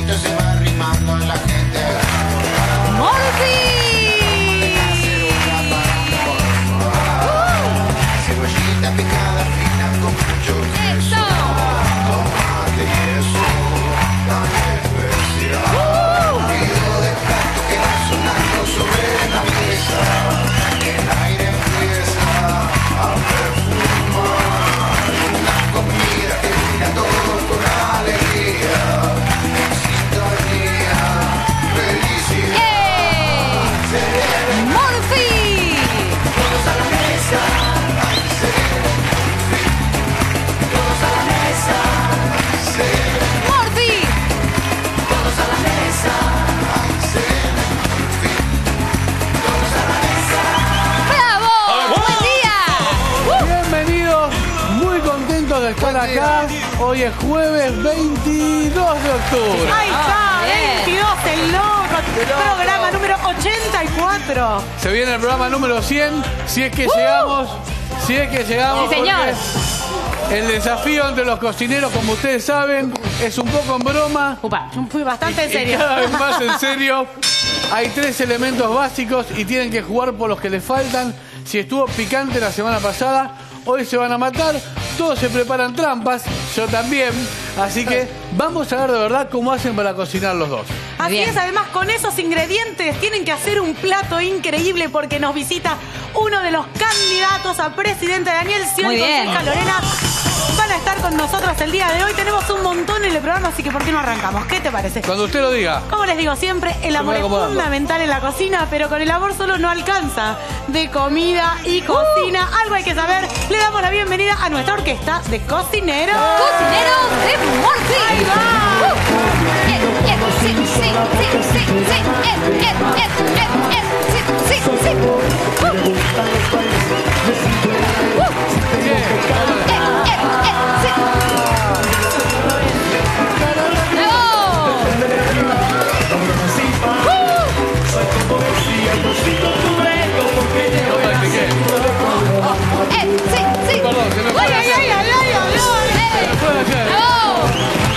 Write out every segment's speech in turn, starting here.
despacito se va arrimando a la gente. ¡Morphy! Cebollita picada fina con mucho queso. Tomate y eso, tan especial. Ruido de plato que va sonando sobre la mesa. El aire empieza a perfumar. Una comida que mira todo con alegría. En sintonía, felicidad. ¡Morphy! Todos a la mesa. ¡Morphy! Todos a la mesa. Todos a la mesa. ¡Bravo! ¡Buen día! Bienvenidos, muy contentos de estar acá. Hoy es jueves 22 de octubre. Ahí está, bien. 22, el loco, programa número 84. Se viene el programa número 100, si es que llegamos. Si es que llegamos. Sí, señor. Porque el desafío entre los cocineros, como ustedes saben, es un poco en broma. Upa, fui bastante en Y serio. cada vez más en serio. Hay 3 elementos básicos y tienen que jugar por los que les faltan. Si estuvo picante la semana pasada, hoy se van a matar. Todos se preparan trampas, yo también. Así que vamos a ver de verdad cómo hacen para cocinar los dos. Así Bien. es, además con esos ingredientes tienen que hacer un plato increíble porque nos visita uno de los candidatos a presidente, Daniel Scioli, Muy con su bien. hija Lorena. Van a estar con nosotros el día de hoy. Tenemos un montón en el programa, así que ¿por qué no arrancamos? ¿Qué te parece? Cuando usted lo diga. Como les digo siempre, el amor es acomodando. fundamental en la cocina, pero con el amor solo no alcanza. De comida y cocina, algo hay que saber. Le damos la bienvenida a nuestra orquesta de cocineros. ¡Cocineros de Morphy! ¡Ahí va! Sí, sí, sí, sí, sí, sí, sí, sí. Perdón, se me fue ¡Ay, la ay, ay, sed. ay, ay, ay! Se me fue la sed.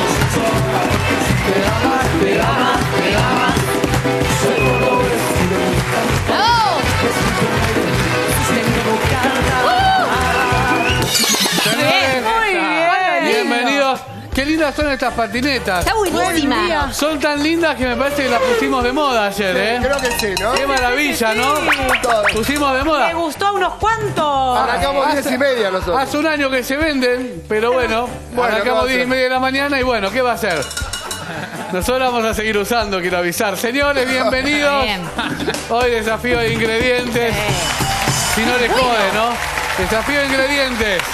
Señores, Muy bien. bienvenidos. Qué lindas son estas patinetas. Está buenísima. Son tan lindas que me parece que las pusimos de moda ayer, ¿eh? Creo que sí, ¿no? Qué maravilla, ¿no? Todo. Pusimos de moda. Me gustó a unos cuantos. Arrancamos 10:30 nosotros. Hace un año que se venden, pero bueno, Bueno, arrancamos ¿qué va a 10:30 de la mañana y bueno, ¿qué va a hacer? Nosotros vamos a seguir usando, quiero avisar. Señores, bienvenidos. Bien. Hoy desafío de ingredientes. Si no les jode, ¿no? Desafío de ingredientes.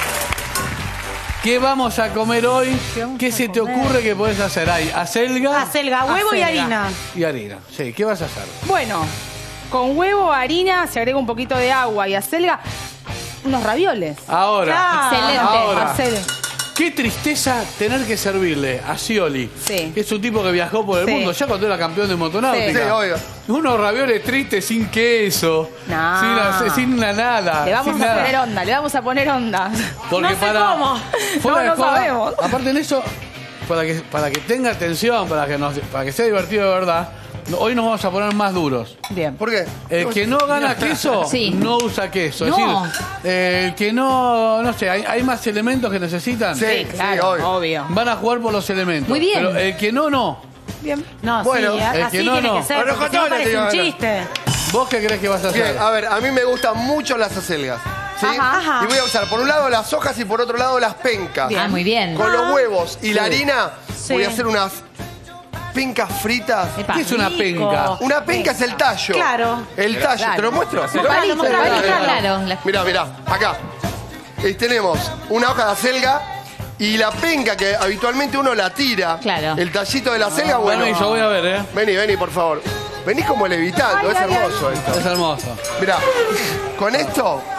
¿Qué vamos a comer hoy? ¿Qué se te ocurre que podés hacer? Hay acelga Acelga, huevo y Acelga. harina. y harina. Sí, ¿qué vas a hacer? Bueno, con huevo, harina, se agrega un poquito de agua y acelga unos ravioles. Ahora, Claro. Excelente. Ahora. Hacer- qué tristeza tener que servirle a Scioli, Sí. que es un tipo que viajó por el Sí. mundo, ya cuando era campeón de motonáutica. Sí, obvio. Unos ravioles tristes sin queso, No. sin la nada. Le vamos sin a nada. poner onda, le vamos a poner onda. Porque No sé cómo. fuera de No joda, sabemos. aparte en eso, para que tenga atención, para que sea divertido de verdad, hoy nos vamos a poner más duros. Bien. ¿Por qué? El que no gana queso, Sí. no usa queso. No. Es decir, el que no sé, hay más elementos que necesitan. Sí, Claro, obvio. obvio. Van a jugar por los elementos. Muy bien. Pero el que no. Bien. No, Bueno, sí, el así que no, tiene no. que ser. Pero Porque si no cotones, parece un digo, chiste. ¿Vos qué crees que vas a hacer? Bien, a ver, a mí me gustan mucho las acelgas. ¿Sí? Ajá, ajá. Y voy a usar por un lado las hojas y por otro lado las pencas. Ah, muy bien. Con los huevos y la harina Sí. voy a hacer unas pencas fritas. Epa. ¿Qué es una Rico. penca? Una penca es el tallo. Claro. El tallo. Claro. ¿Te lo muestro? Un palito, claro. Mirá, mirá, acá. Tenemos una hoja de acelga y la penca que habitualmente uno la tira. Claro. El tallito de la acelga, bueno. Bueno, yo voy a ver, ¿eh? Vení, por favor. Vení como levitando, es hermoso esto. Es hermoso. Mirá, con esto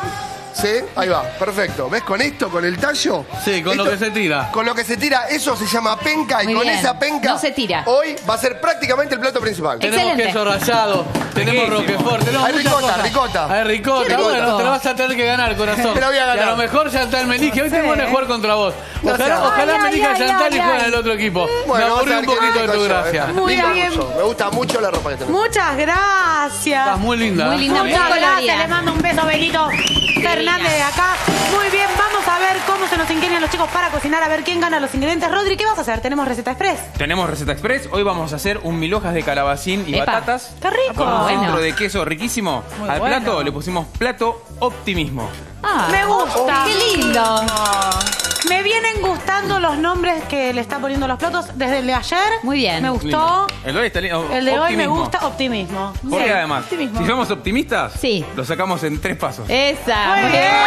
¿Sí? Ahí va, perfecto. ¿Ves con esto, con el tallo? Sí, con lo que se tira. Con lo que se tira, eso se llama penca y Muy con bien. esa penca No se tira. hoy va a ser prácticamente el plato principal. Tenemos Excelente. queso rallado, tenemos roquefort, tenemos Hay muchas ricota, cosas. ricota. Hay ricota. Qué rico. Bueno, te la vas a tener que ganar, corazón. Te la voy a ganar. Y a lo mejor ya está el Melige. Hoy te pones a jugar contra vos. No Ojalá, sé. ojalá Ay, Melige ay, y ay, Chantal y ay, jueguen ay. el otro equipo. Me vamos a aburrí ver un qué poquito de rico tu yo, gracia. Muy Lindo bien. uso. Me gusta mucho la ropa que tenés. Muchas gracias. Estás muy linda. Muy linda, Muchas muy gracias, colorida. le mando un beso, Benito Fernández de acá. Muy bien, vamos a ver cómo se nos ingenian los chicos para cocinar, a ver quién gana los ingredientes. Rodri, ¿qué vas a hacer? ¿Tenemos receta express? Tenemos receta express. Hoy vamos a hacer un mil hojas de calabacín y Epa. batatas. ¡Qué rico! Con un Bueno. centro de queso riquísimo. Muy Al bueno. plato le pusimos plato optimismo. Ah, Me gusta. ¡Qué lindo! Me vienen gustando los nombres que le está poniendo los platos desde el de ayer. Muy bien. Me gustó. El de hoy está lindo. El de hoy me Optimismo. gusta optimismo. Porque Sí. además, optimismo. si somos optimistas, Sí. lo sacamos en 3 pasos. Esa. Muy Muy bien.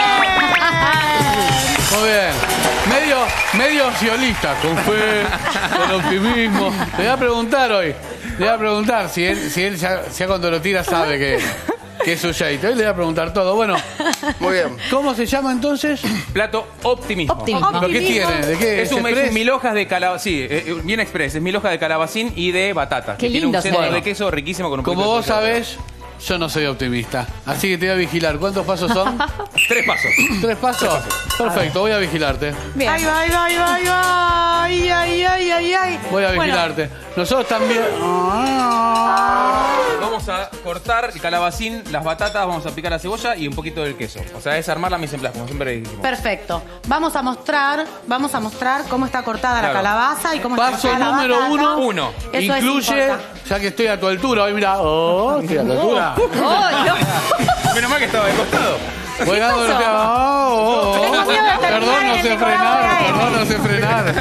Muy bien. Medio ciolista, con fe, con optimismo. Le voy a preguntar hoy. Le voy a preguntar si él ya cuando lo tira sabe que es su shade. Hoy le voy a preguntar todo. Bueno, Muy bien. ¿cómo se llama entonces? Plato optimismo. Optimismo. ¿Lo que tiene? ¿De qué? Es un express? mil hojas de calabacín. Sí, bien express. Es mil hojas de calabacín y de batata. Qué que tiene lindo un centro se ve. de queso riquísimo con un Como poquito de vos queso. sabés, yo no soy optimista. Así que te voy a vigilar. ¿Cuántos pasos son? 3 pasos. 3 pasos. Perfecto, voy a vigilarte. Bien. Ahí va, ahí va, ahí va, ahí va. Ay, ay, ay, ay, ay. Voy a Bueno, vigilarte. Nosotros también. Vamos a cortar el calabacín, las batatas, vamos a picar la cebolla y un poquito del queso. O sea, es armar la mise en place, como siempre dijimos. perfecto. Vamos a mostrar cómo está cortada la Claro. calabaza y cómo está Paso cortada la número batata. 1. Eso es Incluye, importante. ya que estoy a tu altura, hoy mira, estoy a tu altura. Oh, no. Menos mal que estaba de costado. Voy dando pasó? Tengo miedo de terminar Perdón, en no el sé programa frenar, de aire. perdón, no sé frenar.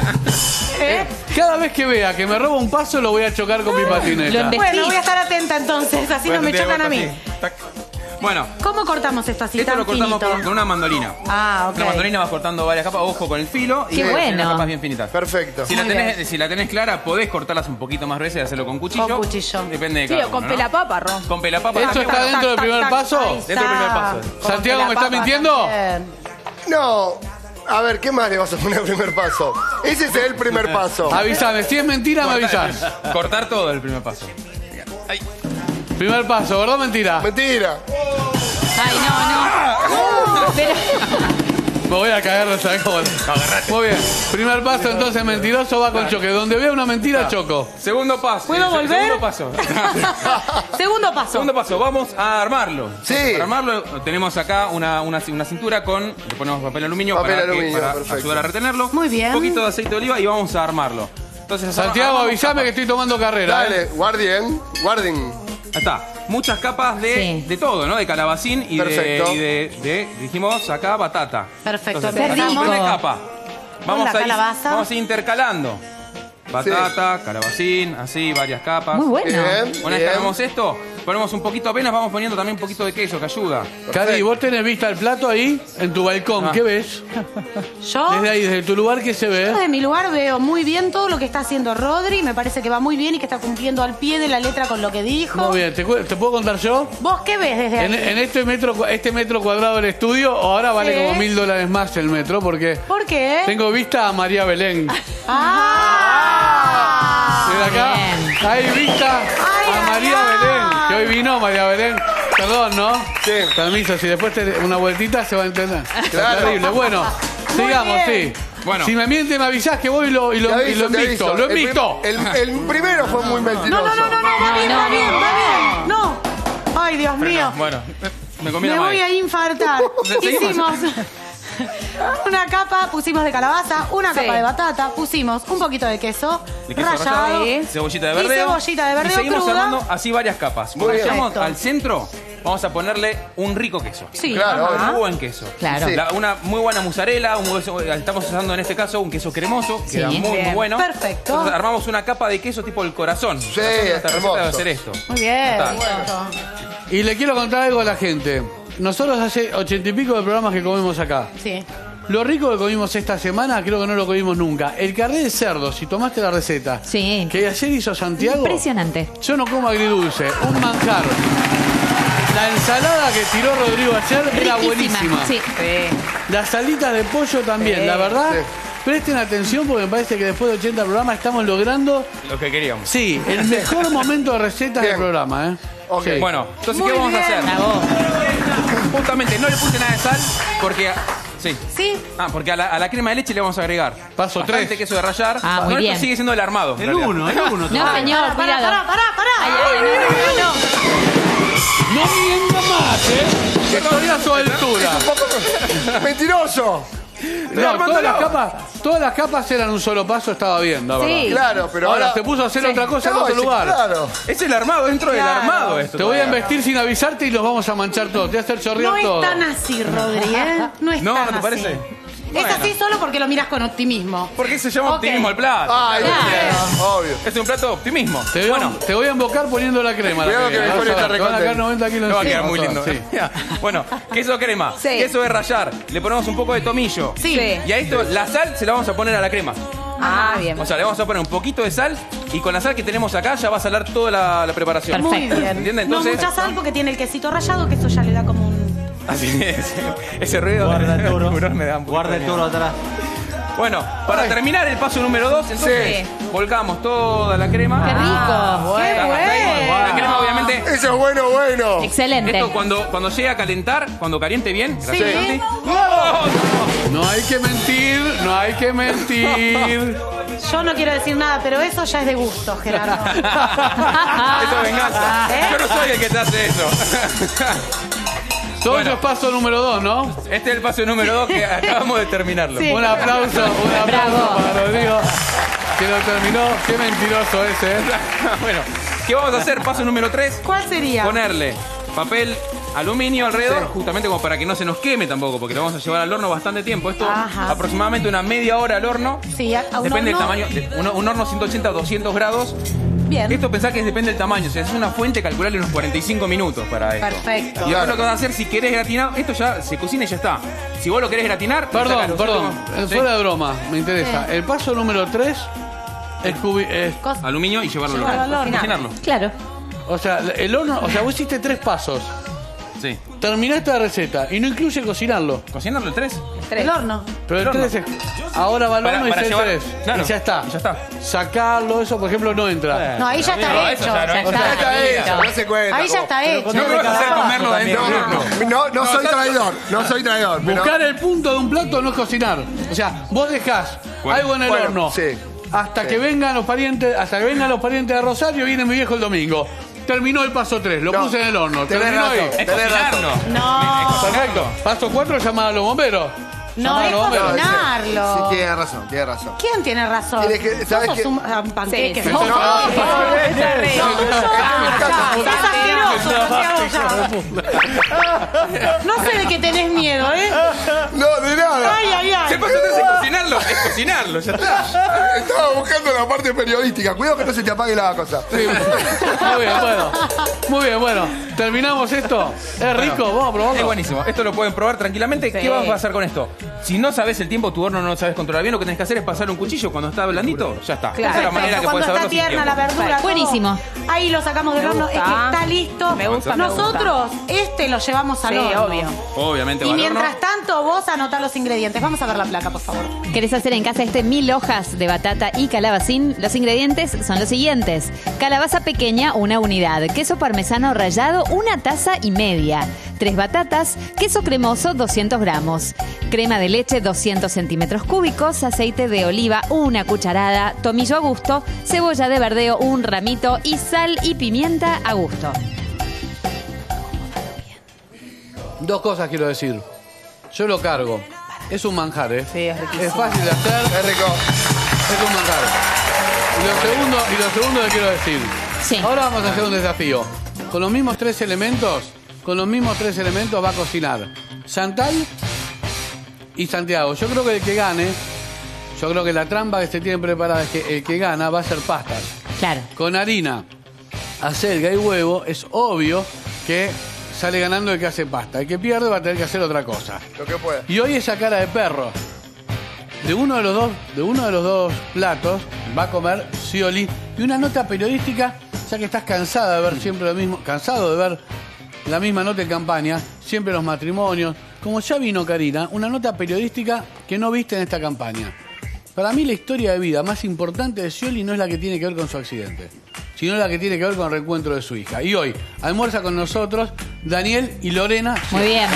Cada vez que vea que me roba un paso, lo voy a chocar con mi Lo patineta. embe- Bueno, voy a estar atenta entonces, así no me chocan a mí. Bueno, ¿Cómo cortamos esto así esto tan lo cortamos finito? con una mandolina. Ah, ok. Una mandolina vas cortando varias capas, ojo con el filo. Qué y bueno. unas capas bien finitas. Perfecto. Si la tenés clara, podés cortarlas un poquito más gruesas y hacerlo con cuchillo. Con cuchillo. Depende de Sí, cada o con uno, ¿no? pelapapa, Ron. Con pelapapa. ¿Esto también. está dentro del primer paso? ahí Dentro del primer paso. Con Santiago, ¿me está pelapapa mintiendo? también. No. A ver, ¿qué más le vas a poner al primer paso? Ese es el primer paso. Avísame, si es mentira, me avisás. Cortar todo el primer paso. Ay. Primer paso, ¿verdad o mentira? Mentira. Ay, no. Pero, Me voy a caer, ¿sabes cómo? Muy bien. Primer paso, entonces, mentiroso va con choque. Donde vea una mentira, choco. Segundo paso. ¿Puedo volver? Segundo paso. Segundo paso. Segundo paso, vamos a armarlo. Sí. Para armarlo tenemos acá una cintura con, le ponemos papel aluminio Papel para, aluminio, para perfecto. ayudar a retenerlo. Muy bien. Un poquito de aceite de oliva y vamos a armarlo. Entonces, Santiago, armamos avísame que capas. estoy tomando carrera. Dale, guarden. Ahí está. Muchas capas Sí. de todo, ¿no? De calabacín y Perfecto. dijimos acá, batata. Perfecto, Entonces, empezamos. primera capa. Con la calabaza. Vamos a ir intercalando. Batata, calabacín, así, varias capas. muy bueno. Bien. Una vez que hagamos esto, ponemos un poquito apenas, vamos poniendo también un poquito de queso que ayuda. Cari, vos tenés vista el plato ahí, en tu balcón. Ah. ¿Qué ves? Yo, Desde ahí, desde tu lugar, ¿qué se ve? desde mi lugar, veo muy bien todo lo que está haciendo Rodri. Me parece que va muy bien y que está cumpliendo al pie de la letra con lo que dijo. Muy bien, ¿te puedo contar yo? ¿Vos qué ves desde ahí? En este metro cuadrado del estudio, ahora vale Sí. como $1000 más el metro, porque ¿Por qué? tengo vista a María Belén. ¡Ah! Desde acá, Bien. hay vista Ay, a ay, María ay. Belén, que hoy vino María Belén. Perdón, ¿no? Sí. Permiso, si después te una vueltita se va a entender. Claro. Terrible. Bueno, sigamos, sí. bien. Bueno. Si me miente, me avisás que voy y lo Te aviso, te invisto. aviso. Lo invito. El primero fue muy mentiroso. No, va bien, No, va bien, no. va bien. No. Ay, Dios mío. Bueno, me comí Me la voy madre. a infartar. Seguimos. Hicimos una capa, pusimos de calabaza, una Sí. capa de batata, pusimos un poquito de queso, De queso rallado, rallado, Sí. cebollita de Y verdeo. cebollita de verdeo Y seguimos cruda. armando así varias capas. Muy bien. Llegamos Perfecto. al centro, vamos a ponerle un rico queso. Sí, Claro, ajá. Un buen queso. Claro. Sí. Una muy buena mozzarella, estamos usando en este caso un queso cremoso, Sí. queda muy, Bien. muy bueno. Perfecto. Entonces armamos una capa de queso tipo el corazón. Sí, Nuestra receta hermoso. debe hacer esto. Muy bien. Está. Bueno. Y le quiero contar algo a la gente. Nosotros hace 80 y pico de programas que comemos acá. Sí. Lo rico que comimos esta semana, creo que no lo comimos nunca. El carré de cerdo, si tomaste la receta. Sí. Que ayer hizo Santiago. Impresionante. Yo no como agridulce, un manjar. La ensalada que tiró Rodrigo ayer era buenísima. Sí. Las alitas de pollo también, la verdad. Sí. Presten atención porque me parece que después de 80 programas estamos logrando, Lo que queríamos. sí, el mejor momento de recetas del Bien. programa, ¿eh? Ok. Sí. Bueno, entonces, Muy ¿qué vamos a hacer? Bravo. Justamente, no le puse nada de sal porque... Sí. ¿Sí? Porque a la crema de leche le vamos a agregar Paso bastante 3. queso de rallar. Ah, muy No, bien. esto sigue siendo el armado. El uno. No, señor, Pará, cuidado. pará. Ay, ay, no. No mienta más, ¿eh? Que estoy a su altura. ¡Mentiroso! No, todas las capas eran un solo paso, estaba bien, la verdad. Sí. Claro, pero Ahora ahora... te puso a hacer otra cosa en No, otro sí, lugar. Claro. Es el armado dentro del Claro. armado esto. Te voy a todavía. investir sin avisarte y los vamos a manchar todos. Te voy a hacer chorrear No todo. es tan así, Rodri, ¿eh? No es No, tan ¿no te así. parece? Es Bueno. así solo porque lo miras con optimismo. ¿Por qué se llama Ok. optimismo el plato? Ay, Claro. obvio. Es un plato de optimismo. Te voy a invocar poniendo la crema. Cuidado que Vas mejor a está ver, te van a quedar 90 kilos No va a encima, quedar muy lindo. sí. Bueno, queso crema, Sí. queso de rallar, le ponemos un poco de tomillo. Sí. Y a esto, la sal se la vamos a poner a la crema. Ah, bien. O sea, le vamos a poner un poquito de sal y con la sal que tenemos acá ya va a salar toda la preparación. Muy Perfecto. bien. ¿Entiendes? No Entonces- mucha sal porque tiene el quesito rallado, que eso ya le da como un... Así es. Ese ruido Guarda el toro. tiburón me da un poquito Guarda de el miedo. toro atrás. Bueno, para terminar el paso número 2, entonces Sí. volcamos toda la crema. Qué rico. Hasta ahí. La crema obviamente. Eso es bueno. Excelente. Esto cuando llegue a calentar, cuando caliente bien, gracias, Sí. Santi. No hay que mentir, no hay que mentir. Yo no quiero decir nada, pero eso ya es de gusto, Gerardo. Eso es venganza. ¿Eh? Yo no soy el que te hace eso. Todo Bueno. eso es paso número 2, ¿no? Este es el paso número 2 que acabamos de terminarlo. Sí. Un aplauso Bravo. para Rodrigo, que lo terminó. Qué mentiroso ese, ¿eh? Bueno, ¿qué vamos a hacer? Paso número 3. ¿Cuál sería? Ponerle papel aluminio alrededor, justamente como para que no se nos queme tampoco, porque lo vamos a llevar al horno bastante tiempo. Esto Ajá. aproximadamente una media hora al horno. Sí, a un Depende del horno. tamaño. Un horno 180 o 200 grados. Bien. Esto pensá que depende del tamaño. O sea, es una fuente, calcularle unos 45 minutos para esto. Perfecto. Y después lo que vas a hacer, si querés gratinar, esto ya se cocina y ya está. Si vos lo querés gratinar, Perdón, sacás los perdón. últimos- ¿sí? Fuera de broma, me interesa. El paso número 3 es Aluminio y llevarlo Llevarlo al al horno. horno. Cocinarlo. Claro. o sea, el horno, o sea, vos hiciste 3 pasos. Sí. Terminaste la receta y no incluye cocinarlo. ¿Cocinarlo el 3? El horno. Pero el El horno. 3 es. Ahora va al horno y Para es el llevar- 3. claro, Y ya está. y ya está. Sacarlo, eso por ejemplo no entra. No, ahí ya No, está eso hecho. ya no Ya es. O sea, está listo. hecho, no se cuenta. Ahí ya está hecho. No me vas a hacer comerlo dentro del horno. No soy traidor, no soy traidor. pero- Buscar el punto de un plato no es cocinar. O sea, vos dejás Bueno, algo en el bueno, horno. sí. Hasta que vengan los parientes, de Rosario, viene mi viejo el domingo. Terminó el paso 3, lo No, puse en el horno. tenés Terminó razón. ahí. Es Tenés cocinarlo. No. Perfecto. Paso 4, llamar a los bomberos. No, Llamar a es los bomberos. cocinarlo. Sí, tiene razón, tiene razón. ¿Quién tiene razón? Tienes que- ¿sabes Vos sos qué? un panqueque. Sí, sí. No, No, es asqueroso, No sé de qué tenés miedo, ¿eh? No, de nada. Ay, ay, ¿Qué ay. paso 3 es cocinarlo? Es cocinarlo, ya está. Estaba buscando la parte periodística. Cuidado que no se te apague la cosa. Muy bien, bueno. Terminamos esto. Es rico, vamos a probarlo. Es buenísimo. Esto lo pueden probar tranquilamente. Sí. ¿Qué vas a hacer con esto? Si no sabes el tiempo, tu horno no lo sabes controlar bien, lo que tenés que hacer es pasar un cuchillo cuando está blandito. Ya está. Claro. Esa es la manera que Cuando puedes está saberlo sin tierna la tiempo. verdura. todo. Buenísimo. Ahí lo sacamos del Me horno. gusta. Es que está listo. Me gusta, me Nosotros, este lo llevamos al Sí, horno. obvio. Obviamente Y va al horno. mientras tanto, vos anotá los ingredientes. Vamos a ver la placa, por favor. ¿Querés hacer en casa 1000 hojas de batata y calabacín? Los ingredientes son los siguientes. Calabaza pequeña, 1 unidad. Queso parmesano rallado, 1 taza y media. 3 batatas. Queso cremoso, 200 gramos. Crema de leche, 200 centímetros cúbicos. Aceite de oliva, 1 cucharada. Tomillo a gusto. Cebolla de verdeo, 1 ramito. Y sal y pimienta a gusto. 2 cosas quiero decir. Yo lo cargo. Es un manjar, ¿eh? Sí, es riquísimo. Es fácil de hacer. Es rico. Es un manjar. Y lo segundo que quiero decir. Sí. Ahora vamos a hacer un desafío. Con los mismos 3 elementos va a cocinar Chantal y Santiago. Yo creo que el que gane, yo creo que la trampa que se tiene preparada es que el que gana va a hacer pastas. Claro. Con harina, acelga y huevo, es obvio que sale ganando el que hace pasta. El que pierde va a tener que hacer otra cosa. Lo que pueda. Y hoy esa cara de perro. De uno de los dos platos va a comer Scioli. Y una nota periodística, ya que estás cansada de ver siempre lo mismo, cansado de ver la misma nota en campaña, siempre los matrimonios. Como ya vino Karina, una nota periodística que no viste en esta campaña. Para mí la historia de vida más importante de Scioli no es la que tiene que ver con su accidente, sino la que tiene que ver con el reencuentro de su hija. Y hoy almuerza con nosotros Daniel y Lorena. Muy bien.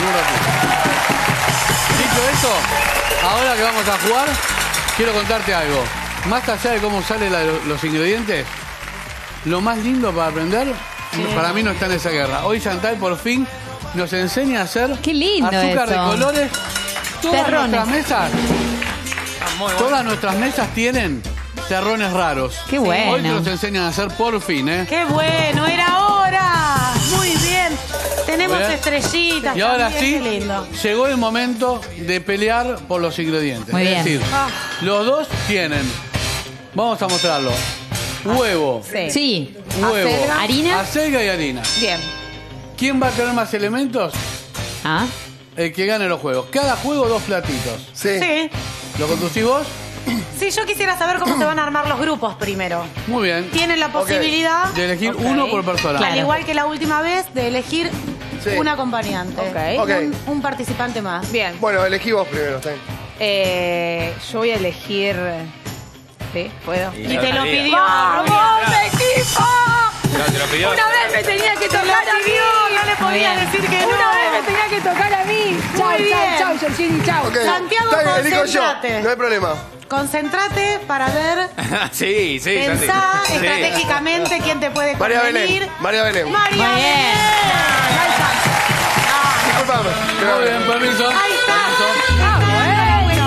Dicho esto, ahora que vamos a jugar, quiero contarte algo. Más allá de cómo salen los ingredientes, lo más lindo para aprender, para mí no está en esa guerra. Hoy Chantal por fin nos enseña a hacer Qué lindo azúcar eso. de colores. Todas Terrones. nuestras mesas, todas nuestras mesas tienen terrones raros. Qué bueno. Hoy nos enseñan a hacer por fin, ¿eh? ¡Qué bueno! ¡Era hora! Muy bien. Tenemos Muy bien. estrellitas. Y ahora también, sí, qué lindo. llegó el momento de pelear por los ingredientes. Muy es bien. decir, los dos tienen, vamos a mostrarlo, huevo, Sí. huevo, acelga. ¿Harina? acelga y harina. Bien. ¿Quién va a tener más elementos? Ah. El que gane los juegos. Cada juego 2 platitos. Sí. Sí. ¿Lo conducís vos? Sí, yo quisiera saber cómo se van a armar los grupos primero. Muy bien. Tienen la posibilidad, De elegir uno por persona. Claro. al igual que la última vez, de elegir Sí. un acompañante. Ok. Ok. Un participante más. Bien. Bueno, elegí vos primero, está bien. Yo voy a elegir. ¿Sí? ¿Puedo? Y te lo pidió. ¡Vamos, equipo! No, te lo pidió. Una vez me tenía que Te lo tocar a mí. pidió, no le podía Bien. decir que no. Una vez me tenía que tocar a mí. Chau, Muy bien. chau, chau, Georgini, chau. Ok. Santiago, Está bien, elijo yo. concentrate. No hay problema. Concéntrate para ver, Sí, sí. pensá Sí. estratégicamente quién te puede María convenir. Belén. María Belén. María Muy bien. Disculpame. Muy bien, permiso. Ahí está. Permiso.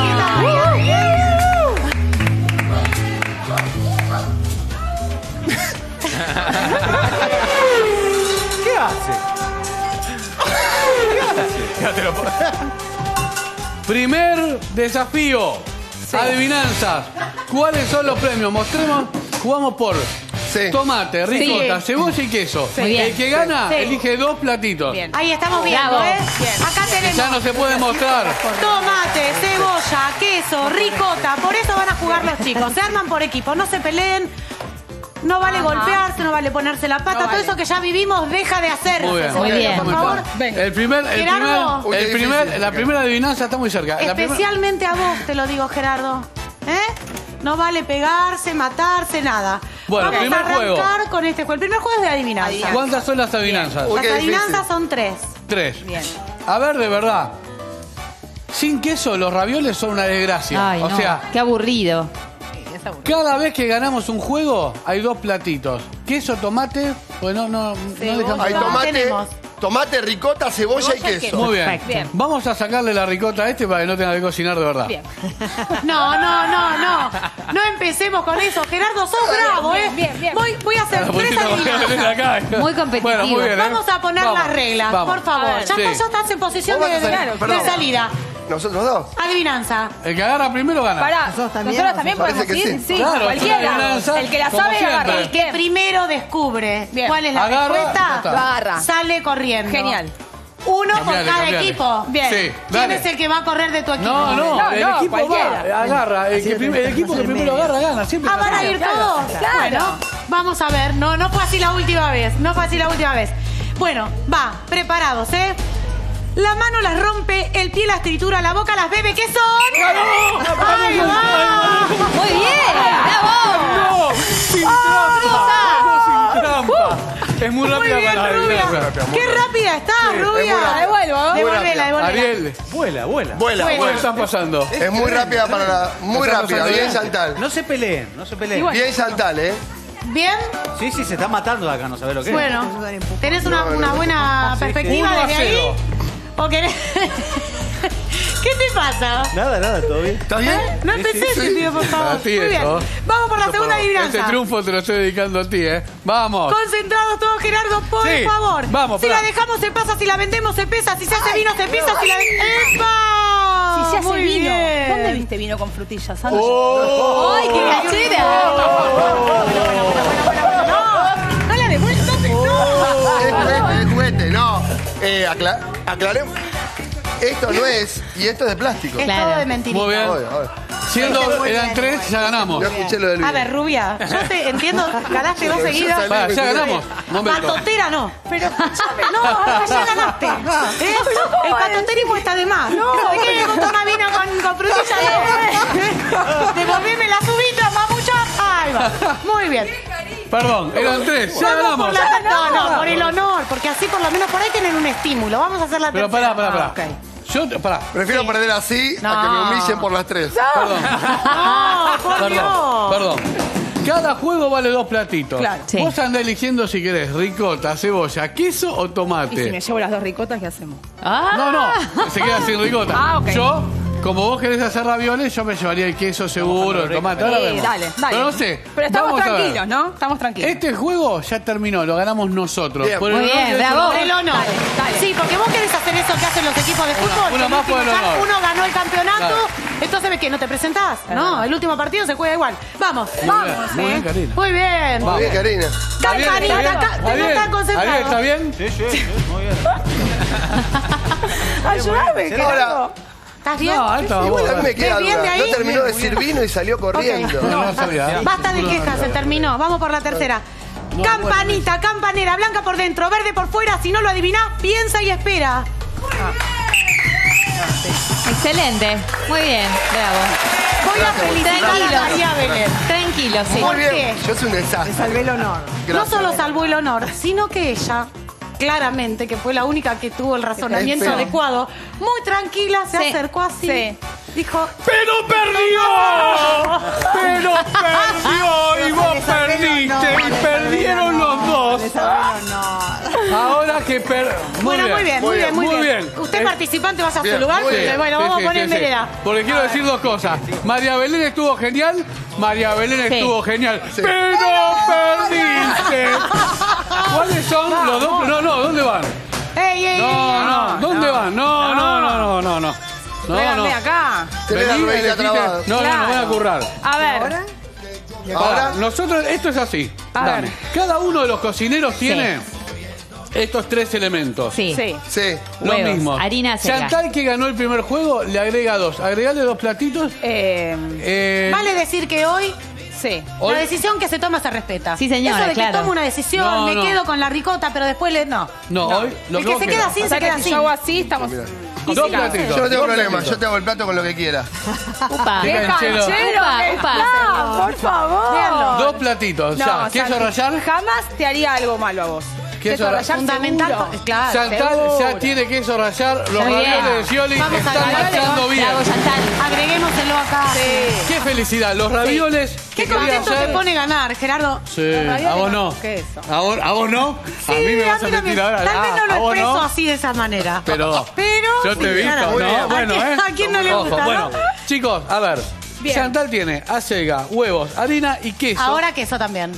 ¿Qué hace? Primer desafío. Adivinanzas. ¿Cuáles son los premios? Mostremos. Jugamos por Sí. tomate, ricota, Sí. cebolla y queso. Muy bien. El que gana Sí. elige 2 platitos. Bien. Ahí estamos viendo, Bravo. ¿eh? Bien. Acá tenemos Ya no se puede mostrar. tomate, cebolla, queso, ricota. Por eso van a jugar los chicos. Se arman por equipo, no se peleen. No vale golpearse, no vale ponerse la pata. No Todo vale. eso que ya vivimos deja de hacerse. Muy bien. Muy bien. Por favor. Venga. El primer, Gerardo. Uy, qué difícil. la primera adivinanza está muy cerca. La primera- Especialmente a vos te lo digo, Gerardo. ¿Eh? No vale pegarse, matarse, nada. Bueno, Vamos primer a arrancar juego. con este juego. El primer juego es de adivinanza. ¿Cuántas son las adivinanzas? Uy, Las qué adivinanzas difícil. son 3. 3. Bien. A ver, de verdad. Sin queso, los ravioles son una desgracia. Ay, o no. sea, Qué aburrido. cada vez que ganamos un juego, hay 2 platitos. Queso, tomate, pues no dejamos. Hay No, tomate, tenemos. tomate, ricota, cebolla y Cebolla y queso. Muy bien. Perfecto. Bien. Vamos a sacarle la ricota a este para que no tenga que cocinar de verdad. Bien. No. No empecemos con eso. Gerardo, sos bravo, ¿eh? Bien, bien. Voy a hacer 3 adivinanzas. Muy competitivo. Bueno, muy bien, ¿eh? Vamos a poner Vamos, las reglas, vamos. por favor. A ver. Ya Sí. estás en posición Vos de, vas a salir, de perdón. salida. ¿Nosotros dos? Adivinanza. El que agarra primero gana. Pará, nosotros también Parece podemos que ir. sí. Sí, Claro, cualquiera. adivinanza, El que la como sabe siempre. agarra. El que primero descubre Bien. cuál es la Agarra, ya respuesta, está. Lo agarra. sale corriendo. Genial. Uno por Cambiale, cada cambiale. equipo. Bien. Sí, ¿Quién dale. es el que va a correr de tu equipo? No, No, el no, equipo cualquiera. va, agarra. El equipo que primero agarra, gana. Siempre Ah, ¿van a ir Claro, todos? claro. Bueno, vamos a ver. No fue así la última vez. No fue así la última vez. Bueno, va, preparados, ¿eh? La mano las rompe, el pie las tritura, la boca las bebe. ¿Qué son? ¡Ahí va! Muy bien. ¡Bravo! ¡No! ¡Sin trampa! ¡Sin trampa! Es muy Muy rápida bien, para Rubia. adivinar. ¡Qué rápida estás, muy Rubia! rápida. Devuelvo. Devolvela, devolvela. Ariel, Vuela, vuela. Vuela, ¿qué vuela. está pasando? Es muy rápida para la... Muy ¿Está rápida. pasando Bien, bien? Chantal. No se peleen, no se peleen. Igual. Bien, Chantal, ¿eh? ¿Bien? Sí, se está matando de acá, no sabés lo que es. Bueno, ¿tenés una buena perspectiva 1 a desde ahí? 0. ¿O querés? ¿Qué te pasa? Nada, todo bien. ¿Estás bien? No empecé, te pido, por favor. Así Muy es, bien. ¿no? Vamos por la segunda Este adivinanza. triunfo te lo estoy dedicando a ti, ¿eh? ¡Vamos! Concentrados todos, Gerardo, por Sí, favor. vamos, si pará. la dejamos se pasa, si la vendemos se pesa, si se hace vino se pisa, si la ¡epa! Si se hace Muy vino. bien. ¿Dónde viste vino con frutillas? Sandra? ¡Ay, qué cachera! No la devuelvas, no. Es juguete, no. Aclaremos. Esto no es, y esto es de plástico. Es Claro. todo de mentirita. Muy bien. Obvio, obvio. Siendo eran 3, ya ganamos. No escuché lo del A video. ver, Rubia, yo te entiendo, ganaste dos seguidas. Pará, ya ganamos. Momento. Patotera no. Pero escúchame, no, ya ganaste. ¿Eh? El patoterismo está de más. No, ¿de qué me toma vino con frutilla? No. Devolveme la subita, mamucha. Ahí va. Muy bien. Perdón, eran 3, ya Vamos por ganamos. no, por el honor, porque así por lo menos por ahí tienen un estímulo. Vamos a hacer la Pero tercera. pará. Ok. Pará. Prefiero perder así a que me humillen por las 3. Perdón. No, por Dios. Perdón. Cada juego vale 2 platitos. Claro. Sí. Vos andás eligiendo si querés ricota, cebolla, queso o Y si tomate. me llevo las 2 ricotas, ¿qué hacemos? Ah. No, se queda sin ricota. Ah, ok. Yo, como vos querés hacer ravioles, yo me llevaría el queso seguro, el tomate. Ahora Sí, vemos. dale. Pero no sé. Pero estamos vamos a ver. tranquilos, ¿no? Estamos tranquilos. Este juego ya terminó, lo ganamos nosotros. Bien. Por el Muy honor bien, de bravo. eso- Por el honor. Dale. Sí, porque vos querés hacer eso que hacen los equipos de fútbol. una que más por el ya honor. uno ganó el campeonato, Claro. entonces ¿ves qué? ¿No te presentás? No, verdad. el último partido se juega igual. Vamos, vamos. muy bien, Karina. Muy bien. Muy bien, Karina. Campanita, no están concentrados. ¿Está bien? Sí, muy bien. Ayúdame, Ahora, ¿Estás bien? No, alto. igual a mí me queda ¿Ves bien de duda. ahí? No terminó de decir vino y salió corriendo. No sabía. Basta de quejas, se terminó. Vamos por la tercera. Campanita, campanera, blanca por dentro, verde por fuera. Si no lo adivinás, piensa y espera. Excelente. Muy bien, bravo. Voy a felicitar a María Belén. Tranquilo, sí. Muy ¿Por bien. qué? Yo soy un desastre. Salvé el honor. No Gracias. solo salvó el honor, sino que ella, claramente, que fue la única que tuvo el razonamiento Espera. adecuado, muy tranquila, se Sí, acercó así. sí. Dijo, ¡Pero perdió! ¡Pero perdió! ¡Y vos perdiste! ¡Y perdieron los dos! Ahora que bueno, muy bien, muy bien, muy muy bien. bien. Usted participante, vaya a bien, su lugar. muy bien. Bueno, vamos a poner en sí. vereda. Porque quiero decir dos cosas. María Belén estuvo genial. María Belén Sí. estuvo genial. ¡Pero perdiste! ¿Cuáles son los dos? No, ¿dónde van? ¡Ey, ey, ey! No, ¿dónde van? No. Tráiganme acá. Tenés la Vení, rodilla elegiste. trabada. No, nos van a currar. A ver. Ahora, Nosotros, esto es así. A Dame. ver. Cada uno de los cocineros tiene estos 3 elementos. Sí. Sí. sí. Los Huevos, mismos. harina, acelga. Chantal, que ganó el primer juego, le agrega 2. Agregale 2 platitos. Vale decir que hoy Sí. Hoy- la decisión que se toma se respeta. Sí, señora, Eso de que claro. tomo una decisión, No, me no. quedo con la ricota, pero después no. No, hoy lo El que vos se queda querás. así, O sea se que queda si así. yo hago así, estamos... Dos platitos. Yo no tengo dos problema. platitos. Yo te hago el plato con lo que quieras. Upa. Qué canchero. Upa. No, por favor. Véanlo. 2 platitos. No, ya. ¿Queso Santi, rallar? Jamás te haría algo malo a vos. Queso rallar Fundamental, seguro. claro. Chantal seguro. ya tiene queso rallar. Los Está bien. ravioles de Scioli Vamos a están agregarle marchando bien. Bravo, Chantal. Agreguémoselo acá. Qué felicidad. Los ravioles Qué que quería contento te hacer. pone ganar, Gerardo. Sí, a vos no. Queso. ¿A vos no? A mí me vas a también. mentir ahora. Tal vez no ¿a lo vos expreso no? así de esa manera. Pero yo te he visto, claro. Muy bien. ¿no? Bueno, ¿A quién no le Ojo, gusta, bueno. no? Chicos, a ver. Bien. Chantal tiene acelga, huevos, harina y queso. Ahora queso también.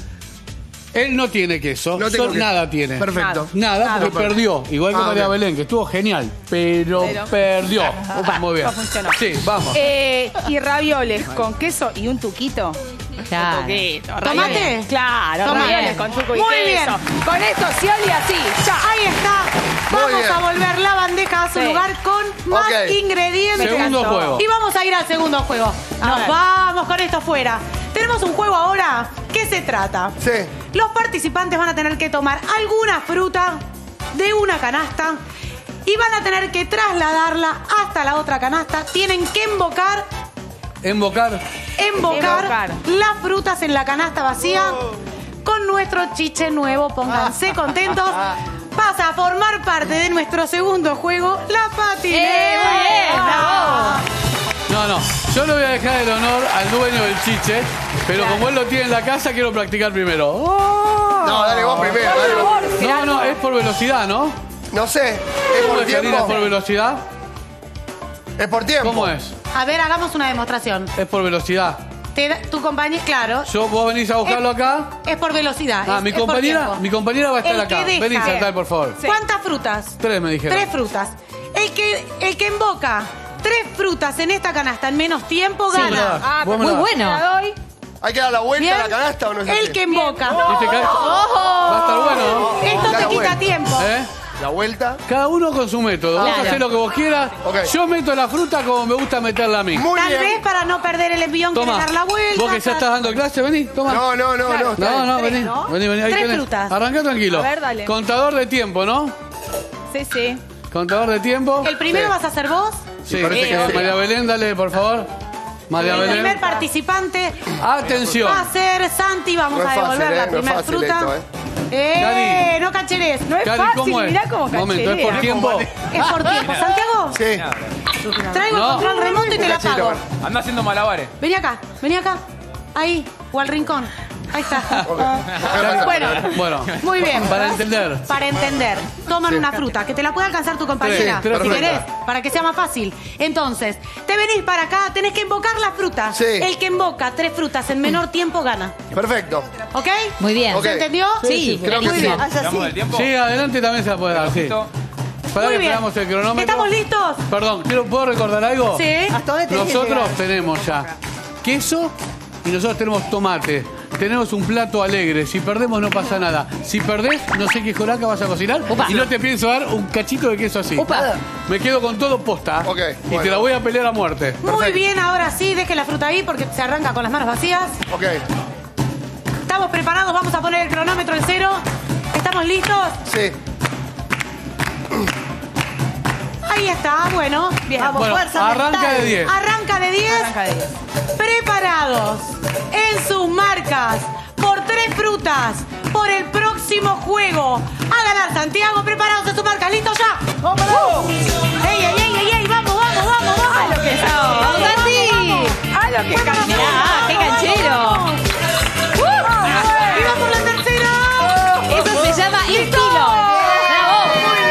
Él no tiene queso. No tengo queso. Nada tiene. Perfecto. Nada, porque perdió. Igual que Ah, María bien. Belén, que estuvo genial. Pero perdió. Muy bien. no funcionó. Sí, vamos. Y ravioles con queso y un tuquito. Claro. Tuquito. ¿Tomate? ravioles. Claro, Tomate. ravioles con tuco y Muy queso. bien. Con esto, Scioli, así. Ya. Ahí está. Muy Vamos bien. a volver la bandeja a su Sí. lugar con más Ok. ingredientes. Segundo encantó. juego. Y vamos a ir al segundo juego. A Nos ver. vamos con esto fuera. Tenemos un juego ahora. ¿Qué se trata? Sí. Los participantes van a tener que tomar alguna fruta de una canasta y van a tener que trasladarla hasta la otra canasta. Tienen que embocar Embocar. Embocar. las frutas en la canasta vacía con nuestro chiche nuevo. Pónganse contentos. Pasa a formar parte de nuestro segundo juego, la patineta. muy bien, bravo. No. Yo le voy a dejar el honor al dueño del chiche, pero como él lo tiene en la casa, quiero practicar primero. No, dale vos primero. Dale vos. No, es por velocidad, ¿no? No sé. ¿Es ¿Cómo por es, Karina? ¿Es por tiempo? velocidad? Es por tiempo. ¿Cómo es? A ver, hagamos una demostración. Es por velocidad. Tu compañero, claro. Vos venís a buscarlo acá. Es por velocidad. Ah, es- mi es por compañera tiempo. va a estar El acá. que deja. Vení, Chantal, por favor. Sí. ¿Cuántas frutas? 3 me dijeron. 3 frutas. El que emboca 3 frutas en esta canasta en menos tiempo Sí, gana. me la das. Ah, Vos me muy la das. bueno. Te la doy. ¿Hay que dar la vuelta Bien. a la canasta o no es así? El que emboca. ¿Viste que va a estar bueno? Esto Da te la quita vuelta. tiempo. ¿Eh? La vuelta. Cada uno con su método. Vos Claro. hacés lo que vos quieras. Ok. Yo meto la fruta como me gusta meterla a mí. Muy Tal bien. vez para no perder el envión, Toma. quieres dar la vuelta. Vos que ya estás dando clase, vení, toma. No, no, no, no. está No, bien. no, vení. Vení, ahí Tres tenés. frutas. Arrancá tranquilo. A ver, dale. Contador de tiempo, ¿no? Sí, sí. Contador de tiempo. El primero Sí. vas a ser vos. Sí, parece que sí. María Belén, dale, por favor. María El primer Belén. participante Atención. va a ser Santi. Vamos No es a devolver fácil, la no es primera fácil fruta. esto, Cari. No cancheres. No es Cari, fácil, ¿cómo es? mirá cómo Momento, ¿es por cancherea. tiempo? Es por tiempo. Santiago, Sí. traigo No. el control remoto y te la Cachito, pago. bueno. Anda haciendo malabares. Vení acá, vení acá. Ahí, o al rincón. Ahí está. Bueno, Bueno, muy bien. para entender. Para entender. Toman una fruta, que te la pueda alcanzar tu compañera, Tres si frutas. querés, para que sea más fácil. Entonces, te venís para acá, tenés que invocar la fruta. Sí. El que invoca 3 frutas en menor tiempo gana. Perfecto. ¿Ok? Muy bien. Ok. ¿Se entendió? Sí, Creo que Muy sí. bien. ¿Damos el tiempo? Sí, adelante también se la puede dar, sí. Listo. Para Muy que bien. esperamos el cronómetro. ¿Estamos listos? Perdón, ¿puedo recordar algo? Sí. Nosotros tenemos ya queso y nosotros tenemos tomate. Tenemos un plato alegre. Si perdemos no pasa nada. Si perdés, no sé qué joraca vas a cocinar. Upa. Y no te pienso dar un cachito de queso así. Upa. Me quedo con todo posta. Ok, Y bueno. te la voy a pelear a muerte. Muy bien, ahora sí, deje la fruta ahí porque se arranca con las manos vacías. Ok. ¿Estamos preparados? Vamos a poner el cronómetro en 0. ¿Estamos listos? Sí. Ahí está, bueno, bien. Bueno, arranca de 10. Arranca de 10. Arranca de 10. Preparados en sus marcas por 3 frutas por el próximo juego. A ganar Santiago, preparados en sus marcas. ¿Listos ya? ¡Vámonos! ¡Ey, ey, ey, ey, ey! ¡Vamos, vamos, vamos, vamos! ¡Ah, lo que ¡Vamos, Santi! ¡Ah, lo que canchero! Mirá, qué canchero. ¡Y vamos la tercera! Eso se llama estilo. Bravo.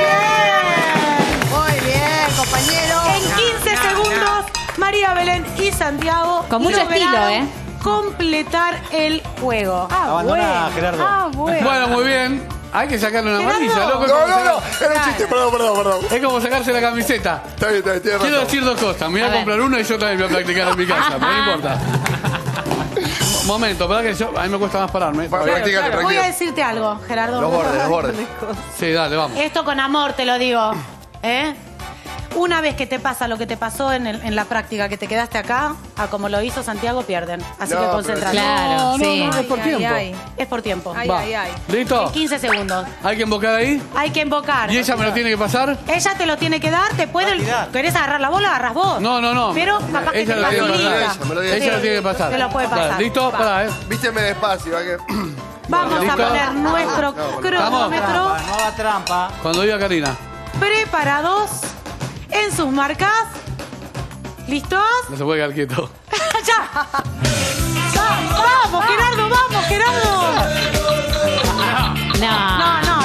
Muy bien, compañero. En 15 segundos, María Belén y Santiago Con mucho estilo, lograron completar el juego. Abandona, Gerardo. Ah, bueno. Bueno, muy bien. Hay que sacarle una amarilla, Gerardo. loco. Es No, como no, no. sacar- Era un chiste. Perdón. Es como sacarse la camiseta. Está bien, tienes Quiero razón. decir dos cosas. Me voy a ver. comprar una y yo también voy a practicar en mi casa. Pero no importa. Momento, ¿verdad que yo, a mí me cuesta más pararme? Practícate, Voy a practícate. decirte algo, Gerardo. Los bordes. Sí, dale, vamos. Esto con amor te lo digo. ¿Eh? Una vez que te pasa lo que te pasó en la práctica, que te quedaste acá, a como lo hizo Santiago, pierden. Así No, que pero concéntrate. Claro, sí. es por tiempo. Es por tiempo. Ay, Va. ay, ay. ¿Listo? 15 segundos. ¿Hay que invocar ahí? Hay que invocar. ¿Y ella me lo tiene que pasar? Ella te lo tiene que dar, te puede. tirar. ¿Querés agarrar la bola? Agarras vos. No. Pero capaz que Ella te lo tiene que facilita. pasar. me lo dio Ella ella. lo tiene que pasar. Te lo puede pasar. Dale, ¿listo? Va. Pará, Vísteme despacio. ¿va? Que... Vamos ¿Listo? a poner nuestro cronómetro. Trampa, no haga trampa. Cuando diga Karina. Preparados en sus marcas. ¿Listos? No se puede quedar quieto. ¡Ya! ¡Vamos, Gerardo! ¡Vamos, Gerardo! No. No, no,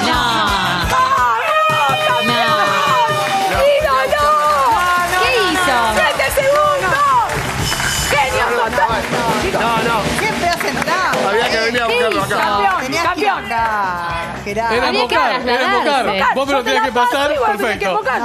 ¿Qué hizo? 7 segundos. ¡Genio total! Siempre hacen trampa. Había que venir a buscarlo acá. Campeón, Tenías que campeón. invocar, Gerardo. Era Había que invocar, era trasladarse. invocar. Vos me Yo lo te tenés la que pasar. paso y vos tenés que Perfecto. invocar.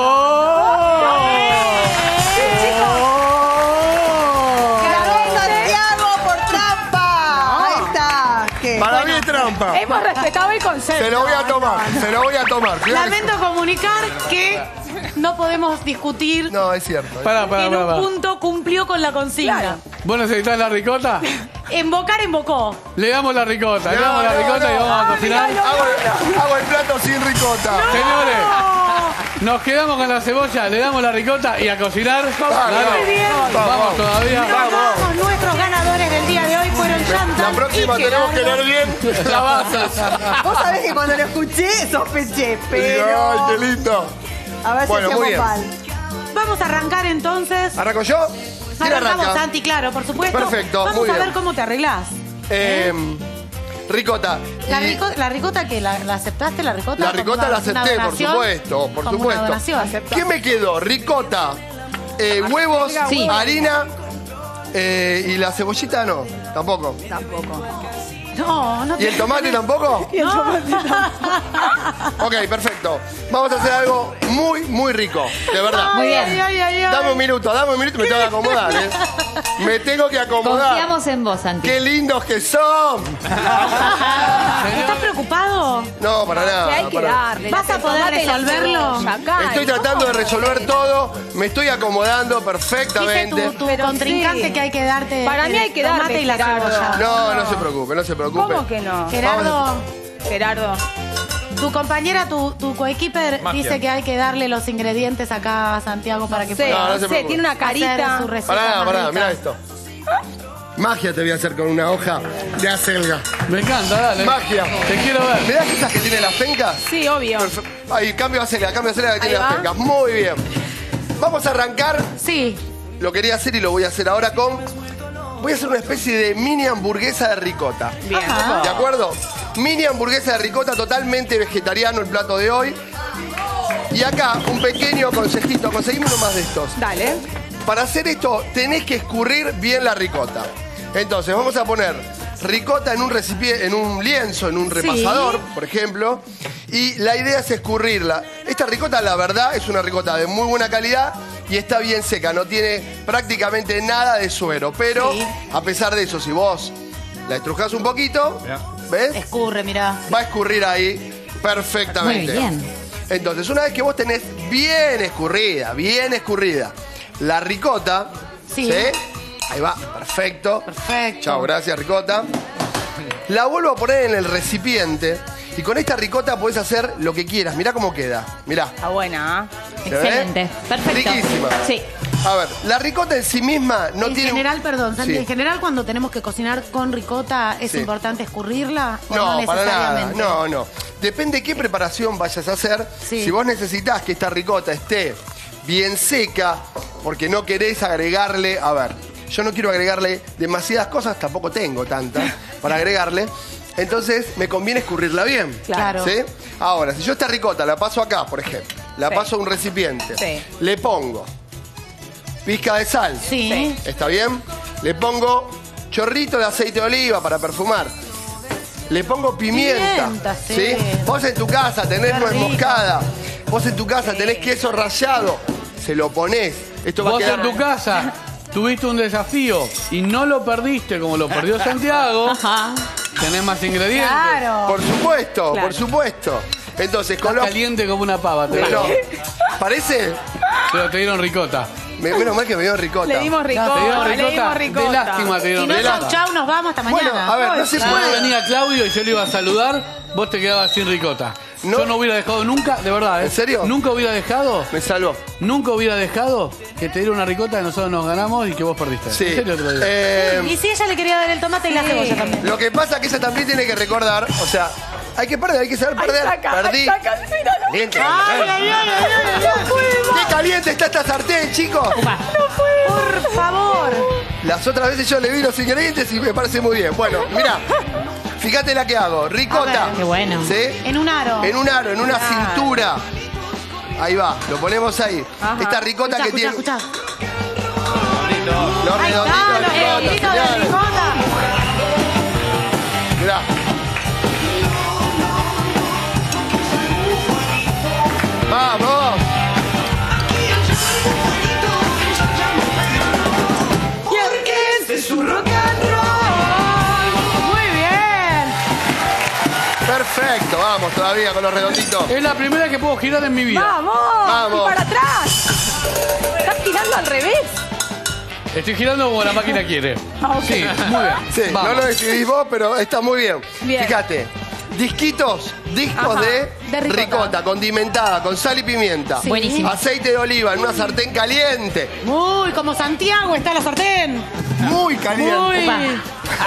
Ganó Santiago por trampa. Ahí está. ¿Qué? Para mí es trampa. Hemos respetado el concepto. Se lo voy a tomar. Cuidado que- Lamento comunicar que no podemos discutir. No, es cierto. Pará. En un punto cumplió con la consigna. ¿Vos necesitas la ricota? Invocar, invocó. Le damos la ricota, le No, damos la no, ricota y no. vamos a cocinar. Hago el plato sin ricota. Señores, nos quedamos con la cebolla, le damos la ricota y a cocinar. Dale. Muy bien. Vamos todavía. Vamos, nuestros ganadores del día de hoy fueron Chantal La próxima y tenemos que Gerardo. leer bien. La vas. Vos sabés que cuando lo escuché sospeché, pero. Ay, qué lindo. A ver Bueno, si muy hacemos bien. mal. Vamos a arrancar entonces. ¿Arranco yo? ¿Quién Arrancamos, arranca? Santi, claro, por supuesto. Perfecto, Vamos muy a bien. ver cómo te arreglás. Ricota. La ricota que la aceptaste, la ricota. La como ricota una- la una acepté, por donación, supuesto, por como supuesto. Una donación. ¿Qué me quedó? Ricota, huevos, Sí. harina y la cebollita no, tampoco. No, no ¿Y el tomate tampoco? Ok, perfecto. Vamos a hacer algo muy rico, de verdad. Muy bien. Ay, ay, ay. Dame un minuto y me tengo que acomodar, ¿eh? Me tengo que acomodar. Confiamos en vos, Santi. ¡Qué lindos que son! ¿Estás preocupado? No, para nada. Que hay que para- darle. ¿Vas a poder resolverlo? Estoy tratando de resolver todo, me estoy acomodando Dice perfectamente. tu Pero contrincante sí. que hay que darte Para mí hay que el tomate darle, y la Gerardo. cebolla. No se preocupe, no se preocupe. ¿Cómo que no? Gerardo, Gerardo. tu compañera, tu coequiper Magia. dice que hay que darle los ingredientes acá a Santiago para que Sí, No, no se sí, preocupe. tiene una hacer carita. su receta. Pará, más rica. mirá esto. Magia te voy a hacer con una hoja de acelga. Me encanta, dale. Magia. Te quiero ver. ¿Me das esas que tiene las pencas? Sí, obvio. Ahí, cambio a acelga que tiene Ahí las va. pencas. Muy bien. Vamos a arrancar. Sí. Lo quería hacer y lo voy a hacer ahora con... Voy a hacer una especie de mini hamburguesa de ricota. Bien. Ajá. ¿De acuerdo? Mini hamburguesa de ricota totalmente vegetariano el plato de hoy. Y acá un pequeño consejito. Conseguimos uno más de estos. Dale. Para hacer esto tenés que escurrir bien la ricota. Entonces vamos a poner ricota en un recipiente, en un lienzo, en un repasador, por ejemplo. Y la idea es escurrirla. Esta ricota, la verdad, es una ricota de muy buena calidad y está bien seca. No tiene prácticamente nada de suero. Pero Sí. a pesar de eso, si vos la estrujás un poquito, ¿ves? Escurre, mirá. Va a escurrir ahí perfectamente. Muy bien. Entonces, una vez que vos tenés bien escurrida, la ricota, Sí. Ahí va, perfecto. Perfecto. Chao, gracias, ricota. La vuelvo a poner en el recipiente y con esta ricota podés hacer lo que quieras. Mirá cómo queda. Mirá. Está buena, ¿Se ve? Excelente. Perfecto. Riquísima. Sí. A ver, la ricota en sí misma no En tiene... general, perdón, Santi, Sí. en general cuando tenemos que cocinar con ricota, ¿es Sí. importante escurrirla? ¿O No, para nada. necesariamente? No. Depende qué preparación vayas a hacer. Sí. Si vos necesitas que esta ricota esté bien seca, porque no querés agregarle... A ver, yo no quiero agregarle demasiadas cosas, tampoco tengo tantas para agregarle. Entonces, me conviene escurrirla bien. Claro. ¿Sí? Ahora, si yo esta ricota la paso acá, por ejemplo, la Sí. paso a un recipiente, Sí. le pongo pizca de sal. Sí. Sí. ¿Está bien? Le pongo chorrito de aceite de oliva para perfumar. Le pongo pimienta. Pimienta, sí. ¿Sí? Vos en tu casa tenés Qué nuez rico. moscada. Vos en tu casa tenés queso rallado. Se lo ponés. Esto va a Vos quedar... en tu casa tuviste un desafío y no lo perdiste como lo perdió Santiago. Ajá. Tenés más ingredientes. Claro. Por supuesto, Claro. por supuesto. Entonces, con Estás los... caliente como una pava. Te Pero, digo. ¿parece? Pero te dieron ricota. Menos mal que me dio ricota. Le dimos Te dieron ricota, le ricota. dimos ricota. De lástima te Si dieron no, ricota. chau, chau, nos vamos hasta Bueno, mañana. a ver, no se Si puede... venía Claudio y yo le iba a saludar, vos te quedabas sin ricota. No. Yo no hubiera dejado nunca, de verdad, ¿eh? ¿En serio? Nunca hubiera dejado que te diera una ricota que nosotros nos ganamos y que vos perdiste. Sí. En serio te lo digo. Y si ella le quería dar el tomate y la cebolla también. Lo que pasa es que ella también tiene que recordar, o sea, hay que perder, hay que saber perder. Perdí. Caliente. ¡Qué caliente está esta sartén, chicos! Por favor. Las otras veces yo le vi los ingredientes y me parece muy bien. Bueno, mirá, fíjate la que hago. Ricota. A ver. Qué bueno. ¿Sí? En un aro. En un aro, en una cintura. Ahí va, lo ponemos ahí. Ajá. Esta ricota que tiene... Escuchá. No, Ahí redondito, está, los ricota, redonditos de señores. ricota. Mirá. ¡Vamos! Muy bien. Perfecto, vamos todavía con los redonditos. Es la primera que puedo girar en mi vida. ¡Vamos! Vamos. ¡Y para atrás! Estás girando al revés. Estoy girando como la máquina quiere. Ah, ok. Sí, muy bien. Sí, Vamos. no lo decidís vos, pero está muy bien. Bien. Fíjate, discos Ajá, de de ricota condimentada con sal y pimienta. Sí. Buenísimo. Aceite de oliva en una sartén caliente. Uy, como Santiago está la sartén. Muy caliente. Uy.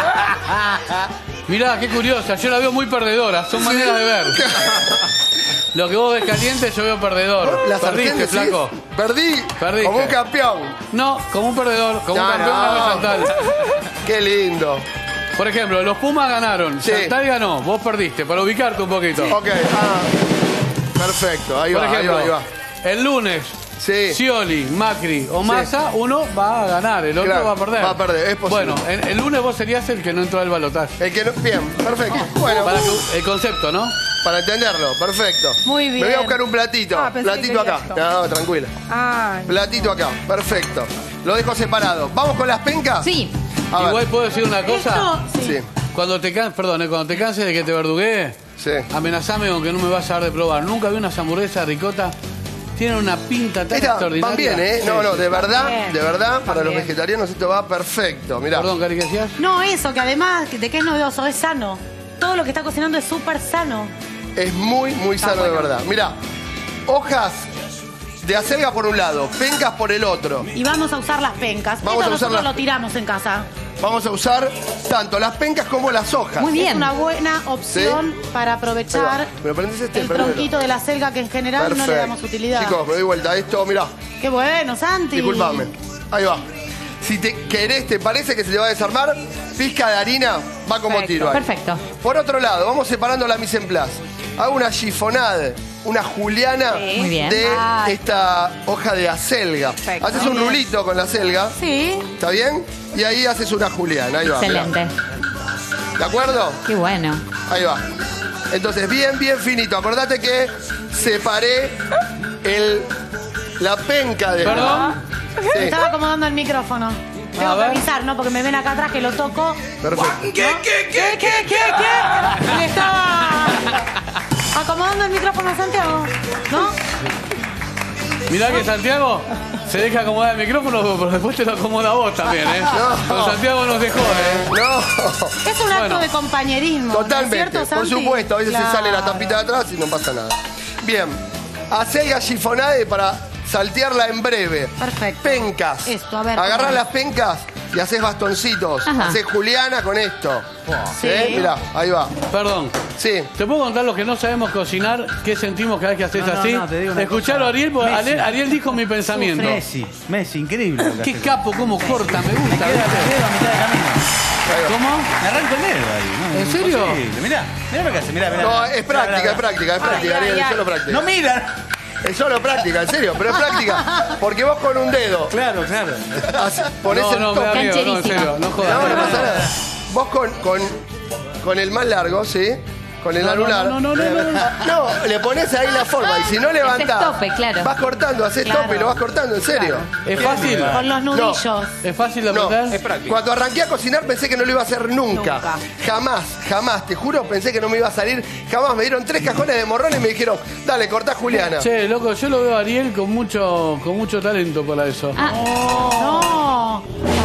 Mirá, qué curiosa. Yo la veo muy perdedora. Son maneras de ver. Lo que vos ves caliente, yo veo perdedor. La sartén Perdiste, decís, flaco. Perdí. Perdiste. Como un campeón. No, como un perdedor. Como un No, campeón no. ganó Chantal. Qué lindo. Por ejemplo, los Pumas ganaron. Sí. Chantal ganó. Vos perdiste. Para ubicarte un poquito. Ok. Perfecto, ahí Por va, ejemplo, ahí va, ahí va. el lunes, Sí. Scioli, Macri o Massa, uno va a ganar, el otro Claro, va a perder. va a perder, es posible. Bueno, el lunes vos serías el que no entró al balotaje. El que no- Bien, perfecto. Bueno, El concepto, ¿no? para entenderlo, perfecto. Muy Me bien. voy a buscar un platito. Ah, pensé Platito que acá. querías No, tranquila. Ay. Platito acá, perfecto. Lo dejo separado. ¿Vamos con las pencas? Sí. A ver. Igual puedo decir una cosa. Esto, sí. Sí. Cuando te canses de que te verduguee, Sí. amenazame con que no me vas a dar de probar. Nunca vi unas hamburguesas de ricota. Tienen una pinta tan Esta, extraordinaria. van bien, ¿eh? No, no, de verdad, Bien. de verdad, para los Bien. vegetarianos esto va perfecto. Mirá. Perdón, Cari, ¿qué decías? No, eso, que además de que es novedoso, es sano. Todo lo que está cocinando es súper sano. Es muy, muy sano de verdad. Mirá, hojas de acelga por un lado, pencas por el otro. Y vamos a usar las pencas. Vamos Esto a usar nosotros las- lo tiramos en casa. Vamos a usar tanto las pencas como las hojas. Muy bien. Es una buena opción para Ahí aprovechar va. ¿Me prendés este el primero? tronquito de la selga que en general no le damos utilidad. Chicos, me doy vuelta. Esto, mirá, Qué bueno, Santi. disculpame. Ahí va. Si te querés, te parece que se te va a desarmar, pizca de harina va como tiro ahí. Perfecto. Por otro lado, vamos separando la mise en place. Hago una chiffonade, una juliana Muy bien. de Ay. esta hoja de acelga. Perfecto. Haces un Bien. rulito con la acelga, Sí. ¿está bien? Y ahí haces una juliana, ahí va. mirá. Excelente. ¿De acuerdo? Qué bueno. Ahí va. Entonces, bien, bien finito. Acordate que separé la penca de... ¿Perdón? Sí, Me estaba acomodando el micrófono. Tengo que ver. avisar, ¿no? Porque me ven acá atrás que lo toco. perfecto. ¿Qué? Le estaba acomodando el micrófono a Santiago, ¿no? Mirá que Santiago se deja acomodar el micrófono, pero después te lo acomoda vos también, ¿eh? No. Pero Santiago nos dejó, ¿eh? No, Es un acto Bueno. de compañerismo. ¿no es totalmente. cierto, Por Santi? supuesto, a veces Claro. se sale la tapita de atrás y no pasa nada. Bien, acelga chiffonade para saltearla en breve. Perfecto. Pencas. Esto, a ver, Agarrás ¿cómo es? las pencas y haces bastoncitos. Ajá. Haces juliana con esto. Sí. Mirá, ahí va. Perdón. Sí. ¿Te puedo contar los que no sabemos cocinar qué sentimos cada vez que haces No, no, así? no, te digo una Escuchalo cosa. a Ariel, porque Messi. Ariel dijo mi pensamiento. Messi, increíble. lo que Qué hace. capo, cómo corta, me gusta. Me queda el dedo a mitad de camino. ¿Cómo? Me arranco el dedo ahí. No, ¿En es serio? imposible. Mirá lo que hace, mirá. No, es práctica, es práctica, es práctica, Ay, Ariel, ay, es ay. solo práctica. No mira. Es solo práctica, en serio, pero es práctica. Porque vos con un dedo Claro. ponés el No, me da tope. miedo, no, en serio, no jodas. No, no pasa nada. Vos con el más largo, ¿sí? Con el anular. no, no, no, no, no. No, le pones ahí la forma y si no levantás, tope, claro. vas cortando, haces Claro. tope y lo vas cortando, en serio. ¿Es fácil? Con los nudillos. ¿Es fácil de No, aprender? Es práctico. cuando arranqué a cocinar pensé que no lo iba a hacer nunca. Nunca. Jamás, te juro, pensé que no me iba a salir. Jamás me dieron 3 cajones de morrones y me dijeron, dale, cortá Juliana. Che, loco, yo lo veo a Ariel con mucho talento para eso. Ah, No.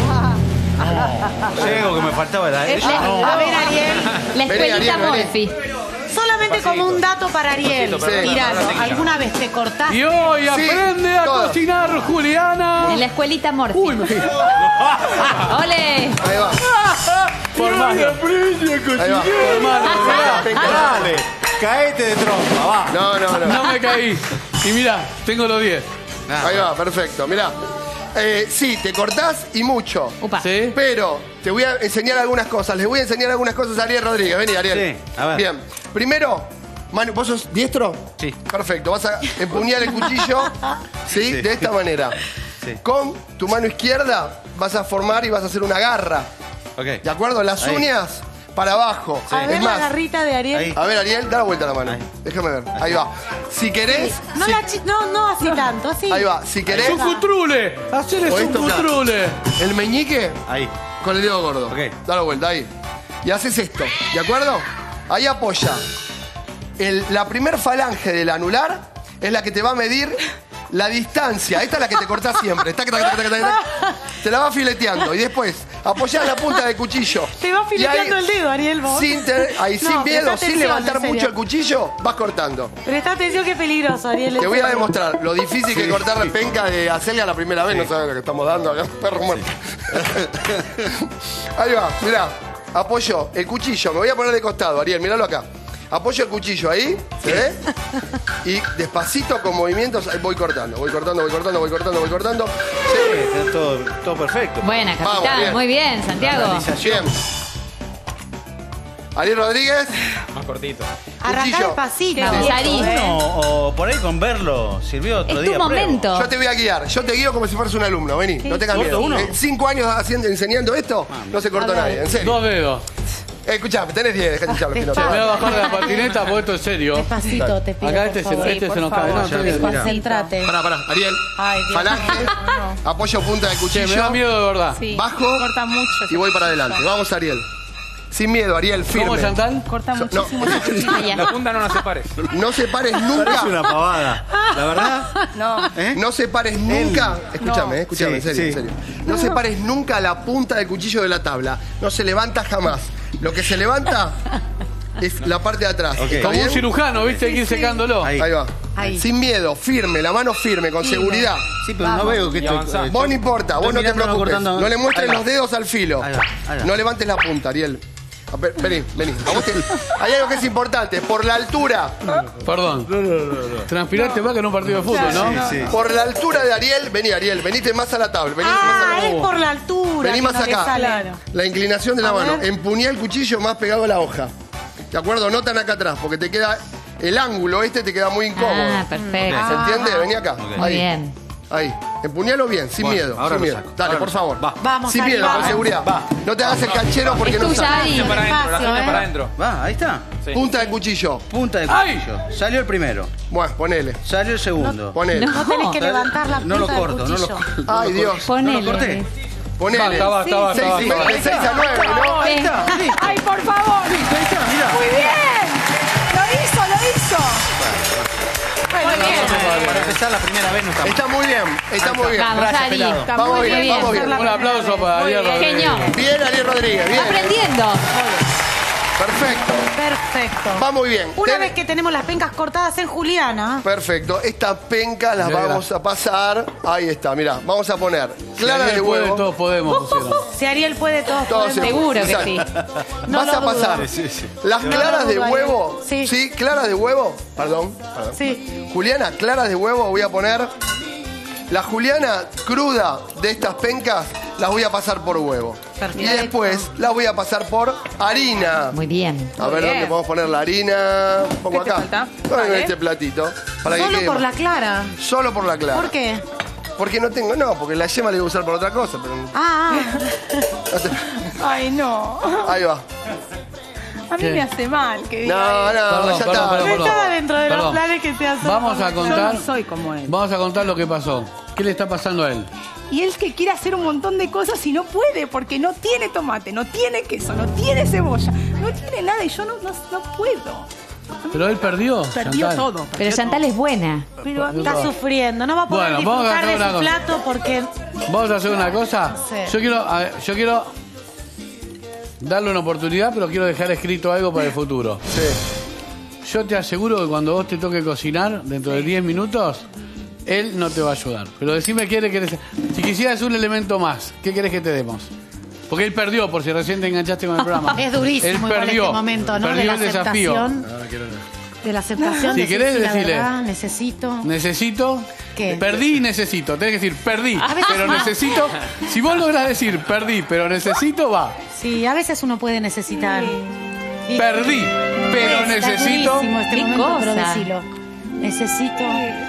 Llego que me faltaba la A ver, Ariel. la Vení, escuelita Ariel, vení. Morphy. Solamente como un dato para Ariel. Sí. Tiralo. ¿Alguna vez te cortaste? Y hoy Sí, aprende a todo. cocinar, Juliana. En la escuelita Morphy. Uy, me ¡Ole! Ahí va. por mano. Ahí va. Por mano, Dale, caete de trompa, va. No. no me caí. Y mira, tengo los 10. Ahí va, perfecto. Mirá. Sí, te cortás y mucho. Upa. ¿Sí? Pero te voy a enseñar algunas cosas. Les voy a enseñar algunas cosas a Ariel Rodríguez. Vení, Ariel. Sí, a ver. Bien. Primero, Manu, ¿vos sos diestro? Sí. Perfecto. Vas a empuñar el cuchillo, ¿sí? Sí. De esta manera. Sí. Con tu mano izquierda vas a formar y vas a hacer una garra. Ok. ¿De acuerdo? Las Ahí. uñas para abajo. A ver Es la más, garrita de Ariel. Ahí. a ver, Ariel, da la vuelta a la mano. Ahí. Déjame ver. Ahí va. Si querés. No, no así tanto, así. Ahí va. Si querés. ¡Es un cutrule! ¡Hacerles Podés un tocar. cutrule! El meñique Ahí. con el dedo gordo. Ok. Da la vuelta, ahí. Y haces esto, ¿de acuerdo? Ahí apoya. La primer falange del anular es la que te va a medir la distancia. Esta es la que te cortás siempre. Tac, tac, tac, tac, tac, tac. Te la va fileteando. Y después apoyás la punta del cuchillo. Te va Y fileteando ahí, el dedo, Ariel, vos. Sin No, miedo, presta sin atención, levantar en serio. mucho el cuchillo, vas cortando. Presta atención que es peligroso, Ariel. Te voy a demostrar lo difícil que es cortar la penca de acelga la primera vez. No sabes lo que estamos dando acá, perro muerto. Ahí va, mirá. Apoyo el cuchillo. Me voy a poner de costado, Ariel, míralo acá. Apoyo el cuchillo ahí, ¿se ve? Y despacito con movimientos ahí voy cortando. Voy cortando. Sí. Está todo perfecto. Buena, Vamos, capitán. bien. Muy bien, Santiago. Bien. Ariel Rodríguez. Más cortito. Arrancá cuchillo. despacito. Vamos, viejo, Ari. Uno, o por ahí con verlo sirvió otro Es día. tu pruebo. momento. Yo te voy a guiar. Yo te guío como si fueras un alumno. Vení, no tengas miedo. ¿Corto uno? 5 años enseñando esto, no se cortó nadie. En serio. 2 dedos. Escuchame, tenés 10, dejate hinchar los Me pinotes. voy a bajar de la patineta porque esto es serio. Despacito, te pido. Acá por este favor. se nos cae. No, favor, está bien. Concéntrate. Pará, Ariel. Ay, Dios Falange, mío. apoyo punta de Che, cuchillo, me da miedo de verdad. Sí. bajo Corta mucho. y voy para adelante. Vamos, Ariel. Sin miedo, Ariel, firme. ¿Cómo, Chantal? Corta No. muchísimo esa cuchilla. La punta no la separes. No separes nunca. Parece una pavada. La verdad. No. ¿Eh? No separes nunca. Escúchame, escúchame, Sí, en serio, sí. en serio. No separes nunca la punta del cuchillo de la tabla. No se levanta jamás. Lo que se levanta es la parte de atrás. Ok. ¿Está Como un bien? cirujano, ¿viste? Hay que ir secándolo. Ahí. Ahí va. Ahí. Sin miedo, firme, la mano firme, con seguridad. Sí, pero no veo que Y avanzá. Vos no importa, vos no te mirándolo, preocupes. cortando. No le muestres Ahí va. los dedos al filo. Ahí va, ahí va. No levantes la punta, Ariel. Vení, vení. A vos hay algo que es importante. Por la altura. Perdón. Transpiraste más que en un partido de fútbol, ¿no? Sí, sí. Por la altura de Ariel. Vení, Ariel. Venite más a la tabla. Venite más a la Es por la altura. Vení que más no le acá. sale. La inclinación de la A mano. ver. Empuñá el cuchillo más pegado a la hoja. ¿De acuerdo? No tan acá atrás, porque te queda. El ángulo te queda muy incómodo. Ah, perfecto. ¿Se entiende? Vení acá. Muy Ahí. bien. Ahí. Empuñalo bien, sin Bueno, miedo. ahora Sin lo miedo. saco. Dale, Ahora por lo favor. Va. Vamos, Sin Ari, miedo, con vamos. seguridad. No te hagas el canchero porque Es no tuya, sabes. Ari. Para adentro, la Despacio, gente para adentro. Va, ahí está. Sí. Punta de cuchillo. Punta de ¡Ay! cuchillo. Salió el primero. Bueno, ponele. Salió el segundo. Ponele. No tenés que No. levantar la punta No lo del corto, no lo cuchillo. corto. Ay, Dios. No Ponele. lo corté. Ponele. Basta, basta, basta, Seis y basta. medio, de 6 a 9, ¿no? Ahí está. Sí. Ay, por favor. Ahí está, mirá. Muy bien. Lo hizo. Para empezar la primera vez no está mal. Está muy bien, está muy bien. Vamos, Gracias, Ari. pelado. Está Vamos muy bien, bien. vamos bien. Un aplauso para Ariel Rodríguez. Genio. Bien, Ariel Rodríguez, bien. Aprendiendo. Perfecto. Perfecto. Va muy bien. Una vez que tenemos las pencas cortadas en Juliana. Perfecto. Estas pencas las Mira. vamos a pasar. Ahí está, mirá. Vamos a poner claras de Ariel puede, huevo. todos podemos, pusieron. Si Ariel puede, todos Todos podemos. Seguro que Exacto. sí. No Vas lo a dudo. pasar Sí, sí. las claras de dudo, huevo. Ariel. Sí. Claras de huevo. Perdón. Sí. Juliana, claras de huevo voy a poner. La Juliana cruda de estas pencas las voy a pasar por huevo. Perfecto. Y después las voy a pasar por harina. Muy bien. A ver bien. dónde podemos poner la harina. Un poco ¿Qué te acá. falta? Bueno, en Vale. este platito. Para que Solo quede por más. la clara. Solo por la clara. ¿Por qué? Porque no tengo. No, porque la yema la iba a usar por otra cosa. Pero Ah, Ay, no. ahí va. A mí ¿Qué? me hace mal que diga No, eso. no, Perdón, ya perdón, está. perdón, no estaba dentro de los Perdón. planes que se hacen. Vamos a contar. Yo no soy como él. Vamos a contar lo que pasó. ¿Qué le está pasando a él? Y él que quiere hacer un montón de cosas y no puede porque no tiene tomate, no tiene queso, no tiene cebolla, no tiene nada y yo no puedo. Pero él perdió. Perdió Chantal. todo. Pero perdió Chantal es buena. todo. Pero Está sufriendo. No va a poder Bueno, vamos a disfrutar de hacer su una plato porque... Vamos a hacer una cosa. Sí. Yo quiero darle una oportunidad, pero quiero dejar escrito algo para el futuro. Sí. Yo te aseguro que cuando vos te toque cocinar, dentro de 10 minutos, él no te va a ayudar. Pero decime qué le querés. Si quisieras un elemento más, ¿qué querés que te demos? Porque él perdió, por si recién te enganchaste con el programa. Es durísimo Él igual perdió. este momento, ¿no? De Perdió la el desafío. aceptación. De la aceptación. Si de querés, sí, la decile. verdad, necesito. Necesito. ¿Qué? Perdí y necesito. Tenés que decir, perdí, A veces pero más. necesito. Si vos lográs decir, perdí, pero necesito, va. Sí, a veces uno puede necesitar. Y- Perdí, pero Pues, está necesito. durísimo este ¿Qué momento, pero cosa? decilo. Necesito.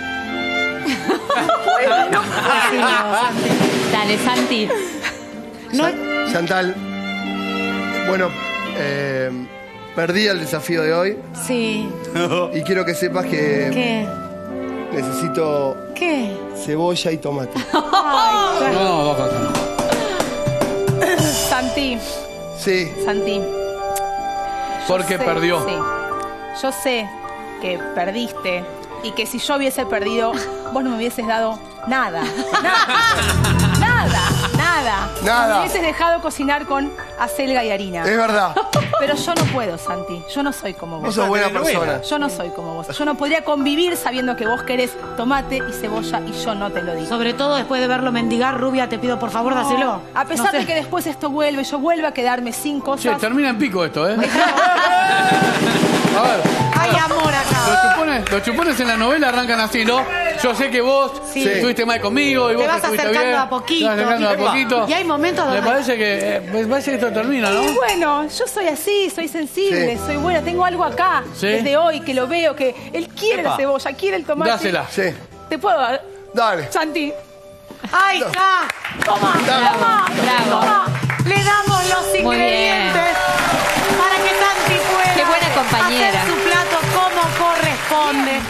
Dale, Santi. No, Chantal. Bueno, perdí el desafío de hoy sí. y quiero que sepas que ¿Qué? necesito ¿Qué? cebolla y tomate. No, dos cosas. Santi, Sí. Santi. Porque sé, perdió. Sí. Yo sé que perdiste y que si yo hubiese perdido, vos no me hubieses dado nada. Nada. Nada. Me hubieses dejado cocinar con acelga y harina. Es verdad. Pero yo no puedo, Santi. Yo no soy como Vos vos. sos buena persona. Yo no soy como vos. Yo no podría convivir sabiendo que vos querés tomate y cebolla y yo no te lo digo. Sobre todo después de verlo mendigar, Rubia, te pido por favor, dáselo. A pesar No sé. de que después esto vuelve, yo vuelvo a quedarme sin Che, cosas. termina en pico esto, ¿eh? A ver. Hay amor acá. Los chupones en la novela arrancan así, ¿no? Yo sé que vos Sí. estuviste mal conmigo y Te vos vas estuviste acercando bien. a poquito. Te vas acercando a poquito. Y hay momentos Me donde- parece que esto termina, ¿no? Y bueno, yo soy así, soy sensible, Sí. soy buena, tengo algo acá Sí. desde hoy que lo veo, que él quiere la Epa. cebolla, quiere el tomate. Dásela. Sí. ¿Te puedo dar? Dale. Santi, ¡Ay, está! toma, Dale. toma, Bravo. toma. Le damos los Muy ingredientes para que Santi pueda Qué buena compañera. hacer su plato como corresponde.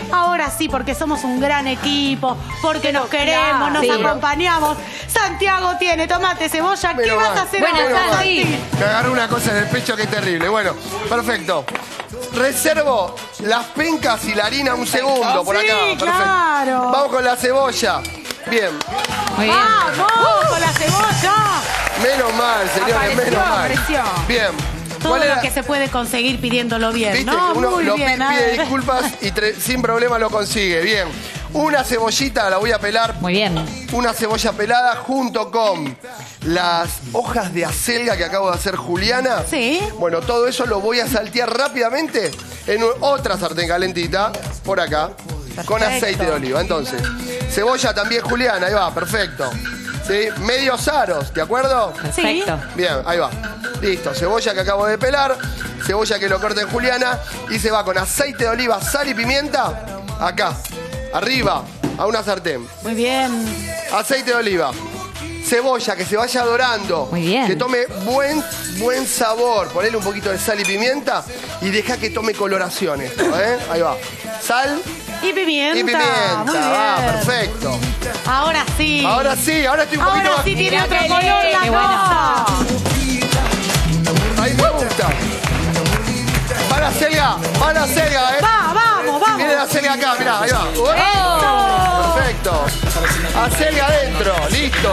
Ahora sí, porque somos un gran equipo, porque nos queremos, nos Sí. acompañamos. Santiago tiene tomate, cebolla. ¿Qué Menos vas mal. a hacer Bueno, ahora, Santi. Santi? Me agarró una cosa en el pecho que es terrible. Bueno, perfecto. Reservo las pencas y la harina un segundo por Sí, acá. Perfecto. claro. Vamos con la cebolla. Bien. Muy bien. ¡Vamos con la cebolla! Menos mal, señores, Apareció, menos mal. apareció. Bien. Todo ¿Cuál lo era? que se puede conseguir pidiéndolo bien, ¿Viste? ¿no? Uno Muy lo bien, a pide ver. disculpas y sin problema lo consigue. Bien. Una cebollita la voy a pelar. Muy bien. Una cebolla pelada junto con las hojas de acelga que acabo de hacer Juliana. Sí. Bueno, todo eso lo voy a saltear rápidamente en otra sartén calentita, por acá, con aceite de oliva. Entonces, cebolla también Juliana, ahí va, perfecto. ¿Sí? Medios aros, ¿de acuerdo? Perfecto. Bien, ahí va. Listo, cebolla que acabo de pelar, cebolla que lo corta en Juliana y se va con aceite de oliva, sal y pimienta, acá, arriba, a una sartén. Muy bien. Aceite de oliva, cebolla que se vaya dorando, Muy bien. que tome buen sabor, ponele un poquito de sal y pimienta y deja que tome coloración esto, ¿eh? Ahí va. Sal Y pimienta. y pimienta, Muy bien. va, perfecto. Ahora sí. Ahora sí, ahora estoy un poquito Ahora más... sí tiene Mirá otro qué color la lindo, qué bueno. cosa. Ahí me gusta. Va la selga, ¿eh? Va, vamos, vamos. Viene la selga acá, mirá, ahí va. Perfecto. Acelga adentro, listo.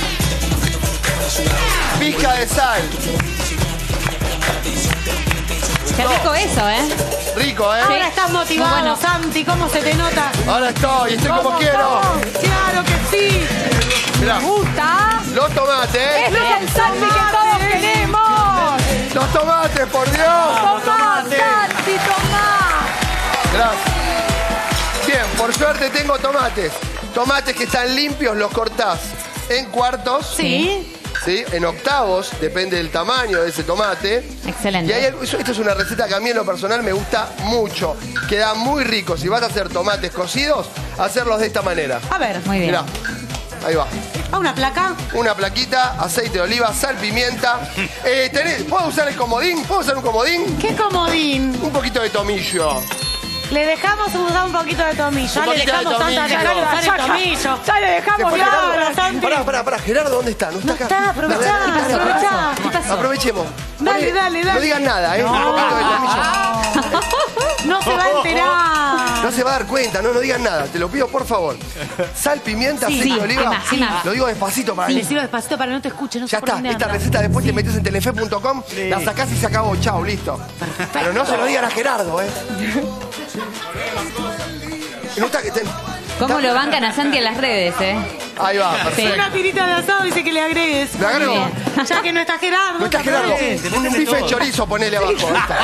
Pizca de sal. Qué rico eso, ¿eh? Rico, ¿eh? Ahora estás motivado, Muy bueno. Santi. ¿Cómo se te nota? Ahora estoy como Vamos, quiero. vamos. Claro que sí. Mirá, ¿Gusta? los tomates, ¿eh? ¡Ese es el Santi que todos queremos! Los tomates, por Dios. ¡Tomá, Santi, tomá! Gracias. Bien, por suerte tengo tomates. Tomates que están limpios, los cortás en cuartos. Sí. ¿Sí? En octavos, depende del tamaño de ese tomate. Excelente. Y esto es una receta que a mí en lo personal me gusta mucho. Queda muy rico. Si vas a hacer tomates cocidos, hacerlos de esta manera. A ver. Muy bien. Mirá, ahí va. ¿A una placa? Una plaquita, aceite de oliva, sal, pimienta. ¿Puedo usar el comodín? ¿Puedo usar un comodín? ¿Qué comodín? Un poquito de tomillo. Le dejamos usar un poquito de tomillo. Un Ya le poquito de dejamos tomillo. tanta usar el tomillo. Ya le dejamos ¿Se fue ya. Gerardo? Claro, Santi. Pará, Gerardo, ¿dónde está? No está No acá. está, aprovechá, Dale, dale, aprovechá. ¿Qué pasó? Aprovechemos. Dale, dale. No digan nada, ¿eh? Un poquito de tomillo. No se va a enterar. No se va a dar cuenta, no digan nada. Te lo pido, por favor. Sal, pimienta, Sí, aceite sí, de oliva. más, sí, más. Lo digo despacito para que... Decilo despacito para que no te escuche. No sé Ya por está, dónde esta anda. receta después te metes en telefe.com, la sacás y se acabó. Chao, listo. Pero no se lo digan a Gerardo, ¿eh? No está que ¿Cómo lo bancan a Santi en las redes, eh? Ahí va, perfecto. Una tirita de asado dice que le agregues. ¿Le agrego? Bien. Ya que no está Gerardo. No está te Gerardo. aproveches. Un bife de chorizo, ponele abajo. Ahí está.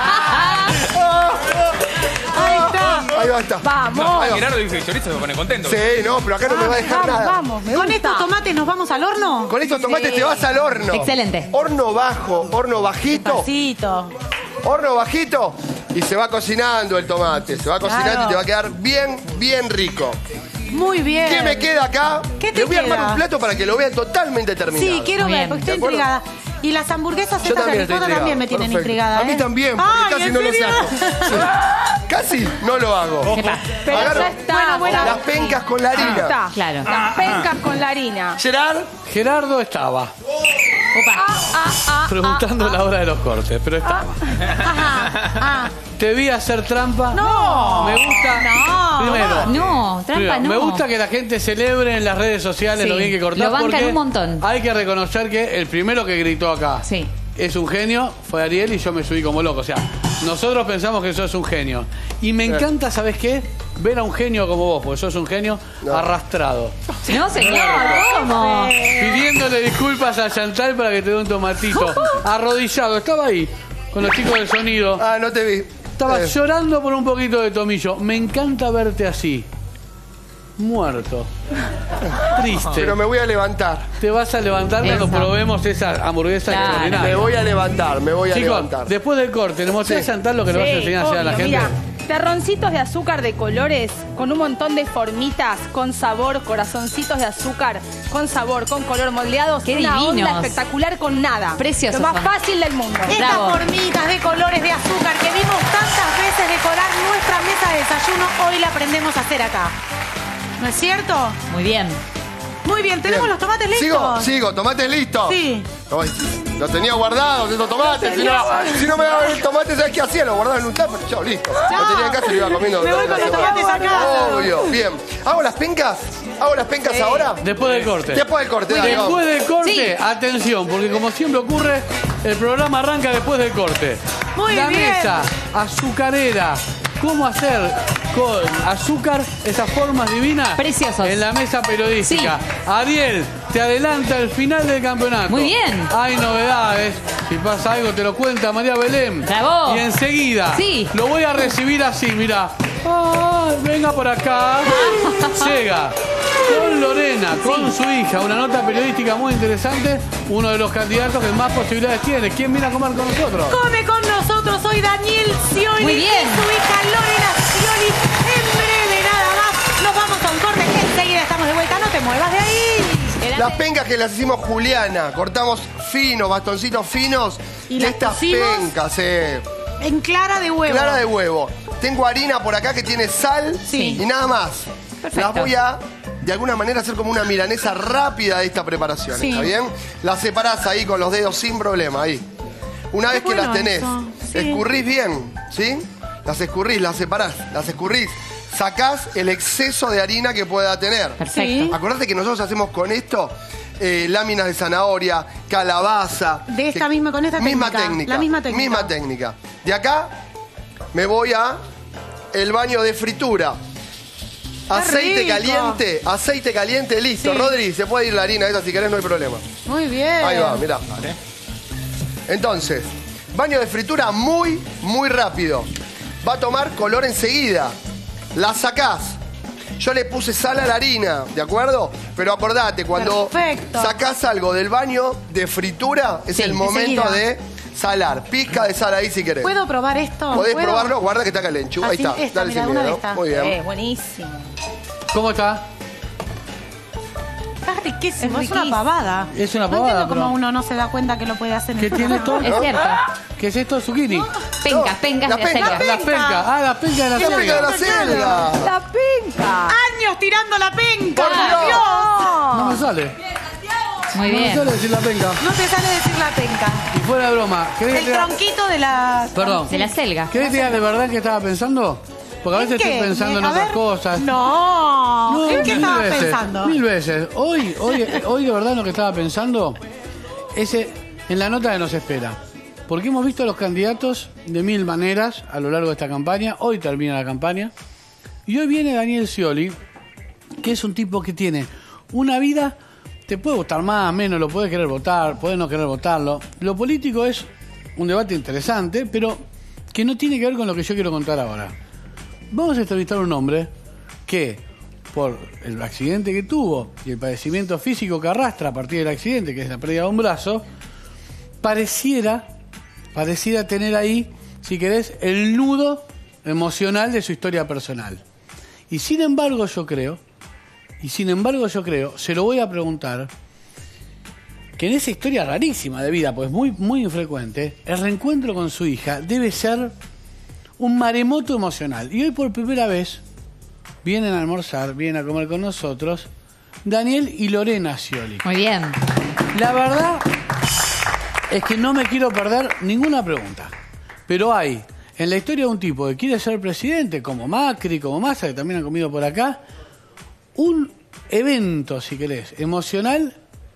Ahí está. Ahí va, está. Vamos. Ahí va. Gerardo dice chorizo se pone contento. Sí, no, pero acá no me va a dejar nada. Vamos, me ¿Con gusta. estos tomates nos vamos al horno? Con estos tomates te vas al horno. Excelente. Horno bajo, horno bajito. Pasito. Horno bajito y se va cocinando el tomate. Se va cocinando Claro. y te va a quedar bien rico. Muy bien. ¿Qué me queda acá? ¿Qué te Le voy a armar queda? un plato para que lo vean totalmente terminado. Sí, quiero Muy ver, bien. porque ¿De estoy acuerdo? intrigada. Y las hamburguesas Yo estas de también estoy ricota también me intrigado. tienen Perfecto. intrigada. A mí ¿eh? también, porque Ay, casi ¿en no lo serio? saco. Sí. Casi no lo hago. Pero Agarro ya está. las pencas con la harina. Está. Claro. Las pencas con la harina. Gerard, Gerardo estaba preguntando la hora de los cortes, pero estaba. Ajá. Te vi hacer trampa. No. Me gusta. No. Primero. No, trampa Primero, no. Me gusta que la gente celebre en las redes sociales Sí, lo bien que cortás. lo bancan porque un montón. Hay que reconocer que el primero que gritó acá Sí. es un genio, fue Ariel y yo me subí como loco. O sea, nosotros pensamos que sos un genio. Y me encanta, ¿sabes qué? Ver a un genio como vos, porque sos un genio arrastrado. No, señor, ¿cómo? Pidiéndole disculpas a Chantal para que te dé un tomatito. Arrodillado, estaba ahí, con los chicos del sonido. no te vi. Estaba llorando por un poquito de tomillo. Me encanta verte así. Muerto. Triste. Pero me voy a levantar. Te vas a levantar cuando Eso. probemos esa hamburguesa Claro. extraordinaria. Me voy a levantar, me voy a Chicos, levantar. después del corte, ¿le mostrás a Chantal lo que le vas a enseñar a hacer a la obvio, gente? Mira, terroncitos de azúcar de colores, con un montón de formitas, con sabor, corazoncitos de azúcar, con sabor, con color moldeados. Qué una divinos. onda espectacular con nada. Preciosos Lo más son. fácil del mundo. Estas Bravo. formitas de colores de azúcar que vimos tantas veces decorar nuestra mesa de desayuno hoy la aprendemos a hacer acá. ¿No es cierto? Muy bien. Muy bien, ¿tenemos Bien. los tomates listos? Sigo, tomates listos. Sí. Ay, los tenía guardados estos tomates. Si no me daban el tomate, ¿sabes qué hacía? Lo guardaba en un tupper y chao, listo. Chao. Lo tenía en casa y lo iba comiendo. Me voy con los tomates acá. Obvio, bien. ¿Hago las pencas? Ahora? Después del corte. Después del corte, dale, vamos. Después del corte, Sí. atención, porque como siempre ocurre, el programa arranca después del corte. Muy La bien. mesa azucarera. ¿Cómo hacer con azúcar esas formas divinas? Preciosos. En la mesa periodística. Ariel, te adelanta el final del campeonato. Muy bien. Hay novedades. Si pasa algo, te lo cuenta María Belén. Bravo. Y enseguida Sí. lo voy a recibir así, mira. Venga por acá. Llega con Lorena, con su hija, una nota periodística muy interesante. Uno de los candidatos que más posibilidades tiene. ¿Quién viene a comer con nosotros? Come con nosotros hoy Daniel Scioli. Muy bien. Y su hija Lorena Scioli. En breve nada más. Nos vamos a un corte. Enseguida estamos de vuelta. No te muevas de ahí. Las pencas que las hicimos Juliana. Cortamos finos, bastoncitos finos. Y de las estas pusimos pencas, En clara de huevo. Clara de huevo. Tengo harina por acá que tiene sal Sí. y nada más. Perfecto. Las voy a, de alguna manera, hacer como una milanesa rápida de esta preparación. Sí. ¿Está bien? Las separás ahí con los dedos sin problema, ahí. Una vez que bueno las tenés, eso. Sí. escurrís bien, ¿sí? Las escurrís, las separás, las escurrís. Sacás el exceso de harina que pueda tener. Perfecto. Sí. Acordate que nosotros hacemos con esto láminas de zanahoria, calabaza. De esta misma- con esta misma técnica. técnica. La misma técnica. Misma técnica. De acá me voy a el baño de fritura. Aceite caliente, listo. Sí. Rodri, se puede ir la harina esa si querés, no hay problema. Muy bien. Ahí va, mirá. Entonces, baño de fritura muy, muy rápido. Va a tomar color enseguida. La sacás. Yo le puse sal a la harina, ¿de acuerdo? Pero acordate, cuando Perfecto. sacás algo del baño de fritura, es Sí, el momento enseguida. de salar. Pizca de sal ahí si querés. ¿Puedo probar esto? Podés ¿Puedo? probarlo, guarda que está calenchu. Ahí Así, está, esta, dale mirá, sin una de miedo. estas. Muy bien. Buenísimo. ¿Cómo está? Está riquísimo. Es Es una riquísimo. pavada. Es una No pavada, entiendo cómo pero- uno no se da cuenta que lo puede hacer en ¿Qué el tiene esto? Es cierto. ¿Qué es esto? ¿Zucchini? Pencas, pencas La de penca, acelga. Las pencas. Ah, las pencas de la ¡Es la penca de la selga. selga! La penca. Años tirando la penca. Por Dios. No me sale. Muy No me bien. sale decir la penca. No te sale decir la penca. Y fuera de broma. ¿Querés que El te diga- tronquito de la... Perdón. De la selga. ¿Querés que te diga de verdad que estaba pensando? Porque a veces ¿Qué? estoy pensando en A otras ver. cosas. No. ¿En qué mil estabas veces, pensando? 1000 veces. Hoy de verdad lo que estaba pensando es en la nota que nos espera. Porque hemos visto a los candidatos de 1000 maneras a lo largo de esta campaña. Hoy termina la campaña. Y hoy viene Daniel Scioli, que es un tipo que tiene una vida, te puede gustar más, menos, lo puedes querer votar, puedes no querer votarlo. Lo político es un debate interesante, pero que no tiene que ver con lo que yo quiero contar ahora. Vamos a entrevistar a un hombre que, por el accidente que tuvo y el padecimiento físico que arrastra a partir del accidente, que es la pérdida de un brazo, pareciera tener ahí, si querés, el nudo emocional de su historia personal. Y sin embargo yo creo, se lo voy a preguntar, que en esa historia rarísima de vida, pues muy, muy infrecuente, el reencuentro con su hija debe ser un maremoto emocional. Y hoy por primera vez vienen a almorzar, vienen a comer con nosotros Daniel y Lorena Scioli. Muy bien. La verdad es que no me quiero perder ninguna pregunta. Pero hay en la historia de un tipo que quiere ser presidente, como Macri, como Massa, que también han comido por acá, un evento, si querés, emocional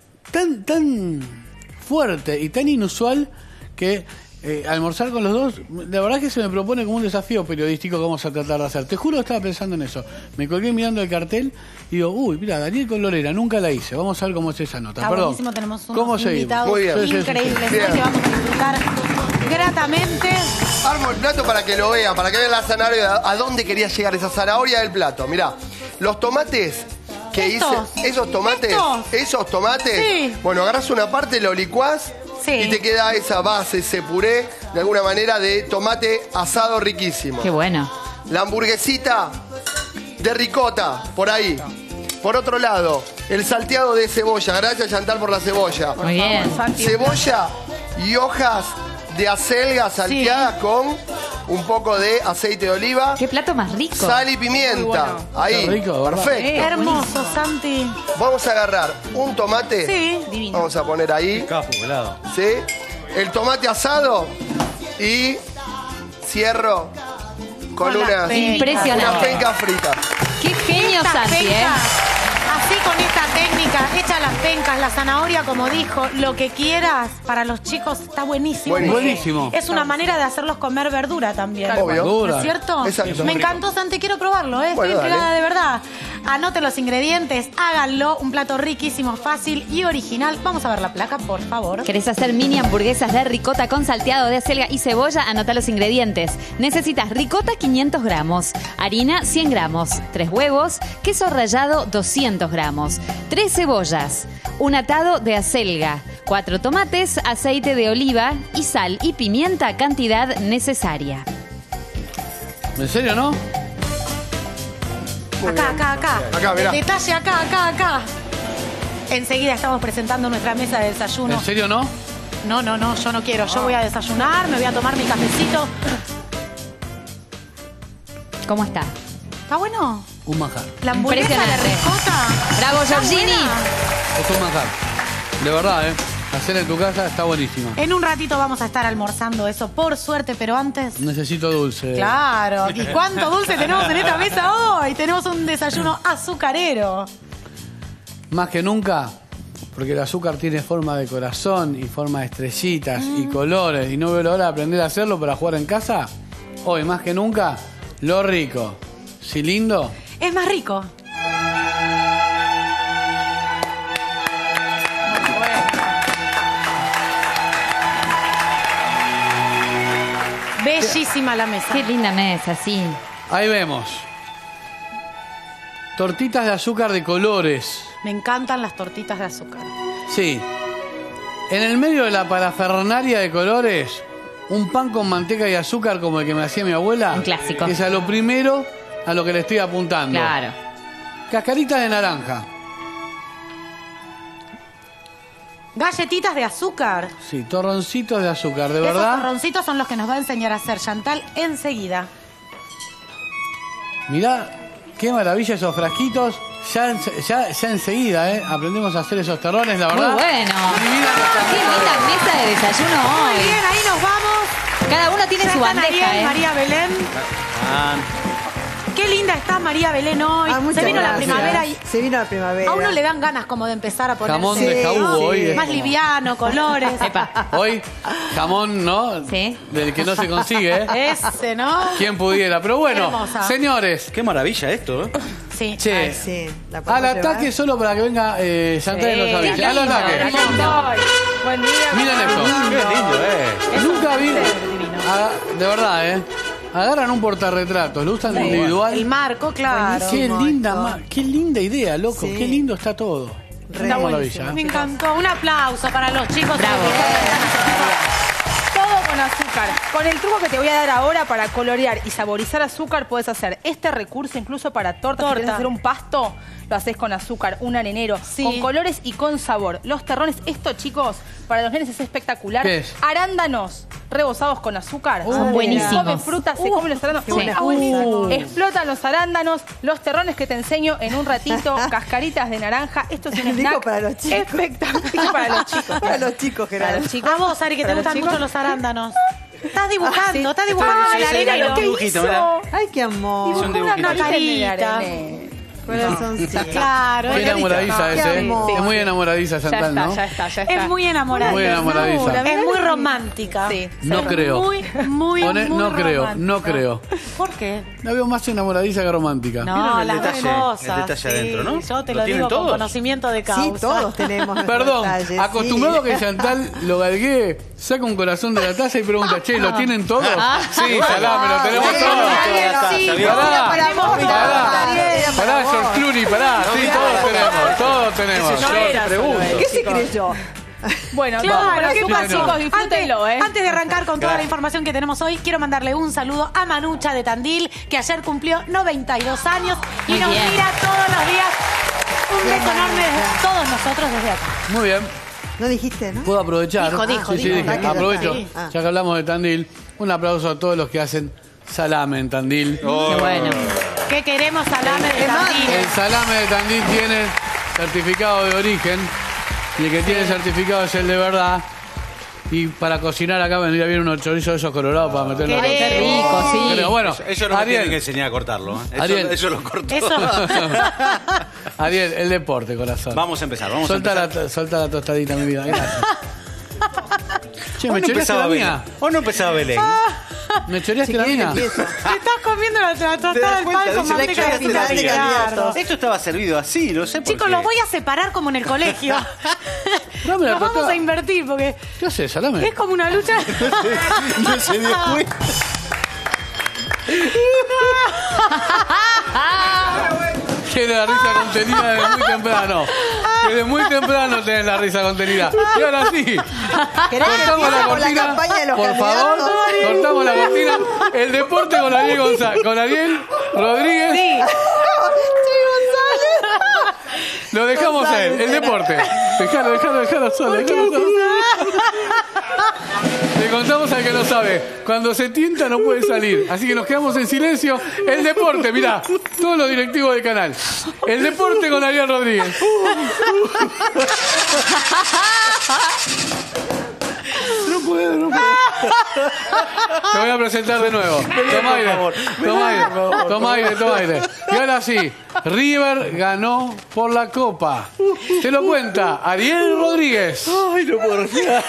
tan fuerte y tan inusual que almorzar con los dos, la verdad es que se me propone como un desafío periodístico que vamos a tratar de hacer. Te juro que estaba pensando en eso. Me colgué mirando el cartel y digo, uy, mira, Daniel con Lorena, nunca la hice. Vamos a ver cómo es esa nota. Está Perdón. buenísimo, tenemos unos ¿Cómo seguimos? invitados Muy bien. increíbles. Bien. Hoy que vamos a disfrutar gratamente. Armo el plato para que lo vean, para que vean la zanahoria, a dónde quería llegar esa zanahoria del plato. Mirá, los tomates que Estos. hice, esos tomates, Sí. bueno, agarrás una parte, lo licuás Sí. y te queda esa base, ese puré, de alguna manera, de tomate asado riquísimo. Qué bueno. La hamburguesita de ricota, por ahí. Por otro lado, el salteado de cebolla. Gracias, Chantal, por la cebolla. Muy bien. Cebolla y hojas de acelga salteada con un poco de aceite de oliva. Qué plato más rico. Sal y pimienta. Ahí, Qué rico, ¿verdad? perfecto. Hermoso, Santi. Vamos a agarrar un tomate. Sí, divino. Vamos a poner ahí. Capo, helado. ¿Sí? El tomate asado y cierro con Con las unas Impresionante. pencas fritas. Qué genio, Estas Santi, pencas, así con esta técnica, echa las pencas, la zanahoria, como dijo, lo que quieras, para los chicos está buenísimo. Buenísimo. Es una manera de hacerlos comer verdura también. Obvio. Verdura. ¿No es cierto? Exacto. Me encantó, Santi, quiero probarlo, ¿eh? Bueno, Estoy entregada dale. de verdad. Anoten los ingredientes, háganlo, un plato riquísimo, fácil y original. Vamos a ver la placa, por favor. ¿Querés hacer mini hamburguesas de ricota con salteado de acelga y cebolla? Anota los ingredientes. Necesitas ricota 500 gramos, harina 100 gramos, 3 huevos, queso rallado 200 gramos, 3 cebollas, un atado de acelga, 4 tomates, aceite de oliva y sal y pimienta cantidad necesaria. ¿En serio, no? Acá. Acá, mirá. Detalle acá. Enseguida estamos presentando nuestra mesa de desayuno. ¿En serio, no? No, yo no quiero. Yo voy a desayunar, me voy a tomar mi cafecito. ¿Cómo está? ¿Está bueno? Un manjar. La hamburguesa de Impresionante. ricota. Bravo, ¿Está Giorgini. buena? Es un manjar. De verdad, ¿eh? Hacer en tu casa está buenísima. En un ratito vamos a estar almorzando eso, por suerte, pero antes... Necesito dulce. Claro, ¿y cuánto dulce tenemos en esta mesa hoy? Tenemos un desayuno azucarero. Más que nunca, porque el azúcar tiene forma de corazón y forma de estrellitas y colores, y no veo la hora de aprender a hacerlo para jugar en casa. Hoy, más que nunca, lo rico. ¿Sí, lindo? Es más rico. Bellísima la mesa. Qué linda mesa, sí. Ahí vemos. Tortitas de azúcar de colores. Me encantan las tortitas de azúcar. Sí. En el medio de la parafernalia de colores, un pan con manteca y azúcar como el que me hacía mi abuela. Un clásico. Que es a lo primero a lo que le estoy apuntando. Claro. Cascaritas de naranja. Galletitas de azúcar. Sí, torroncitos de azúcar, de Esos verdad. torroncitos son los que nos va a enseñar a hacer Chantal enseguida. Mirá, qué maravilla esos frasquitos. Ya enseguida, aprendemos a hacer esos terrones, la verdad. Muy bueno. Divina Qué linda mesa de desayuno Muy hoy. bien, ahí nos vamos. Cada uno tiene Ya su están bandeja, Ariel, ¿eh? María Belén. Ah, Qué linda está María Belén hoy. Ah, muchas Se vino la gracias. primavera y Se vino la primavera. a uno le dan ganas como de empezar a ponerse Jamón de jabugo Sí, hoy. sí. es más como- liviano, colores. Epa. Hoy, jamón, ¿no? Sí. Del que no se consigue, ¿eh? Ese, ¿no? ¿Quién pudiera? Pero bueno, Hermosa. señores, qué maravilla esto, ¿eh? Sí. che, Ay, sí, la podemos al ataque llevar. solo para que venga Chantal y nos avise. qué Al lindo, ataque. qué lindo. Buen día. Miren esto. Qué lindo, Nunca vi. De verdad, agarran un portarretratos, lo usan individual. El marco, claro. Qué Buenísimo linda, esto. qué linda idea, loco. Sí. Qué lindo está todo. Una maravilla. Me encantó. Un aplauso para los chicos. Bravo. Todo con azúcar. Con el truco que te voy a dar ahora para colorear y saborizar azúcar, puedes hacer este recurso incluso para tortas. Si quieres hacer un pasto, lo haces con azúcar, un arenero, Sí. con colores y con sabor. Los terrones, esto, chicos, para los nenes es espectacular. ¿Qué es? Arándanos rebozados con azúcar. Son buenísimos. Comen frutas, se comen los arándanos. buena Está buenísimo. cosa. Explotan los arándanos, los terrones que te enseño en un ratito, cascaritas de naranja. Esto es un Digo snack para los chicos. espectacular para los chicos. Para los chicos, Para Gerardo. los chicos. A vos, Ari, que te Para los gustan chicos. mucho los arándanos. Estás dibujando, Ah, sí. estás dibujando Ay, la mira arena. lo que dibujito, hizo. mirá. Ay, qué amor. Hizo un Una dibujito. carita. Corazoncito. Claro, Qué es enamoradiza Qué ese, amor. Es muy enamoradiza Ya Chantal, está, ¿no? ya está, ya está. Es muy enamorada. Muy enamoradiza. Es muy romántica. Sí. No Es creo. Muy, muy, No muy creo, romántica. no creo. ¿Por qué? La veo más enamoradiza que romántica. No, Vieron el las detalle, cosas. el detalle sí. adentro, ¿no? Yo te ¿Lo lo tienen digo con todos? conocimiento de causa. Sí, todos tenemos nuestros Perdón, detalles, acostumbrado sí. a que Chantal lo galguee, saca un corazón de la taza y pregunta, che, ¿lo tienen todos? Sí, salame, lo tenemos sí, todos. sí, sí, Pará, para vos, pará, pará, George Clooney, pará. Sí, todos tenemos. No era solo él. ¿Qué se creyó? Bueno, Claro, vamos con ¿qué azúcar, pasó? chicos, disfrútenlo, Antes de arrancar con toda la información que tenemos hoy, quiero mandarle un saludo a Manucha de Tandil, que ayer cumplió 92 años y Muy nos bien. mira todos los días. Un beso enorme desde todos nosotros desde acá. Muy bien. No dijiste, ¿no? Puedo aprovechar. Dijo, Sí, dije. dijo. Aprovecho, Sí. Ah. ya que hablamos de Tandil, un aplauso a todos los que hacen salame en Tandil. Qué bueno. ¿Qué queremos salame de Tandil? El salame de Tandil tiene certificado de origen y el que tiene certificado es el de verdad. Y para cocinar acá vendría bien unos chorizos de esos colorados para meterlo. Qué rico, sí. Pero bueno, Eso no me tiene que Ariel, enseñar a cortarlo. ¿eh? Ariel. Eso lo corto. Eso. Ariel, el deporte, corazón. Vamos a empezar, vamos Solta a empezar. solta la tostadita, mi vida. Gracias. Che, Hoy ¿me no choreaste empezaba la Belén. mía? Hoy no empezaba Belén. ¿Me choreaste la mía? Te estás comiendo la ¿Te das tostada del cuenta? pan con Dice, manteca de "Le echaste la Ricardo". Esto estaba servido así, no sé por Chicos, qué. los voy a separar como en el colegio. Dame la Los vamos tostada. a invertir porque ¿Qué haces, salame? es como una lucha. No se dio cuenta. Tiene la risa contenida desde muy temprano. Desde muy temprano tenés la risa contenida. Y ahora sí. ¿Querés que Cortamos la empiece con la cortina. campaña de los Por favor, candidatos? cortamos la cortina. El deporte con Ariel González. Con Ariel Rodríguez. Sí. Lo dejamos a él. El deporte. Dejalo solo. Dejalo solo. Le contamos al que no sabe. Cuando se tienta no puede salir. Así que nos quedamos en silencio. El deporte, mirá. Todos los directivos del canal. El deporte con Ariel Rodríguez. No puedo. Te voy a presentar de nuevo. Toma aire. Y ahora sí, River ganó por la Copa. Te lo cuenta Ariel Rodríguez. Ay, no puedo respirar.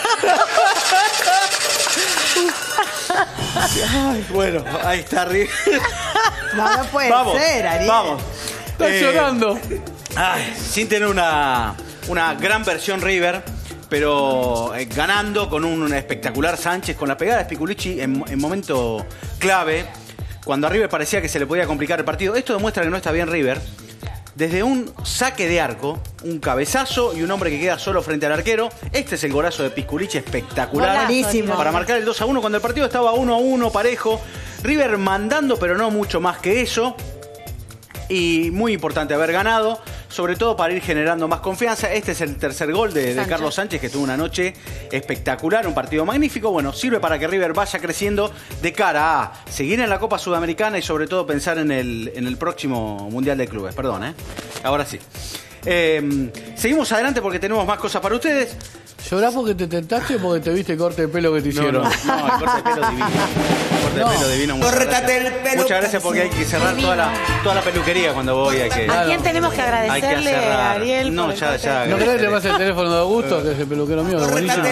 Ay, bueno, ahí está River. No puede Vamos, ser, Ariel. vamos. Está llorando. Ay, sin tener una gran versión River, pero ganando con un espectacular Sánchez, con la pegada de Spiculici en momento clave, cuando a River parecía que se le podía complicar el partido. Esto demuestra que no está bien River. Desde un saque de arco, un cabezazo y un hombre que queda solo frente al arquero. Este es el golazo de Pisculici, espectacular. Buenísimo. Para marcar el 2-1 cuando el partido estaba 1-1 parejo. River mandando, pero no mucho más que eso. Y muy importante haber ganado, sobre todo para ir generando más confianza. Este es el tercer gol de Carlos Sánchez, que tuvo una noche espectacular, un partido magnífico. Bueno, sirve para que River vaya creciendo de cara a seguir en la Copa Sudamericana y sobre todo pensar en el próximo Mundial de Clubes. Perdón, ahora sí. Seguimos adelante porque tenemos más cosas para ustedes. ¿Llorás porque te tentaste o porque te viste el corte de pelo que te hicieron? No, el corte de pelo divino. El corte de pelo divino. Muchas gracias porque hay que cerrar toda la peluquería cuando voy. ¿A quién tenemos que Hay que agradecerle, cerrar. Ariel? No, por el ya. corte? ¿No querés que te pase el teléfono de Augusto, que es el peluquero mío? Que es buenísimo.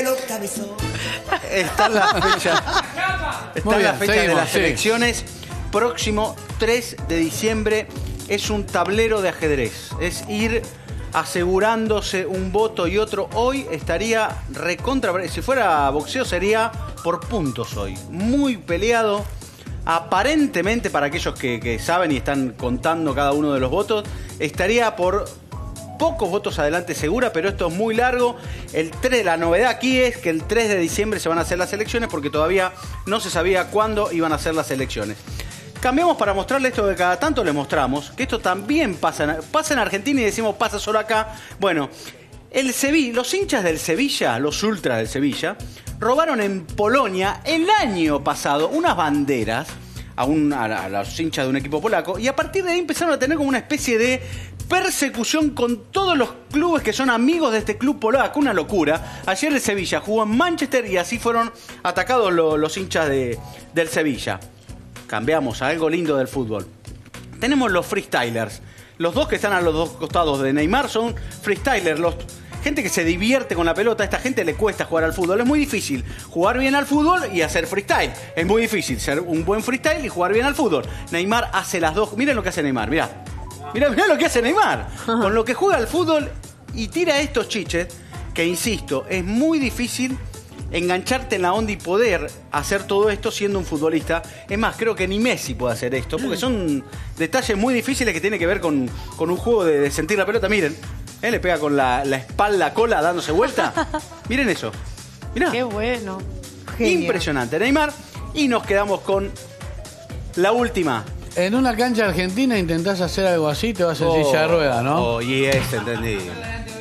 Está la fecha. Muy Está la bien, fecha de seguimos, las sí. elecciones. Próximo 3 de diciembre. Es un tablero de ajedrez. Es ir asegurándose un voto y otro. Hoy estaría recontra. Si fuera boxeo sería por puntos hoy. Muy peleado. Aparentemente, para aquellos que saben y están contando cada uno de los votos, estaría por pocos votos adelante segura, pero esto es muy largo. La novedad aquí es que el 3 de diciembre se van a hacer las elecciones porque todavía no se sabía cuándo iban a ser las elecciones. Cambiamos para mostrarles esto que cada tanto les mostramos, que esto también pasa en Argentina y decimos pasa solo acá. Bueno, los hinchas del Sevilla, los ultras del Sevilla, robaron en Polonia el año pasado unas banderas a los hinchas de un equipo polaco y a partir de ahí empezaron a tener como una especie de persecución con todos los clubes que son amigos de este club polaco, una locura. Ayer el Sevilla jugó en Manchester y así fueron atacados los hinchas del Sevilla. Cambiamos a algo lindo del fútbol. Tenemos los freestylers. Los dos que están a los dos costados de Neymar son freestylers. Gente que se divierte con la pelota. A esta gente le cuesta jugar al fútbol. Es muy difícil jugar bien al fútbol y hacer freestyle. Es muy difícil ser un buen freestyle y jugar bien al fútbol. Neymar hace las dos. Miren lo que hace Neymar, mirá. Mirá lo que hace Neymar. Con lo que juega al fútbol y tira estos chiches, que insisto, es muy difícil engancharte en la onda y poder hacer todo esto siendo un futbolista. Es más, creo que ni Messi puede hacer esto, porque son detalles muy difíciles que tienen que ver con un juego de sentir la pelota. Miren, le pega con la espalda, cola, dándose vuelta. Miren eso. Mirá. Qué bueno. Genio. Impresionante, Neymar. Y nos quedamos con la última. En una cancha argentina intentás hacer algo así, te vas en silla de ruedas, ¿no? Oh, y es entendible.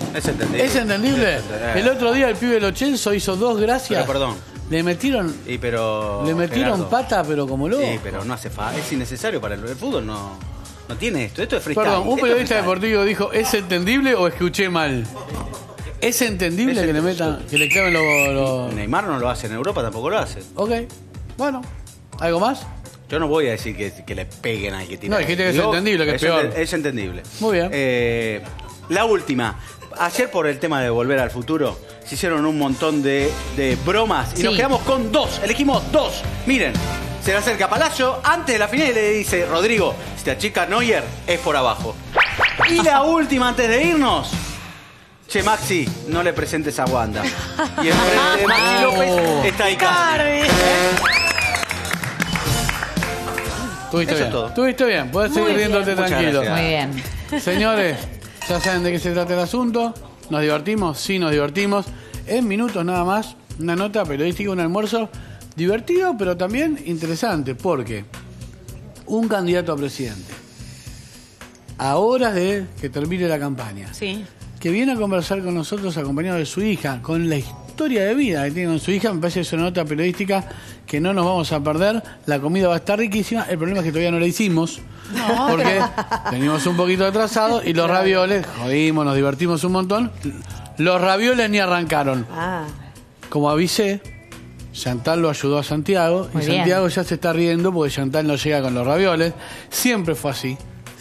Es entendible. ¿Es entendible? El otro día el pibe Lo Celso hizo 2 gracias. Pero perdón. Le metieron Gerardo, pata, pero como loco. Sí, pero no hace falta. Es innecesario para el fútbol, no tiene esto. Esto es freestyle. Perdón, un periodista deportivo dijo, ¿es entendible o escuché mal? ¿Es entendible que le metan, que le claven los... Neymar no lo hace, en Europa tampoco lo hace. Ok, bueno. ¿Algo más? Yo no voy a decir que le peguen al que tiene. No, es que es entendible, que es peor. Es entendible. Muy bien. La última. Ayer por el tema de Volver al Futuro se hicieron un montón de bromas y nos quedamos con 2. Elegimos 2. Miren, se le acerca Palacio antes de la final y le dice, Rodrigo, si te achica Neuer, es por abajo. Y la última antes de irnos. Che, Maxi, no le presentes a Wanda. Y enfrente de Maxi López está Icardi. Tuviste bien. Todo. Tuviste bien. Podés seguir riéndote tranquilo. Muy bien. Señores, ya saben de qué se trata el asunto. ¿Nos divertimos? Sí, nos divertimos. En minutos nada más, una nota periodística, un almuerzo divertido, pero también interesante, porque un candidato a presidente, a horas de que termine la campaña, que viene a conversar con nosotros acompañado de su hija, con la historia de vida que tiene con su hija, me parece que es una nota periodística que no nos vamos a perder. La comida va a estar riquísima, el problema es que todavía no la hicimos, porque venimos un poquito atrasados y los ravioles, jodimos, nos divertimos un montón, los ravioles ni arrancaron. Como avisé, Chantal lo ayudó a Santiago, y Santiago ya se está riendo porque Chantal no llega con los ravioles. Siempre fue así,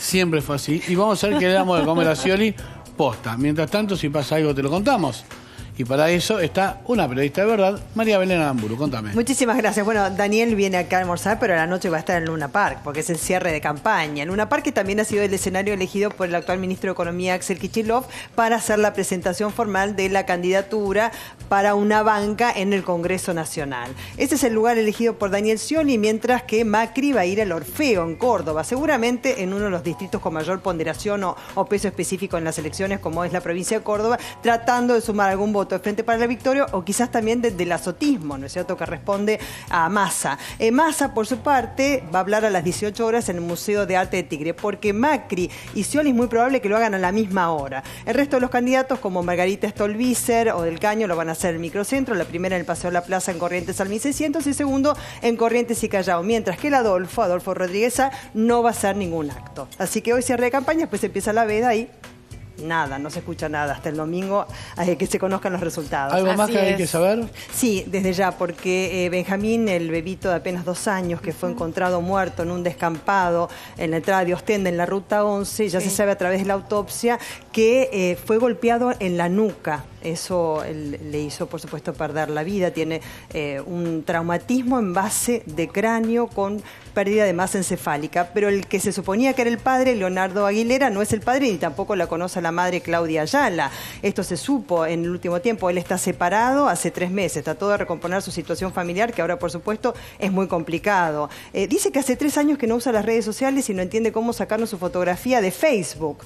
y vamos a ver qué le damos de comer a Scioli posta. Mientras tanto, si pasa algo te lo contamos. Y para eso está una periodista de verdad, María Belén Aramburu. Contame. Muchísimas gracias. Bueno, Daniel viene acá a almorzar, pero a la noche va a estar en Luna Park, porque es el cierre de campaña. Luna Park, que también ha sido el escenario elegido por el actual ministro de Economía, Axel Kicillof, para hacer la presentación formal de la candidatura para una banca en el Congreso Nacional. Este es el lugar elegido por Daniel Scioli, mientras que Macri va a ir al Orfeo, en Córdoba, seguramente en uno de los distritos con mayor ponderación o peso específico en las elecciones, como es la provincia de Córdoba, tratando de sumar algún voto de Frente para la Victoria o quizás también del azotismo, ¿no es cierto?, que responde a Massa. Massa, por su parte, va a hablar a las 18 horas en el Museo de Arte de Tigre, porque Macri y Scioli es muy probable que lo hagan a la misma hora. El resto de los candidatos, como Margarita Stolbizer o Del Caño, lo van a hacer en el Microcentro, la primera en el Paseo de la Plaza en Corrientes al 1600 y segundo en Corrientes y Callao, mientras que el Adolfo Rodríguez no va a hacer ningún acto. Así que hoy cierre de campaña, después empieza la veda y nada, no se escucha nada hasta el domingo que se conozcan los resultados. ¿Algo más que hay que saber? Sí, desde ya, porque Benjamín, el bebito de apenas 2 años que fue encontrado muerto en un descampado en la entrada de Ostende, en la Ruta 11, ya se sabe a través de la autopsia que fue golpeado en la nuca. Eso le hizo, por supuesto, perder la vida. Tiene un traumatismo en base de cráneo con pérdida de masa encefálica. Pero el que se suponía que era el padre, Leonardo Aguilera, no es el padre ni tampoco la conoce la madre Claudia Ayala. Esto se supo en el último tiempo. Él está separado hace 3 meses. Trató de recomponer su situación familiar, que ahora, por supuesto, es muy complicado. Dice que hace 3 años que no usa las redes sociales y no entiende cómo sacarnos su fotografía de Facebook.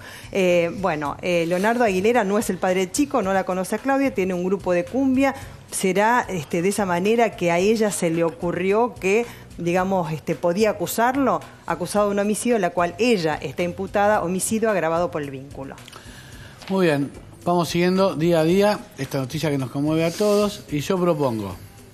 Leonardo Aguilera no es el padre del chico, no la conoce a Claudia, tiene un grupo de cumbia. Será de esa manera que a ella se le ocurrió que, digamos, podía acusarlo, acusado de un homicidio, en la cual ella está imputada, homicidio agravado por el vínculo. Muy bien, vamos siguiendo día a día esta noticia que nos conmueve a todos, y yo propongo,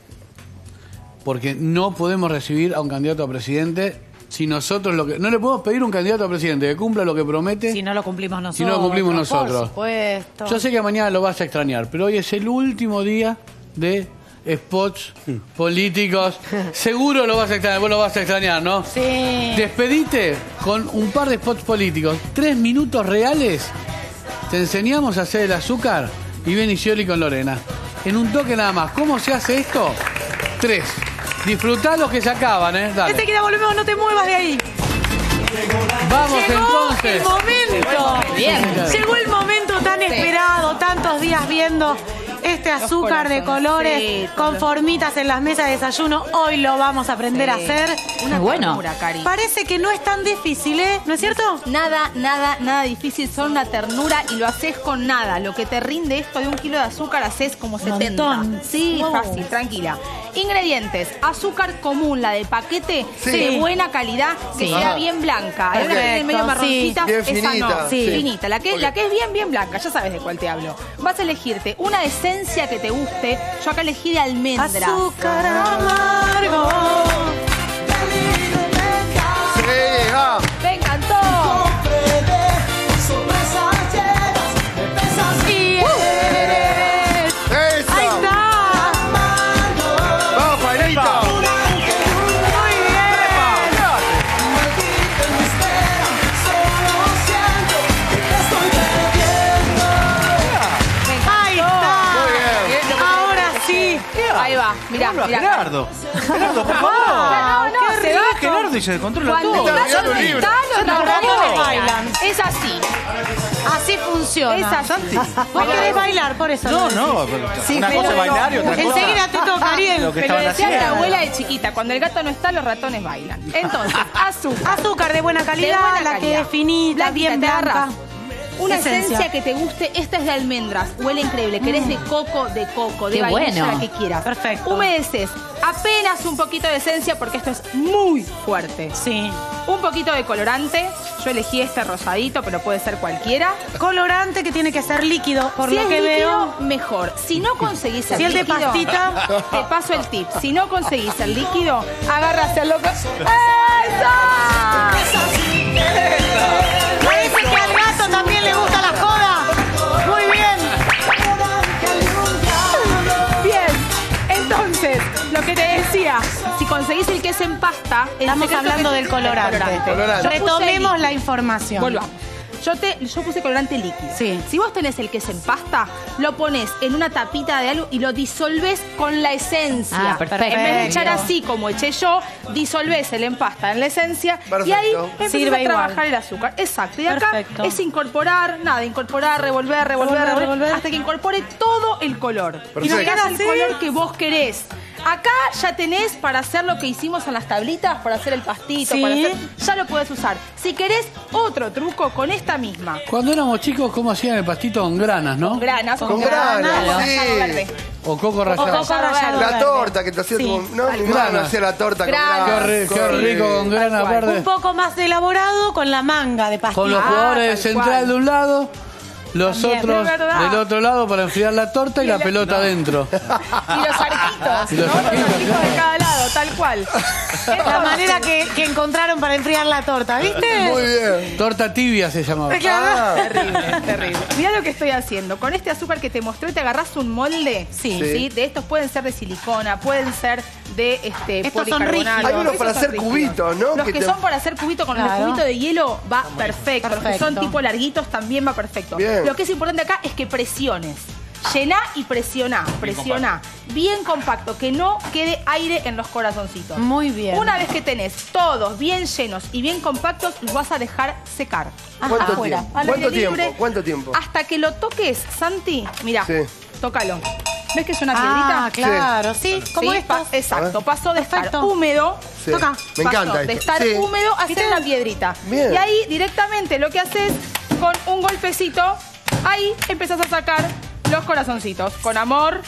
porque no podemos recibir a un candidato a presidente si nosotros no le podemos pedir a un candidato a presidente que cumpla lo que promete si no lo cumplimos nosotros. Si no lo cumplimos nosotros. Por supuesto. Yo sé que mañana lo vas a extrañar, pero hoy es el último día de spots políticos. Seguro lo vas a extrañar, vos lo vas a extrañar, ¿no? Sí. Despedite con un par de spots políticos. 3 minutos reales. Te enseñamos a hacer el azúcar y ven y Scioli con Lorena. En un toque nada más. ¿Cómo se hace esto? 3. Disfrutá los que se acaban, Dale. Enseguida volvemos, no te muevas de ahí. Vamos. Llegó entonces. El momento. Bien. Llegó el momento tan esperado, tantos días viendo este azúcar de colores con formitas en las mesas de desayuno. Hoy lo vamos a aprender a hacer. Una bueno. Ternura, Cari. Parece que no es tan difícil, ¿no es cierto? Nada difícil, son una ternura y lo haces con nada. Lo que te rinde esto de 1 kilo de azúcar haces como 70. Montón. Sí, Wow. fácil, tranquila. Ingredientes: azúcar común, la de paquete, Sí. de buena calidad, que Sí. sea bien blanca. Hay una que tiene medio marroncita, Bien esa finita, no. sí. Finita. La que es bien blanca, ya sabes de cuál te hablo. Vas a elegirte una esencia que te guste. Yo acá elegí de almendra. Azúcar amargo. Sí, va. Me encantó. Y eres. ¡Eso! Ahí está. ¡Vamos, Juanito! Ahí está. Muy bien. Ahora sí. Ahí va, mirá, Vuelva, mirá. Gerardo. Gerardo, por favor. No, se va con- Gerardo y se descontrola Cuando todo. Está estás mirando un libro. los Los ratones ratones bailan. bailan. Es así. Así funciona. Es así. Vos querés bailar, por eso. No, lo no. Sí, Una pero cosa es bailar y otra cosa. Enseguida te toca, Ariel. Lo que Me lo estaban decía mi haciendo. abuela de chiquita. Cuando el gato no está, los ratones bailan. Entonces, azúcar. Azúcar de buena calidad, buena la que calidad. es finita, Blanquita, bien te blanca. agarrás una Esencia. esencia que te guste. Esta es de almendras. Huele increíble. ¿Querés de coco, de Qué vainilla, bueno. la que quieras? Perfecto. Humedeces apenas un poquito de esencia porque esto es muy fuerte. Sí. Un poquito de colorante. Yo elegí este rosadito, pero puede ser cualquiera. Colorante que tiene que ser líquido, por Si lo es que líquido, veo. mejor. Si no conseguís el Si el de líquido, pastita. te paso el tip. Si no conseguís el líquido, agarras el loco. ¡Eso! Parece que al gato también le gusta la joda. Muy bien. Bien. Entonces, lo que te decía, si conseguís el queso en pasta, el Estamos secreto hablando que- del colorante. Colorante. Yo puse Retomemos el- la información. Volvamos. Yo puse colorante líquido. Sí. Si vos tenés el queso en pasta, lo pones en una tapita de algo y lo disolvés con la esencia. Ah, perfecto. En vez de echar así como eché yo, disolvés el en pasta en la esencia y ahí Perfecto. empezás Sirve a trabajar igual. el azúcar. Exacto. Y acá Perfecto. es incorporar, revolver, Revolver. hasta que incorpore todo el color. Y Perfecto. llegás al Así. color que vos querés. Acá ya tenés para hacer lo que hicimos en las tablitas, para hacer el pastito, Sí. para hacer, ya lo podés usar. Si querés otro truco con esta misma. Cuando éramos chicos, ¿cómo hacían el pastito con granas, no? Con granas, Con granas, sí. verde. O coco rallado. coco rallado. La torta que te hacía Sí. tu... No, mi Grana. mamá hacía la torta con Grana. granas. Qué rico con granas cual. verdes. Un poco más elaborado con la manga de pastilla. Con los Ah, jugadores de tal central cual. de un lado, los También, otros es verdad. del otro lado para enfriar la torta y la pelota adentro. Y los arquitos, Y los ¿no? arquitos, Los arquitos de cada lado, tal cual. La manera que encontraron para enfriar la torta, ¿viste? Muy bien. Torta tibia se llamaba. Ah, Terrible, terrible. Mirá lo que estoy haciendo. Con este azúcar que te mostré, te agarrás un molde. Sí. Sí. De estos pueden ser de silicona, pueden ser de Estos son policarbonato. rígidos. Hay unos Esos para son hacer rígidos. cubitos, ¿no? Los Que que te- son para hacer cubitos con Claro. el cubito de hielo va perfecto. Los que son Perfecto. tipo larguitos también va perfecto. Bien. Lo que es importante acá es que presiones. Llená y presiona. Presiona. Bien compacto, que no quede aire en los corazoncitos. Muy bien. Una vez que tenés todos bien llenos y bien compactos, los vas a dejar secar. ¿Cuánto Afuera, tiempo? al ¿Cuánto aire libre. tiempo? ¿Cuánto tiempo? Hasta que lo toques, Santi, mira, Sí. tócalo. ¿Ves que es una piedrita? Ah, claro, sí. Como Sí, estos. exacto, pasó de estar Perfecto. húmedo. Sí. Toca. Me Pasó encanta de esto. estar Sí. húmedo a hacer una piedrita. Bien. Y ahí directamente lo que haces con un golpecito, ahí empezás a sacar los corazoncitos. Con amor.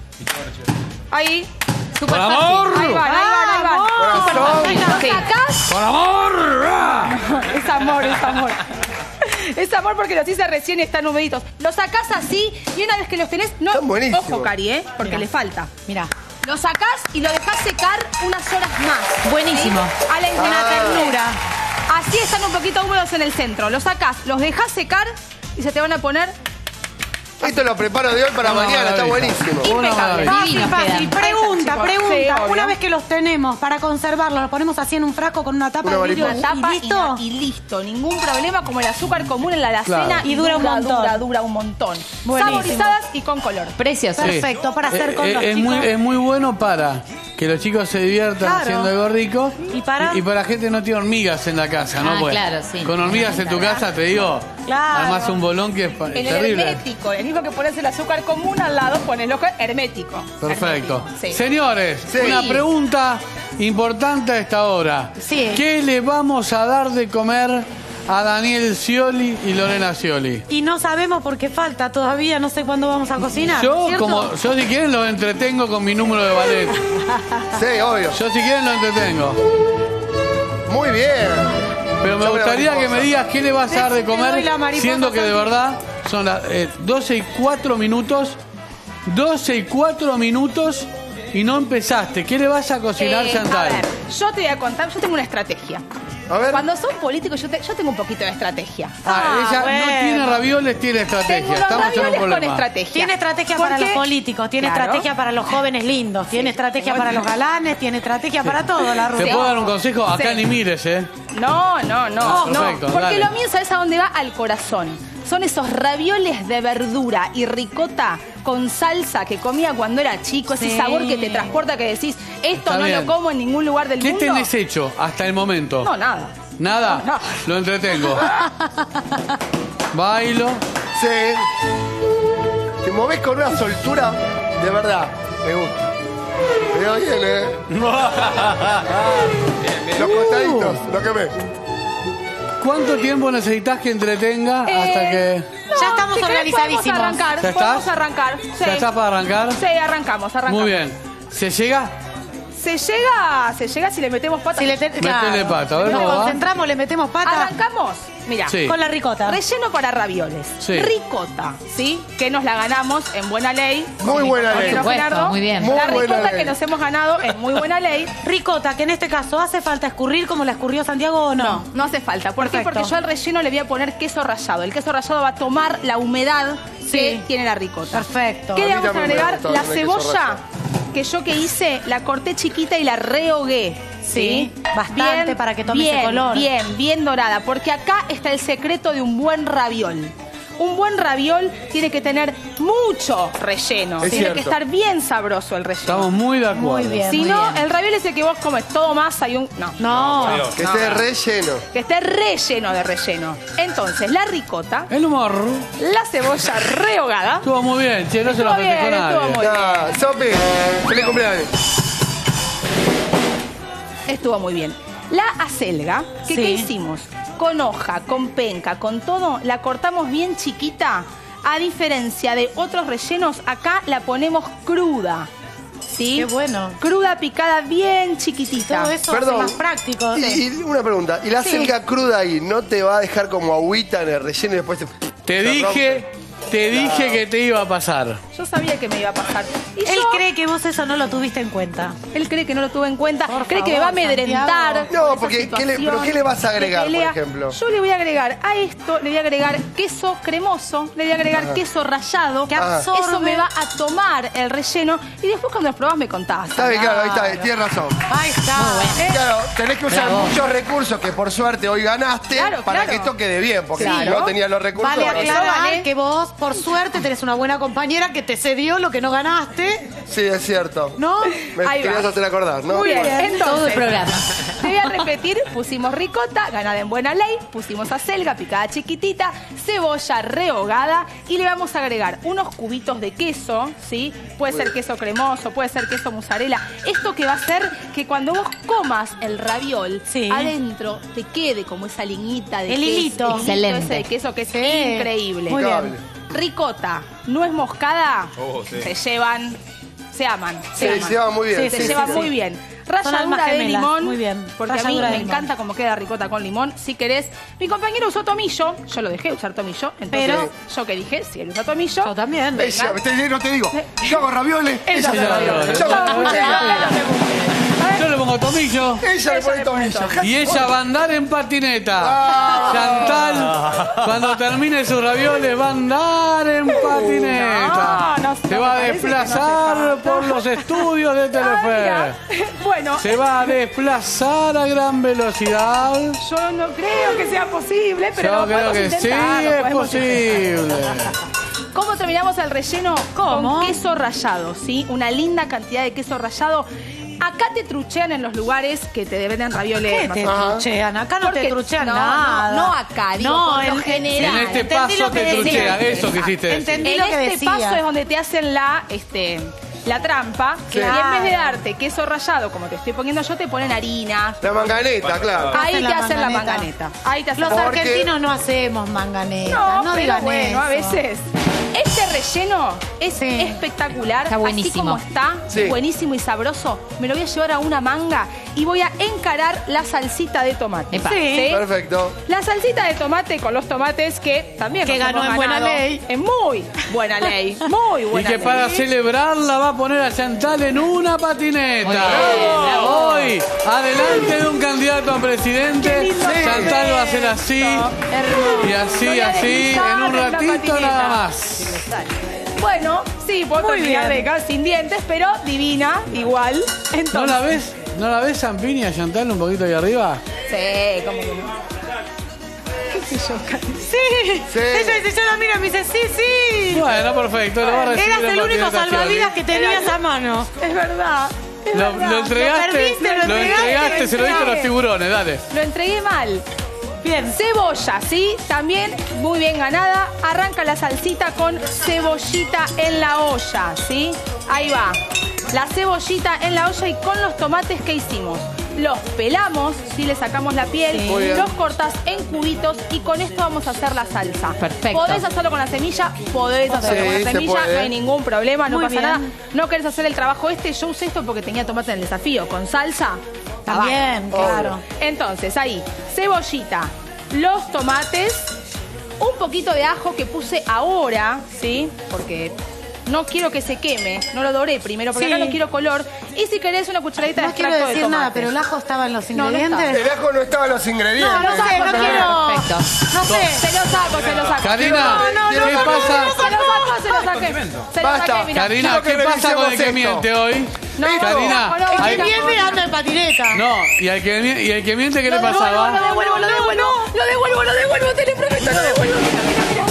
Ahí. Súper ¡Con fácil. amor! Ahí van, ahí van, ahí van. Corazón. Lo sacás. ¡Con amor! Es amor, es amor. Es amor porque los hice recién y están humeditos. Los sacás así y una vez que los tenés, no. Están buenísimos. Ojo, Cari, porque le falta. Mirá. Lo sacás y lo dejás secar unas horas más. Buenísimo. ¿Sí? A la Una ternura. Así están un poquito húmedos en el centro. Los sacás, los dejás secar y se te van a poner Esto lo preparo de hoy para Una mañana, está maravilla. buenísimo. Una impecable. maravilla. Fácil, Divinos fácil. quedan. Pregunta, Chicos, pregunta. sí, obvio. Una vez que los tenemos para conservarlos, los ponemos así en un frasco con una tapa Una de vidrio mariposa. tapa y listo. y listo. Ningún problema como el azúcar común en la alacena. Claro. Y dura un montón. Dura un montón. Buenísimo. Saborizadas y con color. Precioso. Perfecto, para hacer con los es chicos. muy, es muy bueno para que los chicos se diviertan Claro. haciendo algo rico Y para- gente que no tiene hormigas en la casa, ¿no? Ah, Pues, claro, sí. con hormigas en tu casa, te digo, Claro. además un bolón que es El terrible. hermético, el mismo que pones el azúcar común al lado, pones lo que hermético. Perfecto. Hermético, sí. Señores, Sí. una pregunta importante a esta hora. Sí. ¿Qué le vamos a dar de comer a Daniel Scioli y Lorena Scioli. Y no sabemos por qué falta todavía, no sé cuándo vamos a cocinar. Yo, ¿cierto? yo si quieren los entretengo con mi número de ballet. Sí, obvio. Yo si quieren los entretengo. Muy bien. Pero me gustaría que me digas qué le vas a dar de Te doy comer, la mariposa, siendo que de Santi. verdad son las 12 y 4 minutos. 12 y 4 minutos y no empezaste. ¿Qué le vas a cocinar, A Chantal? ver, yo te voy a contar, yo tengo una estrategia. A ver. Cuando son políticos, yo tengo un poquito de estrategia. Ella bueno. no tiene ravioles, tiene estrategia. Tengo los Estamos en un ravioles con problema. estrategia. Tiene estrategia para Porque- los políticos, tiene Claro. estrategia para los jóvenes lindos, tiene estrategia para los galanes, tiene estrategia para todo, la ¿Te ruta. puedo dar un consejo? Acá Sí. ni mires, ¿eh? No, perfecto, porque dale. lo mío, ¿sabes a dónde va? Al corazón. Son esos ravioles de verdura y ricota con salsa que comía cuando era chico, ese Sí. sabor que te transporta, que decís, esto Está no bien. lo como en ningún lugar del ¿Qué mundo. tenés hecho hasta el momento? No, nada. ¿Nada? No. Lo entretengo. Bailo. Sí. Te movés con una soltura de verdad. Me gusta. Me veo bien, ¿eh? Los costaditos, lo que ve. ¿Cuánto tiempo necesitas que entretenga hasta que... Ya estamos si querés, organizadísimos. Podemos arrancar. ¿Ya Podemos estás? arrancar. Sí. ¿Ya estás para arrancar? Sí, arrancamos. Muy bien. ¿Se llega? Se llega si le metemos patas. Si le Métele pata, a ver Nos cómo va. concentramos, le metemos pata. Arrancamos. Mira, Sí. Con la ricota. relleno para ravioles. Sí. Ricota, ¿sí? Que nos la ganamos en buena ley. Muy buena Con ley. mi compañero Por supuesto, Gerardo. muy bien. Muy La buena ricota ley. que nos hemos ganado en muy buena ley. Ricota, que en este caso hace falta escurrir como la escurrió Santiago o no. No hace falta. ¿Por qué? Perfecto. Porque yo al relleno le voy a poner queso rallado. El queso rallado va a tomar la humedad que Sí. tiene la ricota. Perfecto. ¿Qué A le mí vamos a también me agregar? gusta La con el queso cebolla que yo que hice, la corté chiquita y la rehogué. Sí, bastante para que tome ese color. Bien dorada. Porque acá está el secreto de un buen raviol. Un buen raviol tiene que tener mucho relleno. Es Tiene cierto. que estar bien sabroso el relleno. Estamos muy de acuerdo. Muy bien. Si no, el raviol es el que vos comes todo masa y un... No. No. Que esté relleno. Que esté relleno de relleno. Entonces, la ricota, El humor. la cebolla rehogada. Estuvo muy bien, che, no se lo Estuvo bien, festejó nadie. estuvo muy bien. Ah, Sopi, feliz cumpleaños. Estuvo muy bien. La acelga, que Sí. ¿qué hicimos? Con hoja, con penca, con todo, la cortamos bien chiquita. A diferencia de otros rellenos, acá la ponemos cruda. ¿Sí? Qué bueno. Cruda, picada, bien chiquitita. Todo eso Perdón. hace más práctico. Y una pregunta. ¿Y la Sí. selga cruda ahí no te va a dejar como agüita en el relleno y después te... Te dije que te iba a pasar. Yo sabía que me iba a pasar. Y Él yo- cree que vos eso no lo tuviste en cuenta. Él cree que no lo tuve en cuenta, Por cree que me favor, va a amedrentar. Santiago. No, con porque esa ¿qué le- situación pero qué le vas a de agregar, por pelea. ejemplo? Yo le voy a agregar a esto, le voy a agregar queso cremoso, le voy a agregar queso rallado, Que absorbe. eso me va a tomar el relleno y después cuando los probás me contás. Está bien, claro, ahí está, tienes razón. Ahí está. Claro, tenés que usar muchos recursos que por suerte hoy ganaste Claro, para claro. que esto quede bien, porque si Claro. no tenías los recursos. Vale no sé. aclarar gané. que vos, por suerte, tenés una buena compañera que te cedió lo que no ganaste, Sí, es cierto. ¿no? Me Ahí querías va. hacer acordar, ¿no? Muy bien, entonces, Todo el programa. te voy a repetir, pusimos ricota, ganada en buena ley, pusimos acelga, picada chiquitita, cebolla rehogada y le vamos a agregar unos cubitos de queso, ¿sí? Puede ser queso cremoso, puede ser queso mozzarella. Esto que va a hacer que cuando vos comas el raviol, Sí. adentro te quede como esa liñita de El queso. hilito. Excelente. Ese de queso que es Sí. increíble. Muy bien. Impecable. Ricota, nuez moscada, Sí. se llevan, se aman. Sí, se va muy bien. Se Sí, lleva sí, muy sí. bien. Son almas Ralladura de gemelas. limón. Muy bien. Porque a mí Ralladura de me limón. encanta cómo queda ricota con limón. Si querés. Mi compañero usó tomillo. Yo lo dejé usar tomillo. Entonces, Pero- yo que dije, si él usa tomillo. Yo también. Ella, no te digo, yo hago ravioles, Ella ella hace hace ravioles. Yo hago Yo ravioles. Yo le pongo tomillo. Ella le pone tomillo. Y ella va a andar en patineta. Chantal, cuando termine sus ravioles, va a andar en patineta. No, se va a me parece que no desplazar hace falta. por los estudios de Telefe. Bueno, Se va a desplazar a gran velocidad. yo no creo que sea posible, pero Yo lo creo podemos que sí intentar, lo es podemos posible. ¿Cómo terminamos el relleno? ¿Cómo? Con queso rallado, ¿sí? Una linda cantidad de queso rallado. Acá te truchean en los lugares que te venden ravioles. ¿Qué más te o menos. truchean? Acá no Porque- te truchean no, nada. No acá, digo, No, por lo en general. En este Entendí paso lo que te truchea, decía. eso quisiste decir. Entendí En lo que este decía. paso es donde te hacen la trampa. Sí. Y en vez de darte queso rallado, como te estoy poniendo yo, te ponen harina. La manganeta, claro. Ahí la te hacen la manganeta. manganeta. Ahí te hacen Los la Porque- argentinos no hacemos manganeta. No, No pero digan bueno, eso. a veces. Este relleno es Sí. espectacular. Está buenísimo. Así como está, Sí. buenísimo y sabroso. Me lo voy a llevar a una manga y voy a encarar la salsita de tomate. Epa. ¿Sí? Perfecto. La salsita de tomate con los tomates que también Que nos ganó hemos en buena ganado. ley. En muy buena ley. Muy Y buena que ley. para celebrarla va a poner a Chantal en una patineta. Muy bien, bravo. Hoy, adelante de un candidato a presidente, Chantal va a hacer así, Hermoso. y así, Voy a así, deslizar en un la ratito patineta. nada más. Bueno, sí, puedo Muy terminar de bien. quedar sin dientes, pero divina, igual. Entonces, ¿No la ves? ¿No la ves, Zampini, a Chantal un poquito ahí arriba? Sí, como que no. Sí. Sí. Ella dice, yo la miro y me dice, sí, sí. Bueno, perfecto, lo va a recibir Eras en el único patineta salvavidas Scioli. que tenías a mano. Es verdad. es Lo verdad. entregaste, perdiste, lo entregaste, se lo diste a los entregué. tiburones, dale. Lo entregué mal. Bien. Cebolla, ¿sí? También muy bien ganada. Arranca la salsita con cebollita en la olla, ¿sí? Ahí va. La cebollita en la olla y con los tomates que hicimos. Los pelamos, ¿sí? Le sacamos la piel, Muy bien. los cortas en cubitos y con esto vamos a hacer la salsa. Perfecto. Podés hacerlo con la semilla, podés hacerlo Sí, con se la semilla, puede. no hay ningún problema, no Muy pasa bien. nada. No querés hacer el trabajo este, yo usé esto porque tenía tomate en el desafío. Con salsa, También, claro. entonces, ahí, cebollita, los tomates, un poquito de ajo que puse ahora, ¿sí? Porque no quiero que se queme, no lo doré primero, porque Sí. acá no quiero color. Y si querés una cucharadita de No quiero extracto de decir tomate. nada, pero el ajo estaba en los No, no ingredientes. El ajo no estaba en los ingredientes. No, no sé, no quiero. Perfecto. No sé. Se lo saco. Karina, ¿qué pasa? Se lo saqué. Se lo Basta. saqué, mirá. Karina, Quiero ¿qué que pasa con el que revisemos miente hoy? No, Karina, no, no, hay- no, El que miente anda en patineta. no, y al que miente, ¿qué le Lo pasaba? devuelvo. Lo devuelvo, te lo prometo, lo devuelvo. Mira.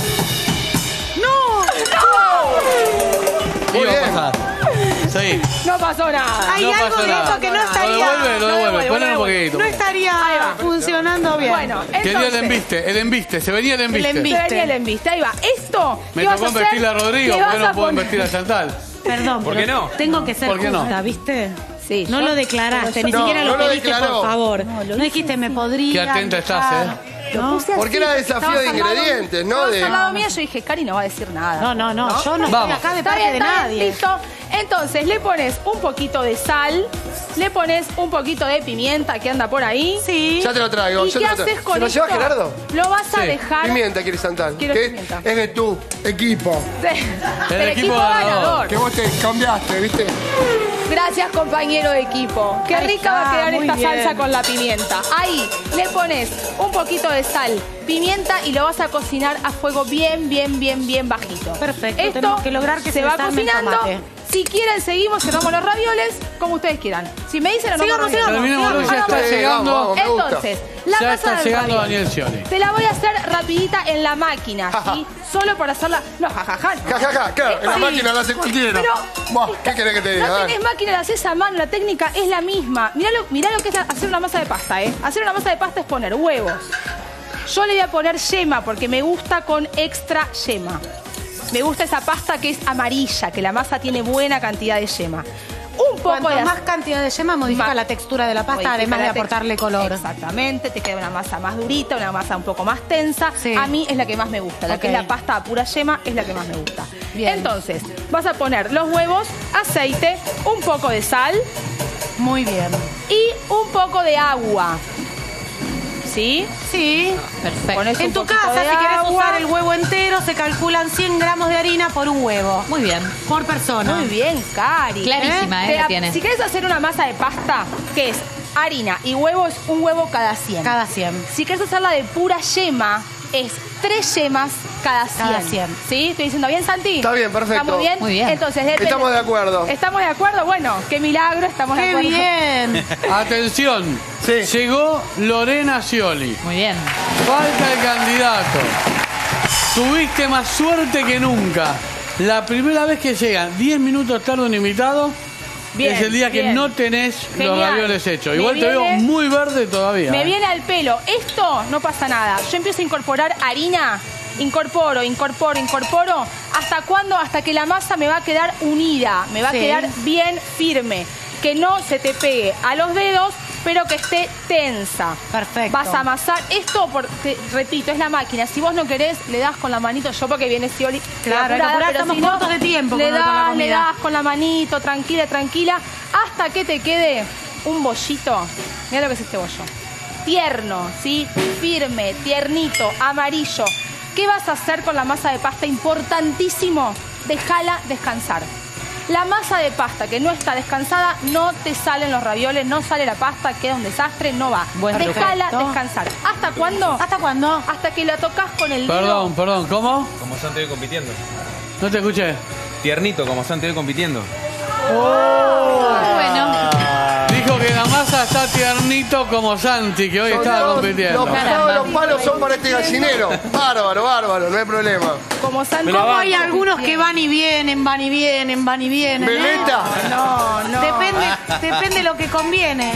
¿Qué iba a bien. pasar? Sí. No pasó nada. Hay No algo pasó de nada. esto que no estaría. Lo devuelve, ponle un poquito. No estaría funcionando bien. Bueno, Quería entonces. el embiste, se venía el embiste. embiste. Se venía el embiste, ahí va. Esto. Me ¿qué vas tocó a hacer? vestir a Rodrigo, Le ¿por qué vas no a pueden poner- vestir a Chantal? Perdón, ¿Por qué pero no? tengo que ser ¿Por qué no? justa, ¿viste? Sí, No yo- lo declaraste, ni No, siquiera no lo lo pediste, declaró. por favor. No dijiste, me podría. Qué atenta estás, ¿No? Porque era desafío de Estabas al lado- ingredientes, ¿no? Estabas De... al lado mío, yo dije, Cari no va a decir nada. No, yo no estoy Vamos. acá de Está parte bien, de está bien, nadie. listo. Entonces, le pones un poquito de sal, le pones un poquito de pimienta que anda por ahí. Sí. Ya te lo traigo. ¿Y ya qué te lo traigo. haces con ¿Se lo esto? lleva Gerardo? Lo vas a Sí. dejar... Pimienta, quieres Chantal. Quiero Que pimienta. es de tu equipo. El equipo equipo ganador. Que vos te cambiaste, ¿viste? Gracias, compañero de equipo. Qué Ahí rica va a está, quedar muy esta bien. salsa con la pimienta. Ahí le pones un poquito de sal, pimienta y lo vas a cocinar a fuego bien bajito. Perfecto, Esto tenemos que lograr que se se va desarme el cocinando. tomate. Si quieren, seguimos, cerramos los ravioles, como ustedes quieran. Si me dicen, no Sigamos, Terminemos, ya está Sí, llegando. vamos, me gusta. Entonces, la Ya masa está del llegando ravioli. Daniel Scioli. Te la voy a hacer rapidita en la máquina, ¿sí? Solo para hacerla... No, jajaja. Ja, claro, en la Sí. máquina lo hace cualquiera. Pero- Buah, ¿qué querés que te diga? No Dale. tenés máquina, la haces a mano, la técnica es la misma. Mirá lo que es hacer una masa de pasta, ¿eh? Hacer una masa de pasta es poner huevos. Yo le voy a poner yema porque me gusta con extra yema. Me gusta esa pasta que es amarilla, que la masa tiene buena cantidad de yema. Un poco Cuanto de más cantidad de yema modifica Ma- la textura de la pasta, modifica además de la aportarle color. Exactamente, te queda una masa más durita, una masa un poco más tensa. Sí. A mí es la que más me gusta. La que Ok. es la pasta a pura yema es la que más me gusta. Bien. Entonces, vas a poner los huevos, aceite, un poco de sal Muy bien. y un poco de agua. ¿Sí? Sí. Perfecto. Pones En un tu poquito casa, de si querés agua. usar el huevo entero, se calculan 100 gramos de harina por un huevo. Muy bien. Por persona. Muy bien, Cari. Clarísima, Te la tiene. Si querés hacer una masa de pasta, que es harina y huevo, es un huevo cada 100. Cada 100. Si querés hacerla de pura yema, es 3 yemas cada 100. Cada 100. ¿Sí? ¿Estoy diciendo bien, Santi? Está bien, perfecto. ¿Está muy bien? Muy bien. Entonces, depende- Estamos de acuerdo. ¿Estamos de acuerdo? Bueno, qué milagro, estamos de ¡Qué acuerdo. bien! Atención, Sí. llegó Lorena Scioli. Muy bien. Falta el candidato. Tuviste más suerte que nunca. La primera vez que llegan 10 minutos tarde un invitado Bien, es el día que bien. no tenés los Genial. ravioles hechos. Me Igual te veo viene- muy verde todavía. Me viene al pelo. Esto no pasa nada. Yo empiezo a incorporar harina. Incorporo. ¿Hasta cuándo? Hasta que la masa me va a quedar unida, me va a quedar bien firme. Que no se te pegue a los dedos, pero que esté tensa. Perfecto. Vas a amasar esto, porque, repito, es la máquina. Si vos no querés, le das con la manito. Yo porque viene Scioli. Claro, hay que apurar, estamos cortos de tiempo le con la das, comida. le das con la manito, tranquila, tranquila, hasta que te quede un bollito. Mira lo que es este bollo. Tierno, ¿sí? Firme, tiernito, amarillo. ¿Qué vas a hacer con la masa de pasta? Importantísimo, déjala descansar. La masa de pasta que no está descansada, no te salen los ravioles, no sale la pasta, queda un desastre, no va. Déjala descansar. ¿Hasta cuándo? ¿Hasta cuándo? Hasta que la tocas con el dedo. Perdón, ¿cómo? Como Santi hoy compitiendo. No te escuché. Tiernito, como Santi hoy compitiendo. Bueno. Dijo que la masa está tiernito como Santi, que hoy estaba compitiendo. Los pesados de los palos son para este gallinero. Bárbaro, no hay problema. Como Santi. ¿Cómo hay algunos que van y vienen, van y vienen, van y vienen? ¿Veleta? No. Depende lo que conviene.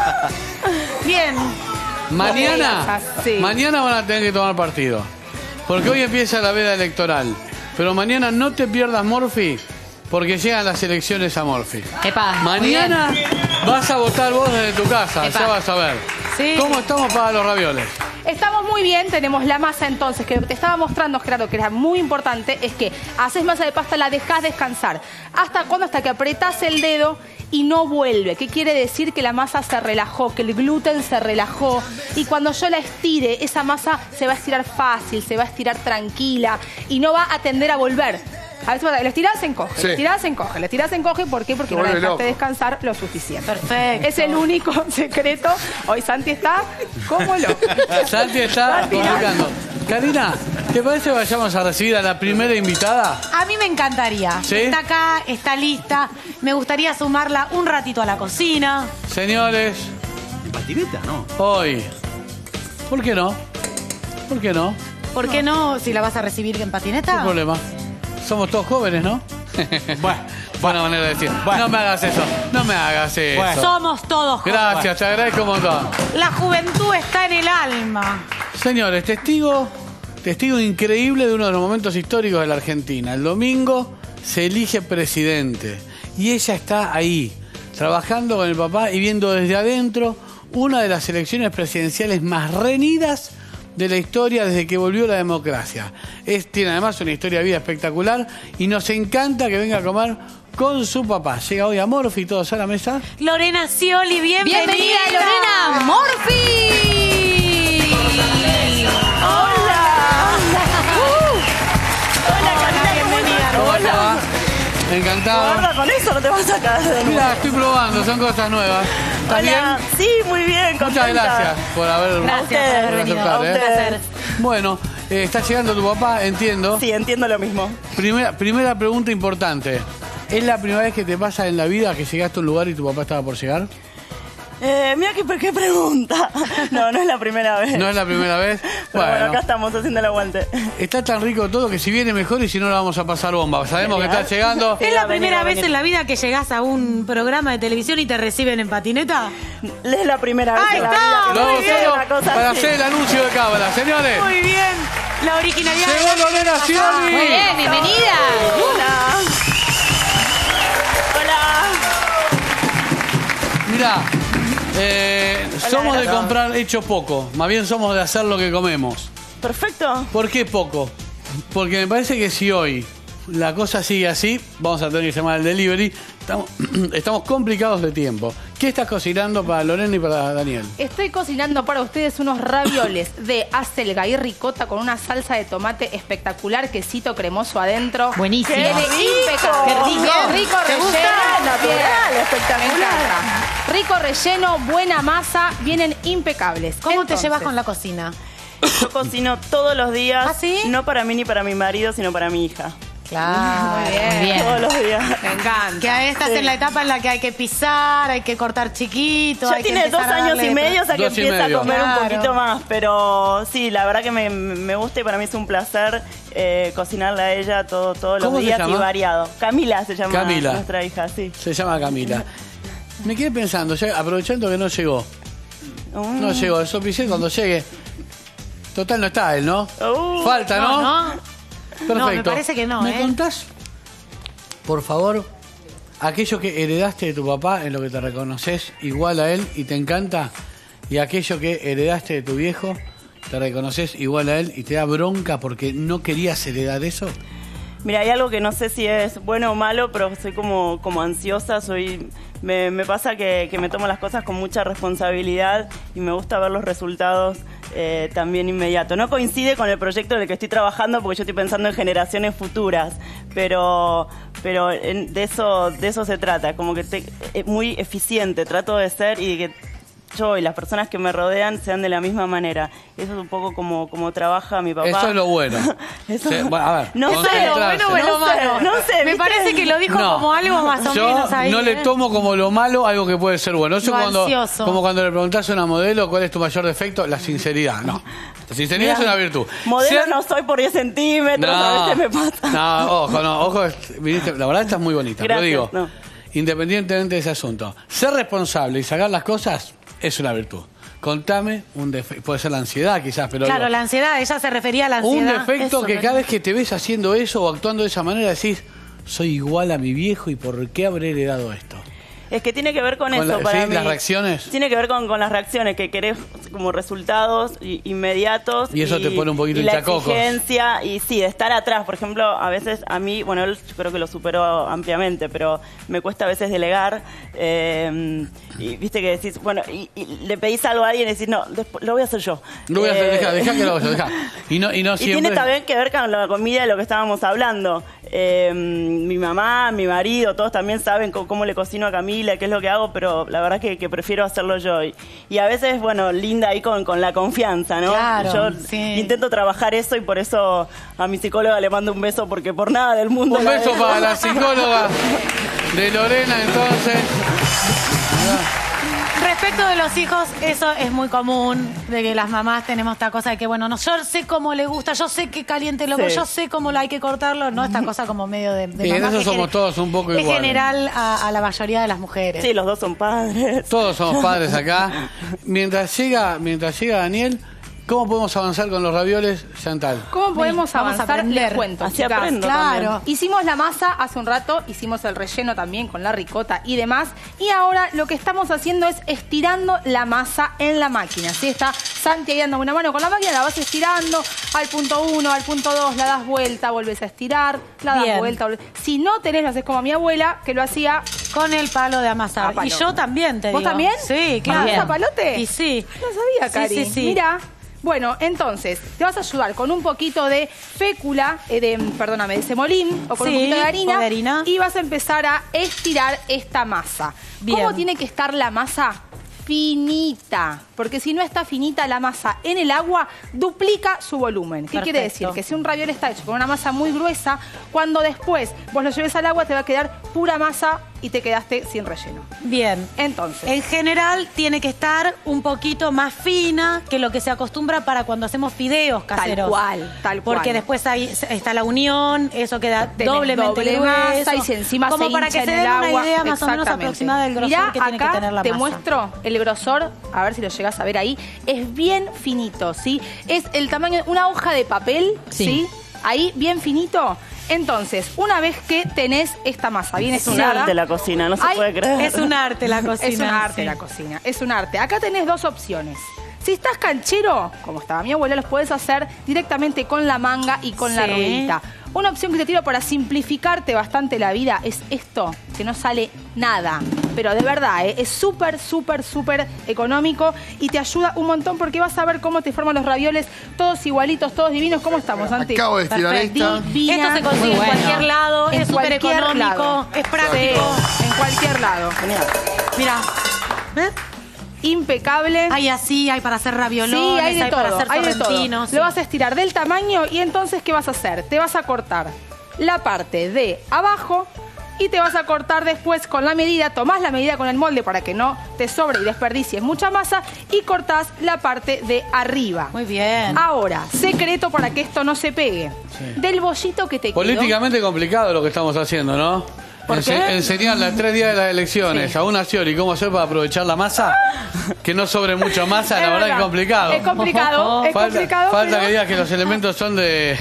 Bien. Mañana Sí. van a tener que tomar partido. Porque hoy empieza la veda electoral. Pero mañana no te pierdas Morphy, porque llegan las elecciones a Morphy. Epa, Mañana vas a votar vos desde tu casa, Epa. ya vas a ver. Sí. ¿Cómo estamos para los ravioles? Estamos muy bien, tenemos la masa entonces, que te estaba mostrando, Gerardo, que era muy importante, es que haces masa de pasta, la dejás descansar. ¿Hasta cuándo? Hasta que apretás el dedo y no vuelve. ¿Qué quiere decir? Que la masa se relajó, que el gluten se relajó. Y cuando yo la estire, esa masa se va a estirar fácil, se va a estirar tranquila y no va a tender a volver. A veces la estirás, se encoge, Sí. la estirás, se encoge, la estirás, se encoge. ¿Por qué? Porque Se no la vuelve dejaste loco. descansar lo suficiente. Perfecto. Es el único secreto. Hoy Santi está como loco. Santi está complicando. Karina, ¿te parece que vayamos a recibir a la primera invitada? A mí me encantaría. ¿Sí? Está acá, está lista. Me gustaría sumarla un ratito a la cocina. Señores, ¿Patineta? No. hoy. ¿Por qué no? ¿Por qué no? ¿Por qué no? Si la vas a recibir en ¿Qué patineta. problema? Somos todos jóvenes, ¿no? Buena manera de decir. No me hagas eso. No me hagas eso. Somos todos jóvenes. Gracias, te agradezco un montón. La juventud está en el alma. Señores, testigo increíble de uno de los momentos históricos de la Argentina. El domingo se elige presidente y ella está ahí, trabajando con el papá y viendo desde adentro una de las elecciones presidenciales más reñidas de la historia desde que volvió la democracia. Tiene además una historia de vida espectacular y nos encanta que venga a comer con su papá. Llega hoy a Morphy, todos a la mesa. Lorena Scioli, bienvenida. Bienvenida, Lorena Morphy. Hola. Encantado. Guarda, con eso no te vas a sacar de nuevo. Mira, estoy probando, son cosas nuevas. ¿Estás Hola, bien? sí, muy bien, Muchas contenta. gracias por haber Gracias por haber por venido. aceptar, A ustedes. Bueno, está llegando tu papá, entiendo. Sí, entiendo lo mismo. Primera pregunta importante. ¿Es la primera vez que te pasa en la vida que llegaste a un lugar y tu papá estaba por llegar? Mira qué pregunta. No, no es la primera vez. ¿No es la primera vez? Pero bueno, acá estamos haciendo el aguante. Está tan rico todo que si viene mejor y si no la vamos a pasar bomba. Sabemos que está llegando. ¿Es la va a venir, primera va a vez venir. en la vida que llegás a un programa de televisión y te reciben en patineta? Es la primera vez Ahí en la está, vida que Lo me hago piden solo una cosa para así. hacer el anuncio de cámara. Señores, Muy bien. La originalidad. llegó Lorena Scioli. Muy bien, bienvenida. Hola. Hola. Mirá, somos de gracias. comprar hecho poco. Más bien somos de hacer lo que comemos. Perfecto. ¿Por qué poco? Porque me parece que si hoy la cosa sigue así, vamos a tener que llamar al delivery. Estamos complicados de tiempo. ¿Qué estás cocinando para Lorena y para Daniel? Estoy cocinando para ustedes unos ravioles de acelga y ricota con una salsa de tomate espectacular, quesito cremoso adentro. Buenísimo. Viene impecable. Qué rico. Bien rico ¿Te relleno. gusta? Natural, Bien. espectacular. Me encanta. Rico relleno, buena masa, vienen impecables. ¿Cómo Entonces, te llevas con la cocina? Yo cocino todos los días. ¿Ah, sí? No para mí ni para mi marido, sino para mi hija. Claro. Muy bien. Bien. Todos los días. Me encanta. Que ahí estás en la etapa en la que hay que pisar, hay que cortar chiquito. Ya hay que tiene 2 empezar a años darle y medio, o sea que 2 y empieza medio. a comer Claro. un poquito más. Pero sí, la verdad que me gusta y para mí es un placer cocinarle a ella todos ¿Cómo los se días y llama? variado. Camila se llama Camila. nuestra hija, sí. Se llama Camila. Me quedé pensando, ya, aprovechando que no llegó. No llegó, el sopicé cuando llegue. Total no está él, ¿no? Falta, ¿no? Perfecto. No, me parece que no, ¿Me contás, por favor, aquello que heredaste de tu papá en lo que te reconoces igual a él y te encanta? Y aquello que heredaste de tu viejo, te reconoces igual a él y te da bronca porque no querías heredar eso. Mira, hay algo que no sé si es bueno o malo, pero soy como ansiosa, me pasa que me tomo las cosas con mucha responsabilidad y me gusta ver los resultados también inmediato. No coincide con el proyecto en el que estoy trabajando porque yo estoy pensando en generaciones futuras, pero de eso se trata, como que muy eficiente trato de ser y que yo y las personas que me rodean sean de la misma manera. Eso es un poco como trabaja mi papá. Eso es lo bueno. Eso, sí, bueno, a ver, no sé, lo bueno o lo malo. No sé, me parece que lo dijo como algo más o menos ahí. Yo no le tomo como lo malo algo que puede ser bueno. Eso como cuando le preguntás a una modelo cuál es tu mayor defecto, la sinceridad. No. La sinceridad es una virtud. Modelo no soy por 10 centímetros, a veces me pasa. Ojo, la verdad estás muy bonita. Gracias, lo digo, independientemente de ese asunto. Ser responsable y sacar las cosas es una virtud. Contame un defecto, puede ser la ansiedad quizás, pero... Claro, la ansiedad, ella se refería a la ansiedad. Un defecto eso, que cada vez que te ves haciendo eso o actuando de esa manera decís, soy igual a mi viejo y ¿por qué habré heredado esto? Es que tiene que ver con eso para mí. ¿Las reacciones? Tiene que ver con las reacciones, que querés como resultados inmediatos. Y eso te pone un poquito hinchacocos. La exigencia y sí, de estar atrás. Por ejemplo, a veces a mí, bueno, él yo creo que lo superó ampliamente, pero me cuesta a veces delegar. Y viste que decís, bueno, y le pedís algo a alguien y decís, no, después, lo voy a hacer yo. Lo voy a hacer, dejá que lo haga yo, dejá. Y no siempre... Y tiene también que ver con la comida de lo que estábamos hablando. Mi mamá, mi marido, todos también saben cómo le cocino a Camila, qué es lo que hago, pero la verdad que prefiero hacerlo yo. Y a veces, bueno, linda ahí con la confianza, ¿no? Claro, yo intento trabajar eso y por eso a mi psicóloga le mando un beso, porque por nada del mundo... Un beso para la psicóloga de Lorena, entonces... Respecto de los hijos, eso es muy común, de que las mamás tenemos esta cosa de que, bueno, no, yo sé cómo le gusta, yo sé que caliente loco, yo sé cómo hay que cortarlo, ¿no? Esta cosa como medio de y en eso somos todos un poco iguales. En general a la mayoría de las mujeres. Sí, los dos son padres. Todos somos padres acá. Mientras llega Daniel... ¿Cómo podemos avanzar con los ravioles, Chantal? ¿Cómo podemos avanzar? Les cuento, Así chicas. aprendo Claro. también. Hicimos la masa hace un rato, hicimos el relleno también con la ricota y demás. Y ahora lo que estamos haciendo es estirando la masa en la máquina. ¿Sí? Está Santi ahí dando una mano con la máquina, la vas estirando al punto 1, al punto 2, la das vuelta, vuelves a estirar, la das vuelta. Si no tenés, lo haces como mi abuela, que lo hacía con el palo de amasar. Y yo también, te digo. ¿Vos también? Sí, claro. ¿Amasás palote? Y sí. No sabía, Cari. Sí. Mira. Bueno, entonces, te vas a ayudar con un poquito de fécula, de semolín o con un poquito de harina, y vas a empezar a estirar esta masa. Bien. ¿Cómo tiene que estar la masa? Finita, porque si no está finita la masa en el agua, duplica su volumen. ¿Qué quiere decir? Que si un raviol está hecho con una masa muy gruesa, cuando después vos lo lleves al agua te va a quedar pura masa y te quedaste sin relleno. Bien. Entonces, en general tiene que estar un poquito más fina que lo que se acostumbra para cuando hacemos fideos caseros. Tal cual. Porque después ahí está la unión, eso queda doblemente doble masa y si encima como se para que hincha se en el den agua. una idea más o menos aproximada del grosor que tiene que tener la masa. Te muestro el grosor, a ver si lo llegas a ver ahí. Es bien finito, ¿sí? Es el tamaño de una hoja de papel, ¿sí? Ahí, bien finito. Entonces, una vez que tenés esta masa bien estirada... Es un arte la cocina, no se puede creer. Es un arte la cocina. Es un arte la cocina, es un arte. Acá tenés dos opciones. Si estás canchero, como estaba mi abuela, los podés hacer directamente con la manga y con la ruedita. Una opción que te tiro para simplificarte bastante la vida es esto, que no sale nada. Pero de verdad, es súper, súper, súper económico y te ayuda un montón porque vas a ver cómo te forman los ravioles, todos igualitos, todos divinos. ¿Cómo estamos, Santi? Acabo de estirar esta. Esto se consigue en cualquier lado, es súper económico, es práctico. Sí, en cualquier lado. Genial. Mira, ¿ves? Impecable. Hay así, hay para hacer raviolones, sí, hay de todo, para hacer sorrentinos. Lo vas a estirar del tamaño y entonces, ¿qué vas a hacer? Te vas a cortar la parte de abajo y te vas a cortar después con la medida. Tomás la medida con el molde para que no te sobre y desperdicies mucha masa y cortás la parte de arriba. Muy bien. Ahora, secreto para que esto no se pegue. Sí. Del bollito que te quedó. Políticamente complicado lo que estamos haciendo, ¿no? ¿Por qué? Enseñarle a 3 días de las elecciones a una Scioli cómo hacer para aprovechar la masa, que no sobre mucha masa, la verdad que es complicado. Es complicado, Falta que digas que los elementos son de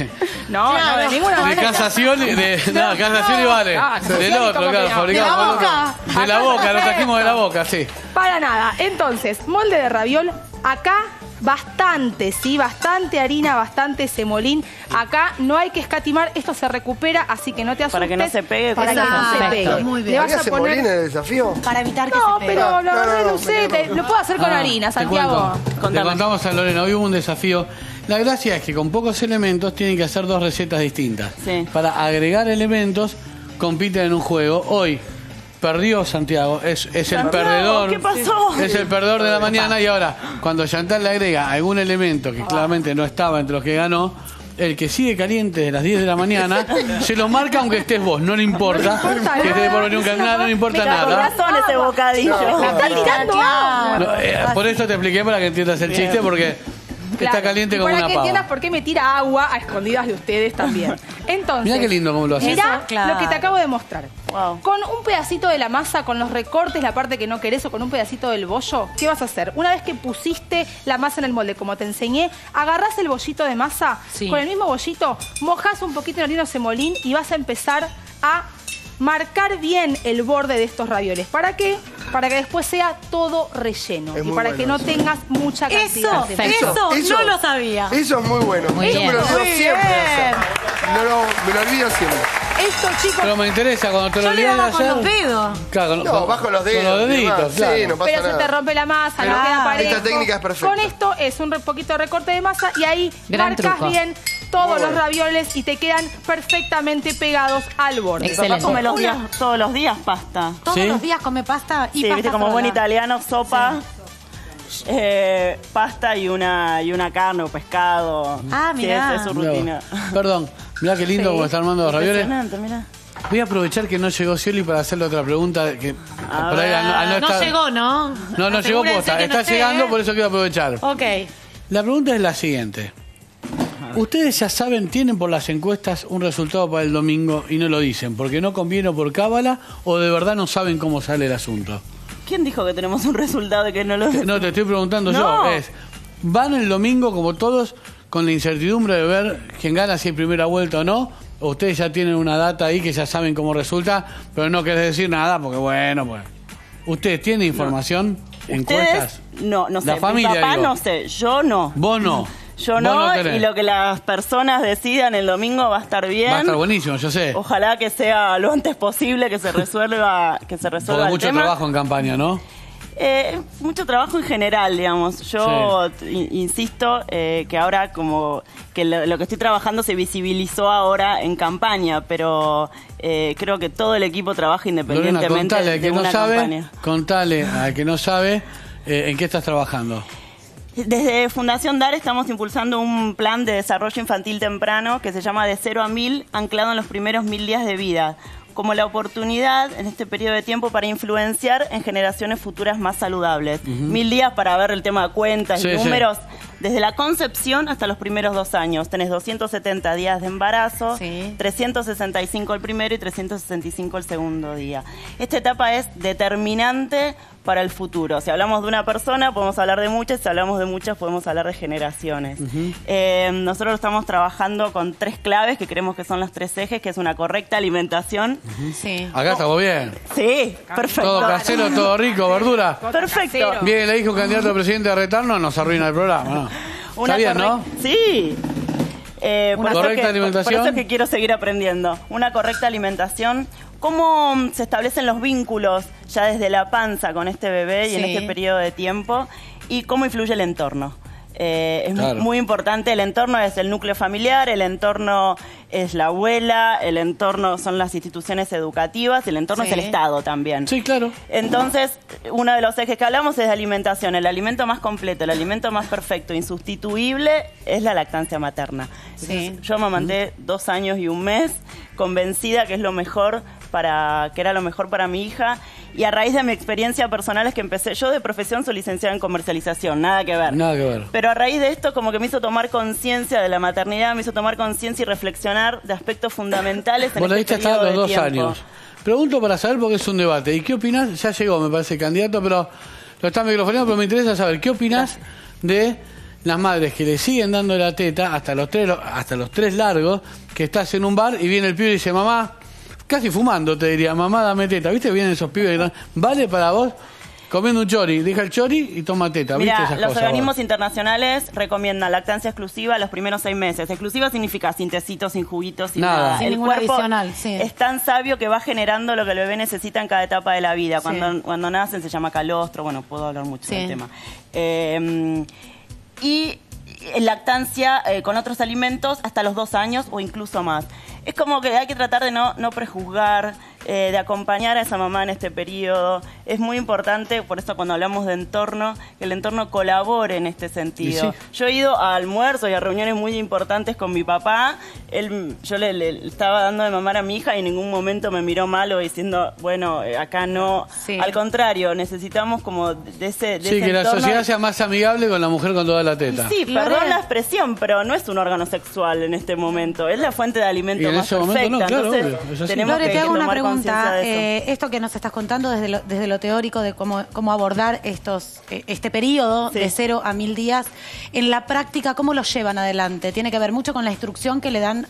No, no, de ninguna De manera. Casación y Casación y Vale. Del otro, claro, fabricado por otro. De la Boca, lo trajimos de la Boca, sí. Para nada. Entonces, molde de raviol. Acá bastante, ¿sí? Bastante harina, bastante semolín. Acá no hay que escatimar. Esto se recupera, así que no te asustes. Para que no se pegue. Para que no se pegue. Muy bien. Le vas ¿Había a semolín en poner... el desafío? Para evitar que No, se pegue. pero lo agarré, no, lo usé. me quedo. Lo puedo hacer con harina, te Santiago. cuento. Te contamos a Lorena, hoy hubo un desafío. La gracia es que con pocos elementos tienen que hacer 2 recetas distintas. Sí. Para agregar elementos, compiten en un juego. Hoy perdió Santiago, es el Santiago, perdedor. ¿qué pasó? Es el perdedor de la mañana y ahora, cuando Chantal le agrega algún elemento que claramente no estaba entre los que ganó, el que sigue caliente de las 10 de la mañana, se lo marca aunque estés vos, no le importa. No le importa que estés por venir un canal, no le importa Mira, con nada. razón ese bocadillo. La están tirando agua. No, por eso te expliqué para que entiendas el chiste, porque Claro. está caliente como Para una que pava. entiendas por qué me tira agua a escondidas de ustedes también. Entonces, Mirá qué lindo cómo lo haces. mirá Eso, claro. lo que te acabo de mostrar. Wow. Con un pedacito de la masa, con los recortes, la parte que no querés, o con un pedacito del bollo, ¿qué vas a hacer? Una vez que pusiste la masa en el molde, como te enseñé, agarrás el bollito de masa, Sí. con el mismo bollito, mojás un poquito en harina semolín y vas a empezar a marcar bien el borde de estos ravioles. ¿Para qué? Para que después sea todo relleno. Es Y muy para bueno que no eso. tengas mucha cantidad de Eso no lo sabía. Eso es muy bueno. Muy Yo bien. me lo digo Muy siempre. bien. Me lo olvido siempre. Esto, chicos, Pero me interesa cuando te lo Yo le olvidas de daba con hacer. los dedos. Claro, No, bajo los dedos. Con los deditos, demás. claro. Sí, no pasa pero nada. se te rompe la masa, Pero no queda parejo. esta técnica es perfecta. Con esto es un poquito de recorte de masa y ahí Gran marcas truco. bien todos Muy los bueno. ravioles y te quedan perfectamente pegados al borde. Excelente. Papá come todos los días pasta. Todos ¿Sí? los días come pasta y Sí, pasta viste, como sola. buen italiano, sopa, pasta y una carne o pescado. Ah, Sí, mirá. esa es su Mirá vos. rutina. Perdón, mirá qué lindo como está armando los ravioles. Impresionante, mirá. Voy a aprovechar que no llegó Scioli para hacerle otra pregunta. Que por ahí, al No estar- llegó, ¿no? No, no llegó Asegúrense posta. que no Está esté, llegando, ¿eh? por eso quiero aprovechar. Ok. La pregunta es la siguiente. Ustedes ya saben, tienen por las encuestas un resultado para el domingo y no lo dicen, porque no conviene o por cábala o de verdad no saben cómo sale el asunto. ¿Quién dijo que tenemos un resultado y que no lo... No, te estoy preguntando No. yo. ¿Van el domingo como todos con la incertidumbre de ver quién gana, si hay primera vuelta o no? ¿O ustedes ya tienen una data ahí que ya saben cómo resulta, pero no querés decir nada porque bueno, pues... ¿Ustedes tienen información? ¿Encuestas? ¿Ustedes? No sé. La familia, Mi papá digo. no sé. Yo no. ¿Vos no? Yo Vos no, tenés. y lo que las personas decidan el domingo va a estar bien. Va a estar buenísimo, yo sé. Ojalá que sea lo antes posible que se resuelva Porque el mucho tema. trabajo en campaña, ¿no? Mucho trabajo en general, digamos. Yo insisto que ahora como que lo que estoy trabajando se visibilizó ahora en campaña, pero creo que todo el equipo trabaja Lorena, independientemente contale al de que no una sabe, campaña. contale al que no sabe en qué estás trabajando. Desde Fundación DAR estamos impulsando un plan de desarrollo infantil temprano que se llama De 0 a 1000, anclado en los primeros 1000 días de vida, como la oportunidad en este periodo de tiempo para influenciar en generaciones futuras más saludables. 1000 días para ver el tema de cuentas Sí, y sí. números, desde la concepción hasta los primeros 2 años. Tenés 270 días de embarazo, Sí. 365 el primero y 365 el segundo día. Esta etapa es determinante para el futuro. Si hablamos de una persona, podemos hablar de muchas. Si hablamos de muchas, podemos hablar de generaciones. Nosotros estamos trabajando con 3 claves que creemos que son los 3 ejes, que es una correcta alimentación. Sí. Acá estamos bien. Sí, perfecto. Todo casero, todo rico, verdura. Perfecto. Bien, le dijo un candidato a presidente de retarnos, nos arruina el programa, ¿no? Está bien, ¿no? Sí. Una correcta alimentación. Por eso es que quiero seguir aprendiendo. Una correcta alimentación. ¿Cómo se establecen los vínculos ya desde la panza con este bebé y en Sí. este periodo de tiempo? ¿Y cómo influye el entorno? Es Claro. muy importante. El entorno es el núcleo familiar, el entorno es la abuela, el entorno son las instituciones educativas, el entorno Sí. es el Estado también. Sí, claro. Entonces, uno de los ejes que hablamos es de alimentación. El alimento más completo, el alimento más perfecto, insustituible, es la lactancia materna. Sí. Entonces, yo amamanté 2 años y un mes, convencida que es lo mejor que era lo mejor para mi hija. Y a raíz de mi experiencia personal es que empecé. Yo de profesión soy licenciada en comercialización, nada que ver. Nada que ver. Pero a raíz de esto como que me hizo tomar conciencia de la maternidad, me hizo tomar conciencia y reflexionar de aspectos fundamentales en Bueno, ahí este está periodo los de 2 tiempo. años. Pregunto para saber porque es un debate. ¿Y qué opinás? Ya llegó, me parece, el candidato, pero lo está microfoneando, pero me interesa saber, ¿qué opinás de las madres que le siguen dando la teta hasta los 3 largos, que estás en un bar y viene el pibe y dice, mamá, casi fumando te diría, mamá, dame teta. ¿Viste? Vienen esos pibes y dan, ¿vale para vos? Comiendo un chori, deja el chori y toma teta. ¿Viste? Mira, esas los cosas, organismos vos? internacionales recomiendan lactancia exclusiva los primeros 6 meses. Exclusiva significa sin tecitos, sin juguitos, sin Nada. nada. Sin El ningún cuerpo adicional, sí. es tan sabio que va generando lo que el bebé necesita en cada etapa de la vida. Cuando nacen se llama calostro, bueno, puedo hablar mucho del tema. Y lactancia con otros alimentos hasta los 2 años o incluso más. Es como que hay que tratar de no prejuzgar, de acompañar a esa mamá en este periodo. Es muy importante, por eso cuando hablamos de entorno, que el entorno colabore en este sentido. Sí. Yo he ido a almuerzos y a reuniones muy importantes con mi papá. Yo le estaba dando de mamar a mi hija y en ningún momento me miró mal o diciendo, bueno, acá no. Sí. Al contrario, necesitamos como de ese Sí, que la entorno. sociedad sea más amigable con la mujer con toda la teta. Sí, perdón la expresión, pero no es un órgano sexual en este momento. Es la fuente de alimento Y en más ese momento perfecta. no, claro, Entonces, obvio, es así. tenemos Lore, que te hago una tomar pregunta. conciencia de eso. Esto que nos estás contando desde lo teórico de cómo abordar este periodo de 0 a 1000 días, en la práctica, ¿cómo lo llevan adelante? Tiene que ver mucho con la instrucción que le dan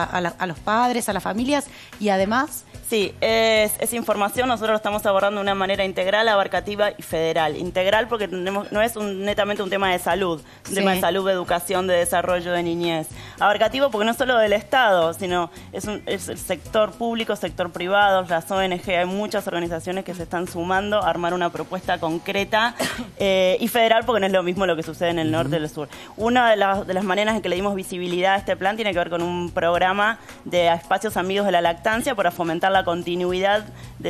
a los padres, a las familias y además... Sí, es información, nosotros lo estamos abordando de una manera integral, abarcativa y federal. Integral porque no es netamente un tema de salud, un tema de salud, de educación, de desarrollo, de niñez. Abarcativo porque no es solo del Estado, sino es el sector público, sector privado, las ONG, hay muchas organizaciones que se están sumando a armar una propuesta concreta y federal porque no es lo mismo lo que sucede en el norte y el sur. Una de las maneras en que le dimos visibilidad a este plan tiene que ver con un programa de espacios amigos de la lactancia para fomentar la continuidad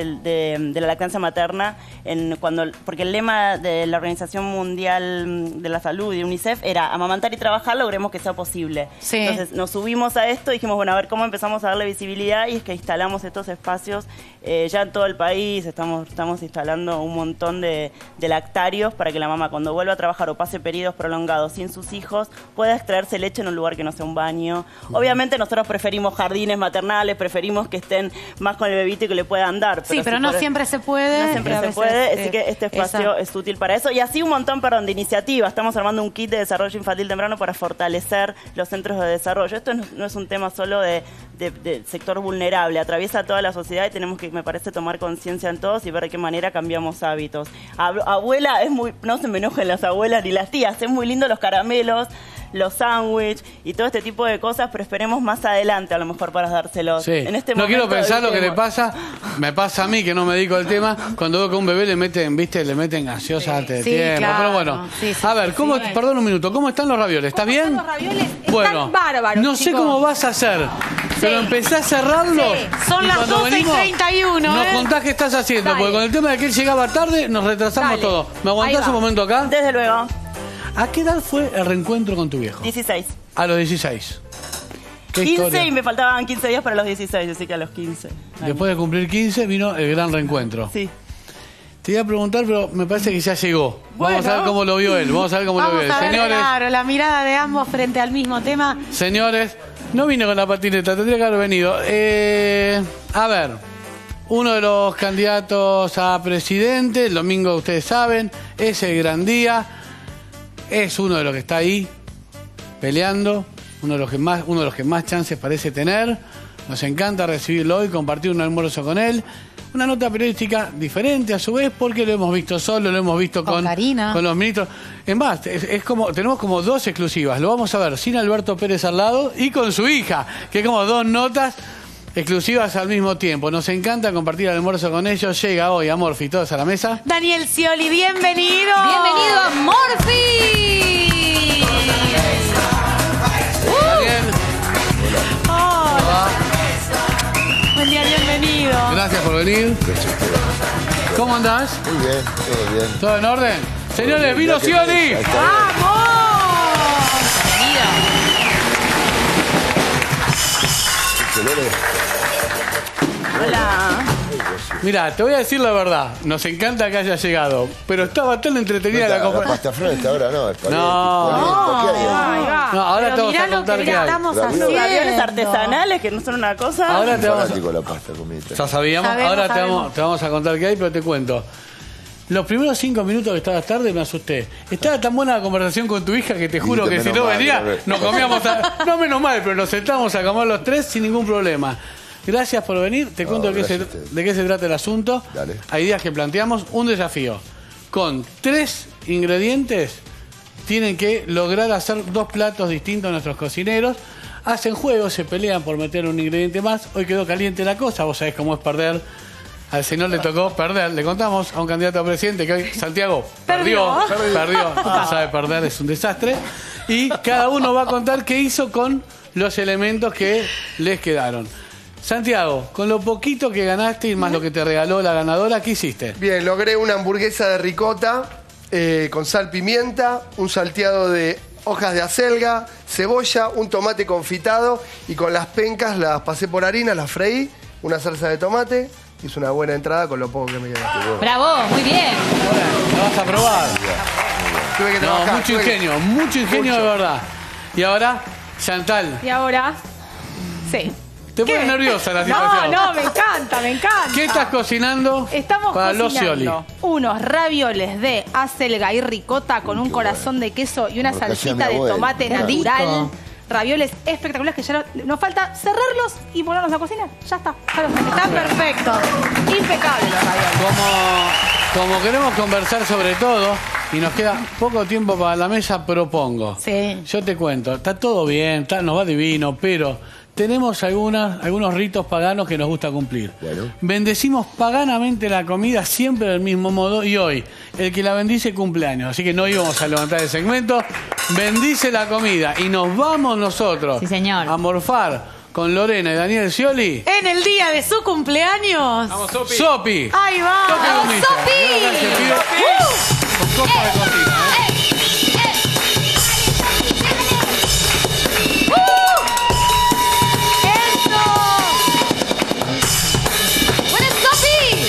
de la lactancia materna, porque el lema de la Organización Mundial de la Salud y de UNICEF era amamantar y trabajar, logremos que sea posible. Sí. Entonces nos subimos a esto y dijimos, bueno, a ver cómo empezamos a darle visibilidad, y es que instalamos estos espacios ya en todo el país. Estamos instalando un montón de lactarios para que la mamá, cuando vuelva a trabajar o pase periodos prolongados sin sus hijos, pueda extraerse leche en un lugar que no sea un baño. Obviamente nosotros preferimos jardines maternales, preferimos que estén más con el bebito y que le puedan dar. Pero no siempre se puede. No siempre se puede, así que este espacio es útil para eso. Y así un montón, de iniciativas. Estamos armando un kit de desarrollo infantil temprano para fortalecer los centros de desarrollo. Esto no es un tema solo de sector vulnerable, atraviesa toda la sociedad y tenemos que, me parece, tomar conciencia en todos y ver de qué manera cambiamos hábitos. Abuela, no se me enojen las abuelas ni las tías, es muy lindo los caramelos, los sándwiches y todo este tipo de cosas, pero esperemos más adelante a lo mejor para dárselos. Sí. En este no quiero momento pensar lo que le evitemos. pasa, me pasa a mí que no me dedico al tema, cuando veo que a un bebé le meten gaseosa antes de Sí, tiempo. claro. Pero bueno, Sí, a ver, perdón un minuto, ¿cómo están los ravioles? ¿Está bien? Los ravioles Bueno, están bárbaros, no sé chicos. cómo vas a hacer, pero empecé a cerrarlo. Sí, son y las cuando 12:31, nos ¿eh? contás qué estás haciendo, Dale. porque con el tema de que él llegaba tarde, nos retrasamos Dale. todo. ¿Me aguantás Ahí va. un momento acá? Desde luego, ¿A qué edad fue el reencuentro con tu viejo? 16. A los 16. ¿Qué 15 historia? y me faltaban 15 días para los 16, así que a los 15. Después de cumplir 15 vino el gran reencuentro. Sí. Te iba a preguntar, pero me parece que ya llegó. Vamos Bueno. a ver cómo lo vio él. Vamos a ver cómo lo vio él. Vamos a ver, Señores, claro, la mirada de ambos frente al mismo tema. señores, no vine con la patineta, tendría que haber venido. A ver, uno de los candidatos a presidente, el domingo ustedes saben, es el gran día. Es uno de los que está ahí peleando, uno de los que más chances parece tener. Nos encanta recibirlo hoy, compartir un almuerzo con él. Una nota periodística diferente a su vez, porque lo hemos visto solo, lo hemos visto Con Karina. con los ministros. Es más, tenemos como 2 exclusivas. Lo vamos a ver sin Alberto Pérez al lado y con su hija, que es como 2 notas exclusivas al mismo tiempo. Nos encanta compartir el almuerzo con ellos. Llega hoy Amorfi, todos a la mesa. Daniel Scioli, bienvenido. Bienvenido a Morphy. Daniel, Hola. Buen día, bienvenido. gracias por venir. ¿Cómo andás? Muy bien, todo bien. ¿Todo en orden? Señores, vino Scioli. ¡Vamos! Hola. Mira, te voy a decir la verdad. Nos encanta que haya llegado, pero estaba tan entretenida la La conversación. pasta flan esta hora no, espagueti, No. polenta, ¿qué hay ahí? Ahí va. No, ahora Pero te vamos mirá a lo contar que qué hay. estamos Ravioles Los ravioles haciendo. artesanales, que no son una cosa. Ahora te vamos Fanático de la pasta comida. Ya sabíamos, Sabemos, ahora sabemos. te vamos a contar qué hay, pero te cuento. Los primeros 5 minutos que estabas tarde me asusté. Estaba tan buena la conversación con tu hija que te juro que si no venía, nos comíamos no menos mal, pero nos sentábamos a comer los 3 sin ningún problema. Gracias por venir. Te cuento de qué se trata el asunto. Dale. Hay días que planteamos un desafío. Con 3 ingredientes tienen que lograr hacer 2 platos distintos nuestros cocineros. Hacen juegos, se pelean por meter un ingrediente más. Hoy quedó caliente la cosa, vos sabés cómo es perder. Al señor le tocó perder. Le contamos a un candidato a presidente que hoy, Santiago, perdió. Usted sabe perder, es un desastre. Y cada uno va a contar qué hizo con los elementos que les quedaron. Santiago, con lo poquito que ganaste y más lo que te regaló la ganadora, ¿qué hiciste? Bien, logré una hamburguesa de ricota con sal, pimienta, un salteado de hojas de acelga, cebolla, un tomate confitado y con las pencas las pasé por harina, las freí, una salsa de tomate. Hice una buena entrada con lo poco que me quedó. ¡Bravo! Muy bien. Lo vas a probar. Tuve que trabajar, mucho ingenio de verdad. Y ahora, Chantal, Y ahora, sí. te pone nerviosa la situación. No, me encanta. ¿Qué estás cocinando Estamos para los Scioli? cocinando unos ravioles de acelga y ricota con un corazón de queso y una Como lo que hacía salsita mi de abuela. tomate Qué natural. rico. Ravioles espectaculares que ya nos falta cerrarlos y ponerlos a cocinar. Ya está. Está perfecto. Impecable los ravioles. Como queremos conversar sobre todo y nos queda poco tiempo para la mesa, propongo. Sí. Yo te cuento, está todo bien, nos va divino, pero tenemos algunos ritos paganos que nos gusta cumplir. Bueno. Bendecimos paganamente la comida siempre del mismo modo y hoy el que la bendice cumpleaños, así que no íbamos a levantar el segmento. Bendice la comida y nos vamos nosotros Sí, señor. a morfar con Lorena y Daniel Scioli. En el día de su cumpleaños. Vamos, Sopi. Sopi. Ahí va. Sopi ¡Vamos, Gomilla. Sopi! Yo acá te pido con copa de cocina, ¡Buenas, Sofi!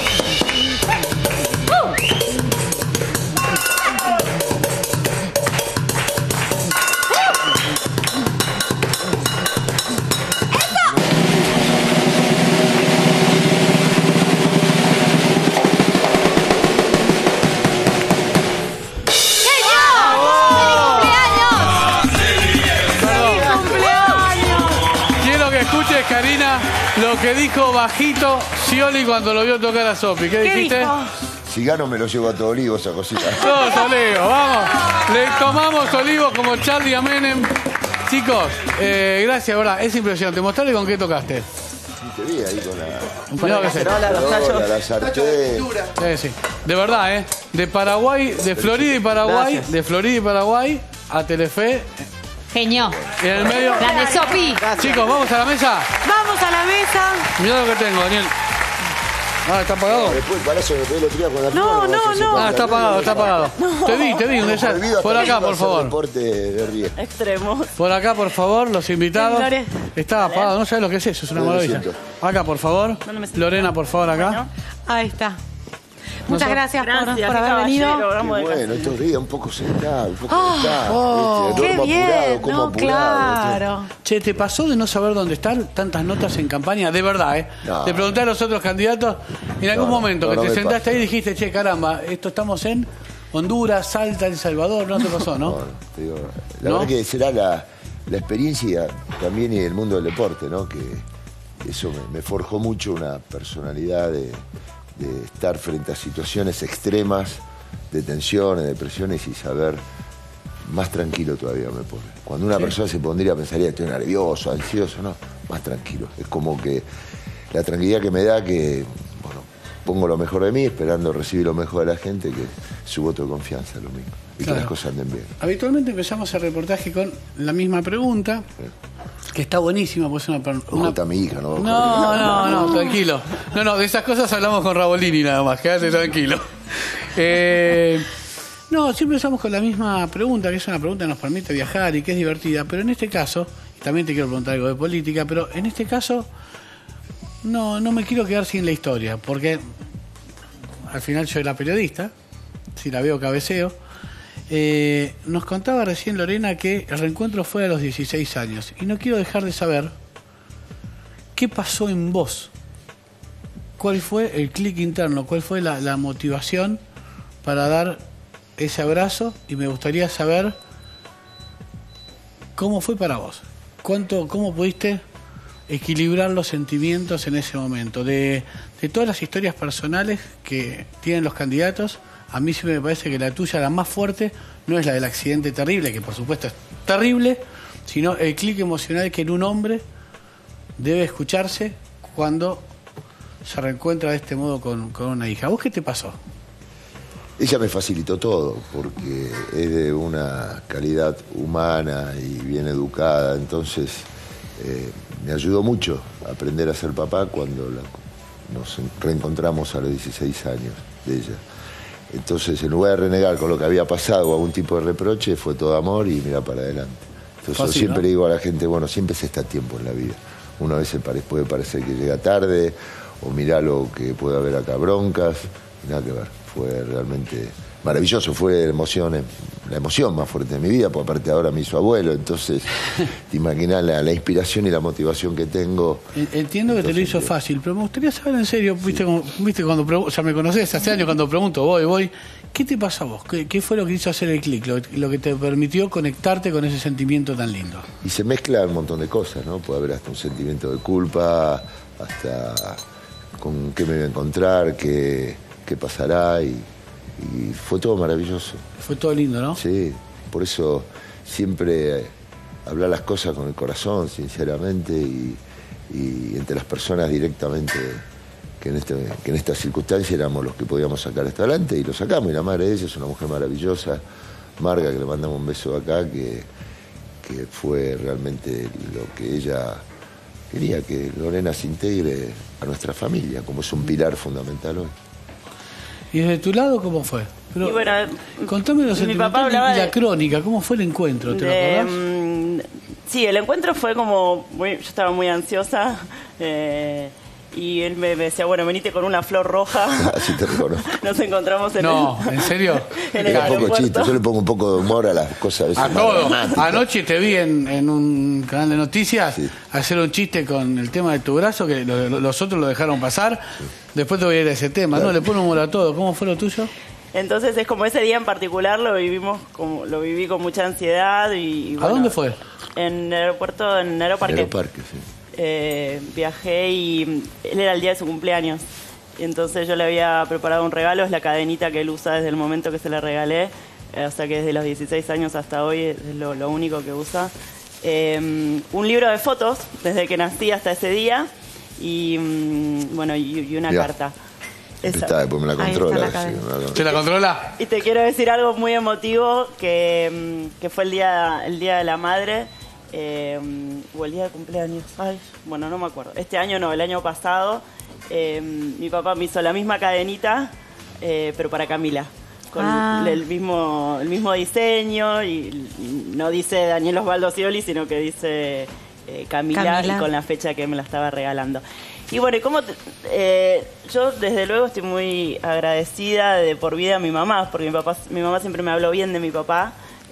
Quiero que escuches, Karina, lo que dijo bajito Scioli cuando lo vio tocar a Sopi. ¿Qué dijiste? dijo? Si gano me lo llevo a todo olivo esa cosita. Todos olivos, vamos. Le tomamos olivos como Charlie a Menem. Chicos, gracias, verdad, es impresionante. Mostrarle con qué tocaste. Te vi ahí con la Cuidado que se- la sartén. sí. De verdad, de Paraguay, de Florida y Paraguay, a Telefe, Genio. y en el medio. Grande Sopi. Chicos, vamos a la mesa. Vamos a la mesa. Mirá lo que tengo, Daniel. Ah, ¿está apagado? Después el palazo me pegué el otro día con la No, flor, no, se no. pone Ah, está apagado, está apagado. Te vi, un desastre. Por acá, por favor. Deporte de río. Extremos. Por acá, por favor, los invitados. Gloria. Está apagado, no sabes lo que es eso, es una No, lo maravilla. siento. Acá, por favor. No, no me siento. Lorena, por favor, acá. Bueno. Ahí está. Muchas gracias, Gracias, por qué haber caballero, venido. vamos de casa. Bueno, estos días un poco sentado, un poco sentado. Qué Duermo bien, apurado, como no, apurado. claro. Che, ¿te pasó de no saber dónde están tantas notas en campaña? De verdad, No. Te pregunté a los otros candidatos. En algún momento que no te me sentaste pasa. ahí y dijiste, che, caramba, esto estamos en Honduras, Salta, El Salvador. No te pasó, ¿no? No, te digo, la ¿No? verdad que será la experiencia también y el mundo del deporte, ¿no? Que eso me forjó mucho una personalidad de estar frente a situaciones extremas, de tensiones, de presiones y saber más tranquilo todavía me pone. Cuando una persona se pondría, pensaría, estoy nervioso, ansioso, no, más tranquilo. Es como que la tranquilidad que me da que, bueno, pongo lo mejor de mí, esperando recibir lo mejor de la gente, que su voto de confianza es lo mismo. Y Claro. que las cosas anden bien. Habitualmente empezamos el reportaje con la misma pregunta, que está buenísima, pues No, está mi hija, ¿no? No, tranquilo. No, de esas cosas hablamos con Rabolini nada más, quédate tranquilo. No, siempre empezamos con la misma pregunta, que es una pregunta que nos permite viajar y que es divertida, pero en este caso, también te quiero preguntar algo de política, pero en este caso no me quiero quedar sin la historia, porque al final yo era periodista, si la veo cabeceo. Nos contaba recién Lorena que el reencuentro fue a los 16 años y no quiero dejar de saber qué pasó en vos ¿cuál fue el clic interno? ¿Cuál fue la motivación para dar ese abrazo? Y me gustaría saber cómo fue para vos. ¿Cómo pudiste equilibrar los sentimientos en ese momento? De todas las historias personales que tienen los candidatos, a mí sí me parece que la tuya, la más fuerte, no es la del accidente terrible, que por supuesto es terrible, sino el clic emocional que en un hombre debe escucharse cuando se reencuentra de este modo con una hija. ¿A vos qué te pasó? Ella me facilitó todo, porque es de una calidad humana y bien educada, entonces me ayudó mucho a aprender a ser papá cuando nos reencontramos a los 16 años de ella. Entonces, en lugar de renegar con lo que había pasado o algún tipo de reproche, fue todo amor y mira para adelante. Entonces, fácil, yo siempre ¿no? digo a la gente, bueno, siempre se está a tiempo en la vida. Una vez puede parecer que llega tarde, o mirá lo que puede haber acá, broncas, y nada que ver. Fue realmente maravilloso, fue la emoción más fuerte de mi vida, porque aparte ahora me hizo abuelo, entonces te imaginas la inspiración y la motivación que tengo. Entiendo que te lo hizo fácil, pero me gustaría saber en serio, viste cuando ya me conocés hace años, cuando pregunto, voy, ¿qué te pasó a vos? ¿Qué fue lo que hizo hacer el clic? Lo que te permitió conectarte con ese sentimiento tan lindo. Y se mezcla un montón de cosas, ¿no? Puede haber hasta un sentimiento de culpa, hasta con qué me voy a encontrar, qué pasará, y fue todo maravilloso. Fue todo lindo, ¿no? Sí, por eso siempre hablar las cosas con el corazón, sinceramente, y entre las personas directamente, que en esta circunstancia éramos los que podíamos sacar esto adelante, y lo sacamos. Y la madre de ella es una mujer maravillosa, Marga, que le mandamos un beso acá, que fue realmente lo que ella quería, que Lorena se integre a nuestra familia, como es un pilar fundamental hoy. ¿Y desde tu lado cómo fue? Pero, Y bueno, contame los mi papá sentimentales hablaba y la de- crónica, ¿cómo fue el encuentro? ¿Te lo acordás? Sí, el encuentro fue como... yo estaba muy ansiosa y él me decía, bueno, venite con una flor roja. Así te reconozco. Nos encontramos en No, ¿en serio? en el Era un poco aeropuerto. chiste, yo le pongo un poco de humor a las cosas a veces A más todo. dramáticas. Anoche te vi en un canal de noticias hacer un chiste con el tema de tu brazo, que los otros lo dejaron pasar. Después te voy a ir a ese tema, ¿no? Le pone humor a todo. ¿Cómo fue lo tuyo? Entonces es como ese día en particular lo viví con mucha ansiedad y ¿A bueno, dónde fue? En el aeropuerto, en Aeroparque. Aeroparque, sí. Viajé y él era el día de su cumpleaños. Y entonces yo le había preparado un regalo, es la cadenita que él usa desde el momento que se la regalé. O sea que desde los 16 años hasta hoy es lo único que usa. Un libro de fotos desde que nací hasta ese día y bueno, y una Mirá. carta. Está, después me la Ahí controla. está la sí, me la ¿Se la controla? Y te quiero decir algo muy emotivo que fue el día de la madre o el día de cumpleaños. Ay, bueno, no me acuerdo. Este año no, el año pasado mi papá me hizo la misma cadenita, pero para Camila. Con el mismo diseño y no dice Daniel Osvaldo Scioli, sino que dice Camila y con la fecha que me la estaba regalando. Y bueno, yo desde luego estoy muy agradecida de por vida a mi mamá, porque mi mamá siempre me habló bien de mi papá.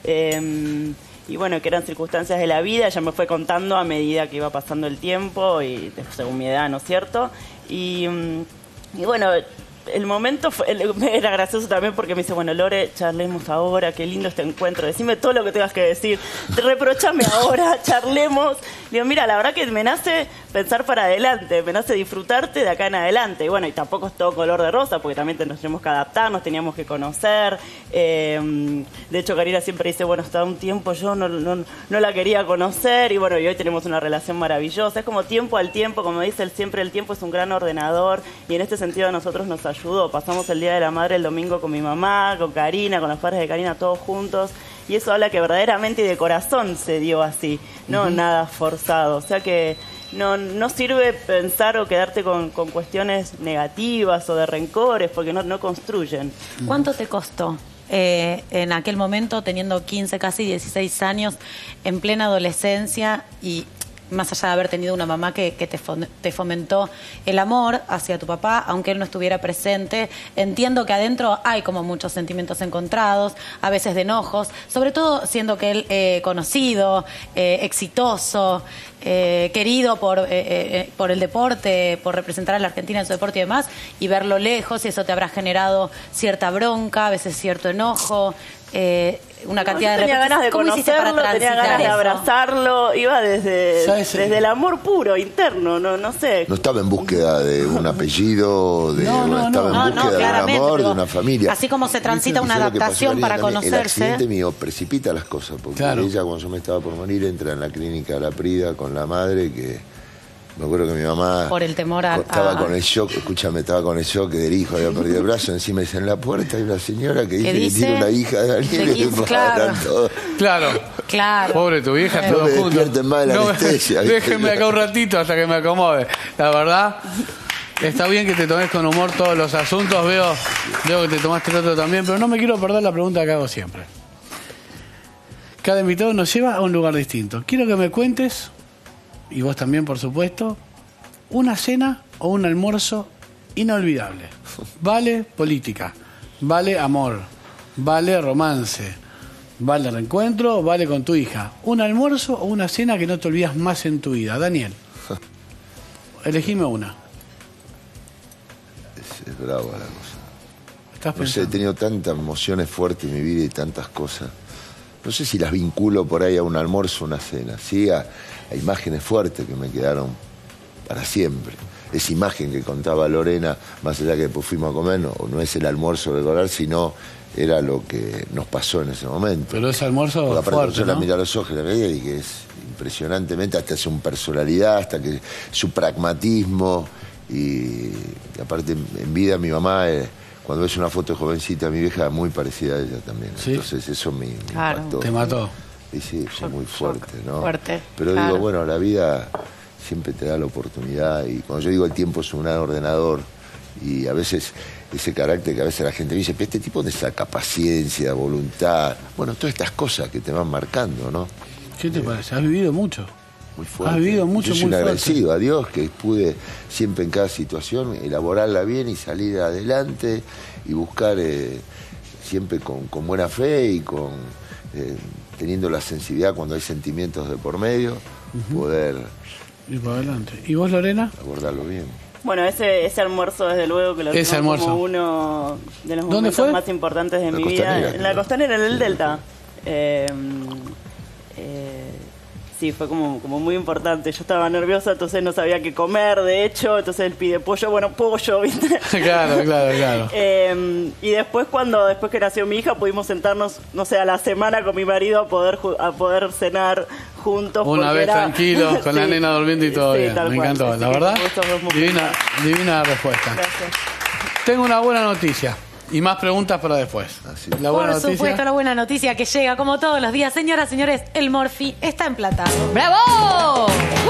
Y bueno, que eran circunstancias de la vida, ella me fue contando a medida que iba pasando el tiempo y según mi edad, ¿no es cierto? Y bueno, el momento era gracioso también porque me dice, bueno, Lore, charlemos ahora, qué lindo este encuentro, decime todo lo que tengas que decir, reprochame ahora, charlemos. Digo, mira, la verdad que me nace pensar para adelante, me nace disfrutarte de acá en adelante. Y bueno, y tampoco es todo color de rosa, porque también nos tenemos que adaptar, nos teníamos que conocer. De hecho, Karina siempre dice, bueno, hasta un tiempo yo no la quería conocer, y bueno, y hoy tenemos una relación maravillosa. Es como tiempo al tiempo, como dice él siempre, el tiempo es un gran ordenador, y en este sentido a nosotros nos ayudó. Pasamos el Día de la Madre el domingo con mi mamá, con Karina, con los padres de Karina, todos juntos, y eso habla que verdaderamente y de corazón se dio así, no nada forzado. O sea que no sirve pensar o quedarte con cuestiones negativas o de rencores, porque no construyen. ¿Cuánto te costó en aquel momento, teniendo 15, casi 16 años, en plena adolescencia y más allá de haber tenido una mamá que te fomentó el amor hacia tu papá, aunque él no estuviera presente, entiendo que adentro hay como muchos sentimientos encontrados, a veces de enojos, sobre todo siendo que él conocido, exitoso, querido por el deporte, por representar a la Argentina en su deporte y demás, y verlo lejos, y eso te habrá generado cierta bronca, a veces cierto enojo, una cantidad de tenía ganas de ¿Cómo hiciste para conocerlo, tenía transitar ganas de eso? abrazarlo, iba ¿Sabes? desde el amor puro, interno, no sé. No estaba en búsqueda de un apellido, estaba en búsqueda de un amor, de una familia. Así como se transita una Eso es lo que pasó, adaptación Karina, para también. El conocerse. accidente mío precipita las cosas, porque ella, cuando yo me estaba por morir, entra en la clínica La Prida con la madre, que me acuerdo que mi mamá Por el temor estaba con el shock, estaba con el shock del hijo, había perdido el brazo, encima dice en la puerta hay una señora que dice que tiene una hija de Daniel y Claro. Pobre tu vieja, no todo me junto. despierten más de la anestesia. Déjenme acá un ratito hasta que me acomode. La verdad, está bien que te tomes con humor todos los asuntos. Veo que te tomaste el otro también, pero no me quiero perder la pregunta que hago siempre. Cada invitado nos lleva a un lugar distinto. Quiero que me cuentes, y vos también, por supuesto, una cena o un almuerzo inolvidable. Vale política, vale amor, vale romance, vale reencuentro, vale con tu hija. Un almuerzo o una cena que no te olvidas más en tu vida. Daniel, elegime una. Es brava la cosa. ¿Estás No sé, he tenido tantas emociones fuertes en mi vida y tantas cosas. No sé si las vinculo por ahí a un almuerzo o una cena. Sí, a imágenes fuertes que me quedaron para siempre. Esa imagen que contaba Lorena, más allá que después fuimos a comer, no es el almuerzo de recordar, sino era lo que nos pasó en ese momento. Pero ese almuerzo Porque aparte fuerte, yo la ¿no? miré a los ojos, la veía y que es impresionantemente, hasta su personalidad, hasta que su pragmatismo, y aparte en vida mi mamá, cuando ves una foto de jovencita, mi vieja muy parecida a ella también. ¿Sí? Entonces eso me Claro. impactó. Te mató. Y sí, fue muy fuerte, ¿no? Fuerte, Pero claro. digo, bueno, la vida siempre te da la oportunidad, y cuando yo digo el tiempo es un gran ordenador, y a veces ese carácter que a veces la gente dice, pero este tipo de saca paciencia, voluntad, bueno, todas estas cosas que te van marcando, ¿no? ¿Qué te parece? Has vivido mucho. Muy fuerte. Has vivido mucho, yo soy muy un fuerte. agradecido a Dios que pude siempre en cada situación elaborarla bien y salir adelante y buscar siempre con buena fe y teniendo la sensibilidad cuando hay sentimientos de por medio, poder Y para adelante. ¿Y vos, Lorena? abordarlo bien. Bueno, ese almuerzo, desde luego, que lo Ese tomo almuerzo. como uno de los ¿Dónde momentos fue? más importantes de La mi vida. Costanera, En la creo. Costanera, en el Delta. Sí, fue como muy importante. Yo estaba nerviosa, entonces no sabía qué comer, de hecho. Entonces él pide pollo, bueno, pollo, ¿viste? Claro. Y después que nació mi hija, pudimos sentarnos, no sé, a la semana con mi marido a poder cenar juntos. Una porque vez tranquilo, con la Sí. nena durmiendo y todo Sí, bien. tal Me cual. encantó. Así La que verdad, tuve estos dos momentos. divina respuesta. Gracias. Tengo una buena noticia. Y más preguntas para después. La buena Por supuesto, noticia. la buena noticia que llega como todos los días. Señoras, señores, el Morphy está emplatado. ¡Bravo!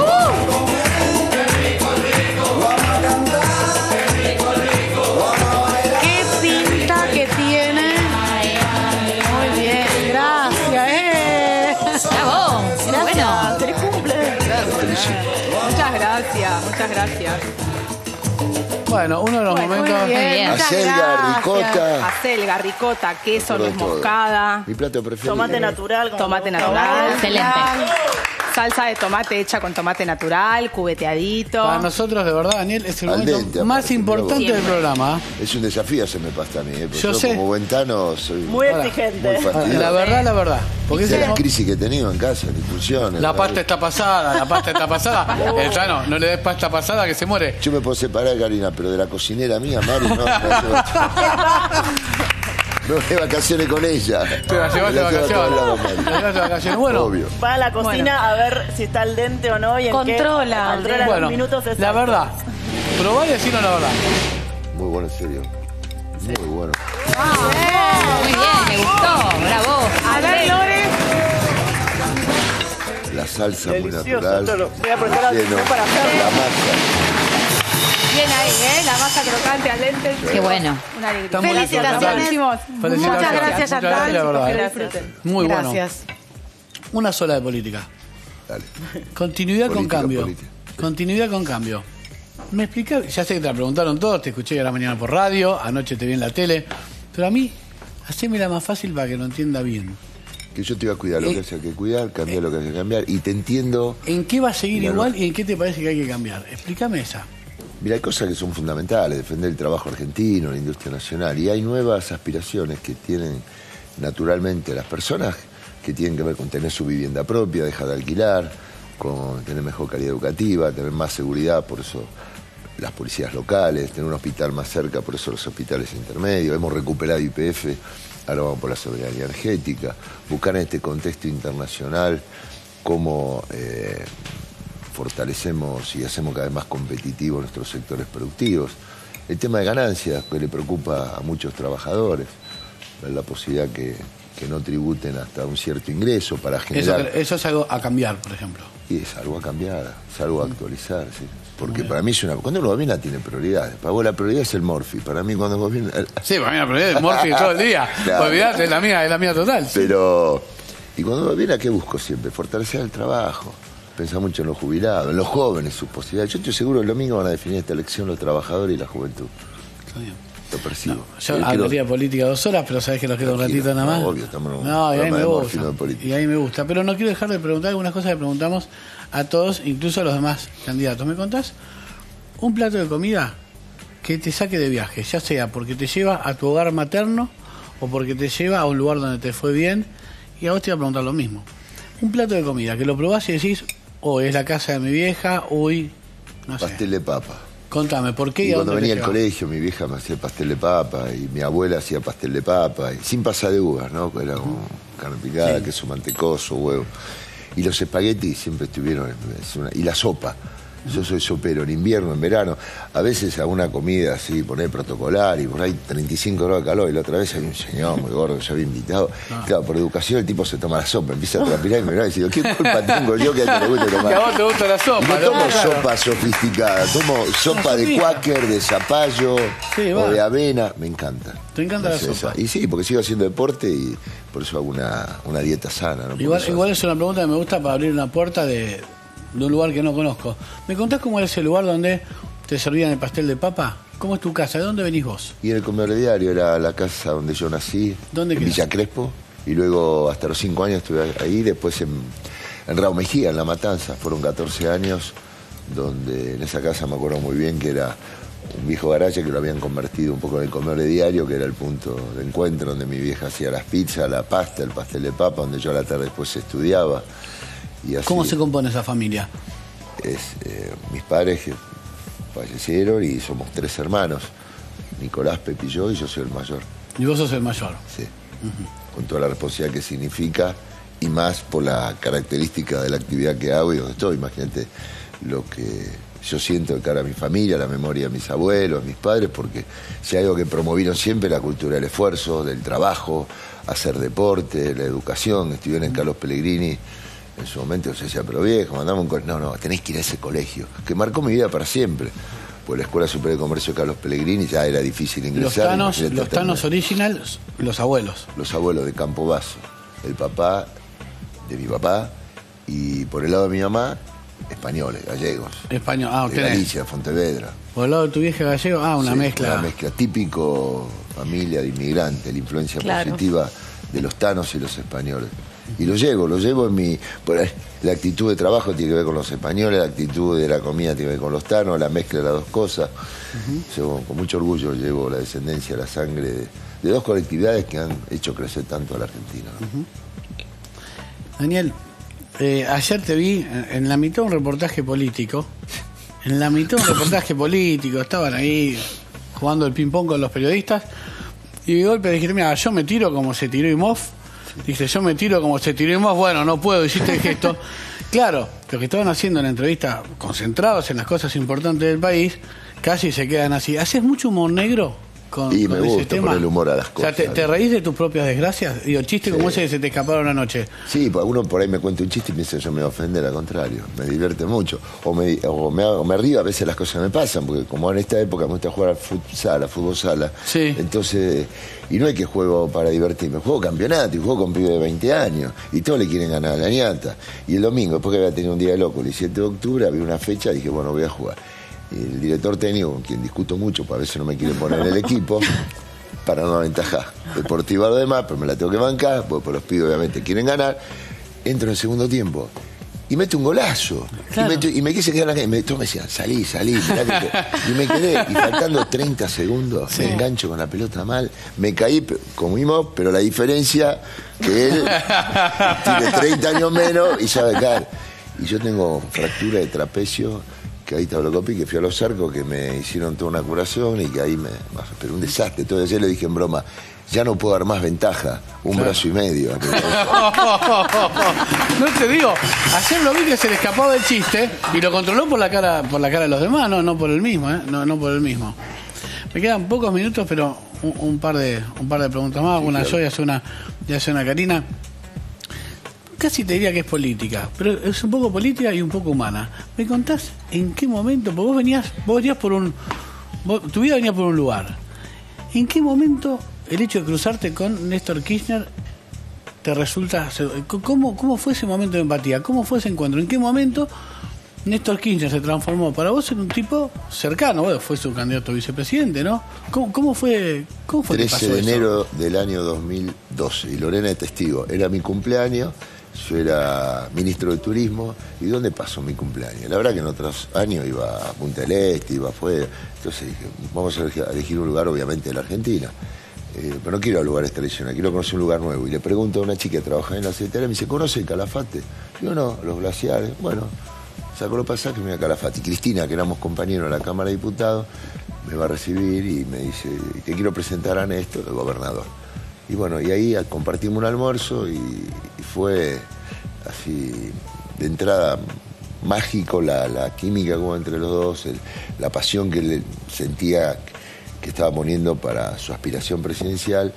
¡Qué pinta que tiene! Muy bien, gracias, ¡Bravo! Bueno, ¡Feliz cumple! Muchas gracias. Bueno, uno de los momentos. Muy bien, muchas Acelga, gracias. ricota. Acelga, ricota, queso, Todo, nuez todo. moscada, Mi plato preferido. Tomate natural. como tomate me gusta. natural. Excelente. Salsa de tomate hecha con tomate natural, cubeteadito. Para nosotros, de verdad, Daniel, es el Al momento dente, más aparte, importante mirá del vos. programa. Es un desafío hacerme pasta a mí, porque Yo yo sé. como buentano soy Muy Ahora, exigente. muy fastidioso. La verdad. Porque De ese las mo- crisis que he tenido en casa, discusiones. la pasta está pasada. El Tano, no le des pasta pasada que se muere. Yo me puedo separar, Karina, pero de la cocinera mía, Mari, no. Me voy de vacaciones con ella. Te la llevaste de Me la llevo a todos lados, Mari. vacaciones. Te la llevaste de vacaciones. Bueno, Obvio. Va a la cocina a ver si está al dente o no y en Controla. qué controla bueno, los minutos exactos. la verdad. Probá y decirnos la verdad. Muy bueno, en serio. Muy bueno. muy bien, me gustó. Bravo. A ver, Lore. La salsa muy Delicioso, natural. Tolo. Voy a aprender a Lleno. para hacerlo. La masa. Bien ahí, La masa crocante al dente. Qué bueno. Una alegría. Está muy rico, Felicitaciones. Felicitaciones. Muchas gracias, Muchas Chantal. gracias, de verdad. Que lo disfruten. Muy bueno. Gracias. Una sola de política. Dale. Continuidad con Política, cambio. política. Continuidad con cambio. Me explica, ya sé que te la preguntaron todos, te escuché a la mañana por radio, anoche te vi en la tele, pero a mí, hacémela más fácil para que lo entienda bien. Que yo te iba a cuidar lo que haya que cuidar, cambiar lo que haya que cambiar, y te entiendo. ¿En qué va a seguir Mira, igual y en qué te parece que hay que cambiar? Explícame esa. Mira, hay cosas que son fundamentales, defender el trabajo argentino, la industria nacional, y hay nuevas aspiraciones que tienen naturalmente las personas que tienen que ver con tener su vivienda propia, dejar de alquilar, con tener mejor calidad educativa, tener más seguridad, por eso las policías locales, tener un hospital más cerca, por eso los hospitales intermedios, hemos recuperado YPF, ahora vamos por la soberanía energética, buscar en este contexto internacional cómo fortalecemos y hacemos cada vez más competitivos nuestros sectores productivos. El tema de ganancias, que le preocupa a muchos trabajadores, la posibilidad que no tributen hasta un cierto ingreso para generar... Eso es algo a cambiar, por ejemplo. Y es algo a cambiar, es algo a actualizar, sí. Porque para mí es una... Cuando uno gobierna tiene prioridades. Para vos la prioridad es el Morphy. Para mí cuando gobierna... Sí, para mí la prioridad es Morphy todo el día. Claro. Olvidate, es la mía total. Sí. Pero... Y cuando gobierna, ¿qué busco siempre? Fortalecer el trabajo. Pensar mucho en los jubilados, en los jóvenes, sus posibilidades. Yo estoy seguro que el domingo van a definir esta elección los trabajadores y la juventud. Está bien. Lo percibo. Yo hablaría política 2 horas, pero sabés que nos queda un ratito nada más. Obvio, estamos en No, y ahí me gusta. de política. Y ahí me gusta. Pero no quiero dejar de preguntar algunas cosas que preguntamos a todos, incluso a los demás candidatos. ¿Me contás un plato de comida que te saque de viaje? Ya sea porque te lleva a tu hogar materno o porque te lleva a un lugar donde te fue bien. Y a vos te iba a preguntar lo mismo. Un plato de comida que lo probás y decís, es la casa de mi vieja, no sé. Pastel de papa. Contame, ¿por qué? Y cuando dónde venía te al lleva? colegio, mi vieja me hacía pastel de papa y mi abuela hacía pastel de papa, y sin pasar de uvas, ¿no? Era como carne picada, queso mantecoso, huevo. Y los espaguetis siempre estuvieron, y la sopa. Yo soy sopero en invierno, en verano. A veces a una comida así, poner protocolar y por ahí 35 grados de calor. Y la otra vez había un señor muy gordo que se había invitado. Claro, por educación el tipo se toma la sopa, empieza a transpirar y me mira y dice, ¿qué culpa tengo yo que a ti te gusta tomar? Que a vos te gusta la sopa, Y no ¿no? tomo Claro. sopa sofisticada, tomo sopa de cuáquer, de zapallo o de avena. Me encanta. ¿Te encanta la Entonces, sopa? Y sí, porque sigo haciendo deporte y por eso hago una dieta sana. ¿no? Por Igual eso- es una pregunta que me gusta para abrir una puerta de un lugar que no conozco. ¿Me contás cómo es el lugar donde te servían el pastel de papa? ¿Cómo es tu casa? ¿De dónde venís vos? Y en el comedor diario era la casa donde yo nací, ¿Dónde en quedás? Villa Crespo, y luego hasta los 5 años estuve ahí, después en Raúl Mejía, en La Matanza, fueron 14 años, donde en esa casa me acuerdo muy bien que era un viejo garaje que lo habían convertido un poco en el comedor diario, que era el punto de encuentro donde mi vieja hacía las pizzas, la pasta, el pastel de papa, donde yo a la tarde después estudiaba. Y así ¿Cómo se compone esa familia? mis padres que fallecieron y somos 3 hermanos, Nicolás, Pepe y yo soy el mayor. Y vos sos el mayor. Sí. Con toda la responsabilidad que significa y más por la característica de la actividad que hago y donde estoy. Imagínate lo que yo siento de cara a mi familia, la memoria de mis abuelos, mis padres, porque si hay algo que promovieron siempre, la cultura del esfuerzo, del trabajo, hacer deporte, la educación. Estuvieron en Carlos Pellegrini. En su momento se decía, pero viejo, mandame un colegio. No, tenés que ir a ese colegio, que marcó mi vida para siempre. Pues la Escuela Superior de Comercio de Carlos Pellegrini ya era difícil ingresar. Los Tanos originales, los abuelos. Los abuelos de Campobasso, el papá de mi papá, y por el lado de mi mamá, españoles, gallegos. Español, de Galicia, Fontevedra. Por el lado de tu vieja gallego, una Sí, mezcla. Una mezcla, típico familia de inmigrantes, la influencia Claro. positiva de los tanos y los españoles. Y lo llevo en mi... La actitud de trabajo tiene que ver con los españoles, la actitud de la comida tiene que ver con los tanos, la mezcla de las dos cosas. Yo con mucho orgullo llevo la descendencia, la sangre de 2 colectividades que han hecho crecer tanto a la Argentina, ¿no? Daniel, ayer te vi en la mitad de un reportaje político. En la mitad de un reportaje político, estaban ahí jugando el ping-pong con los periodistas. Y de golpe dijiste, mira, yo me tiro como se tiró Imhoff. Dice, yo me tiro como se tiró Imhoff. Bueno, no puedo, hiciste el gesto. Claro, lo que estaban haciendo en la entrevista, concentrados en las cosas importantes del país, casi se quedan así. ¿Haces mucho humor negro? Y con me ese gusta tema? ponerle humor a las O sea, cosas. ¿te reís de tus propias desgracias? Digo, chiste como Sí. ese que se te escaparon anoche. Sí, pues uno por ahí me cuenta un chiste y piensa yo me voy a ofender, al contrario, me divierte mucho. O me río a veces las cosas que me pasan, porque como en esta época me gusta jugar al fútbol sala, entonces, y no es que juego para divertirme, juego campeonato y juego con pibes de 20 años, y todos le quieren ganar a la ñata. Y el domingo, después que había tenido un día de loco, el 17 de octubre, había una fecha y dije, bueno, voy a jugar. Y el director técnico, con quien discuto mucho, porque a veces no me quiere poner en el equipo, para no aventajar deportiva lo demás, pero me la tengo que bancar, porque los pibes obviamente quieren ganar. Entro en el segundo tiempo y meto un golazo. Claro. Y me quise quedar en la calle. Todos me decían, salí, mirá que y me quedé. Y faltando 30 segundos, me engancho con la pelota mal. Me caí, comimos, pero la diferencia que él tiene 30 años menos y sabe caer. Y yo tengo fractura de trapecio, que ahí tablocopí, que fui a los Arcos, que me hicieron toda una curación y que ahí pero un desastre. Todo ayer le dije en broma, ya no puedo dar más ventaja, un brazo y medio. No te digo, ayer lo vi que se le escapó del chiste y lo controló por la cara de los demás, no por el mismo, no por el mismo. Me quedan pocos minutos, pero un par de preguntas más, una yo y hace una Karina. Casi te diría que es política, pero es un poco política y un poco humana. ¿Me contás en qué momento? Porque vos venías tu vida venía por un lugar. ¿En qué momento el hecho de cruzarte con Néstor Kirchner te resulta... ¿Cómo fue ese momento de empatía? ¿Cómo fue ese encuentro? ¿En qué momento Néstor Kirchner se transformó para vos en un tipo cercano? Bueno, fue su candidato a vicepresidente, ¿no? ¿Cómo fue? 13 de enero del año 2012, y Lorena es testigo. Era mi cumpleaños, yo era ministro de Turismo, ¿y dónde pasó mi cumpleaños? La verdad que en otros años iba a Punta del Este, iba afuera, entonces dije, vamos a elegir un lugar obviamente de la Argentina. Pero no quiero a lugares tradicionales, quiero conocer un lugar nuevo. Y le pregunto a una chica que trabajaba en la secretaría, me dice, ¿conoce el Calafate? Digo, no, los glaciares. Bueno, sacó los pasajes y me iba a Calafate. Y Cristina, que éramos compañeros en la Cámara de Diputados, me va a recibir y me dice, te quiero presentar a Néstor, el gobernador. Y bueno, y ahí compartimos un almuerzo y fue así, de entrada, mágico la química que hubo entre los dos, la pasión que él sentía que estaba poniendo para su aspiración presidencial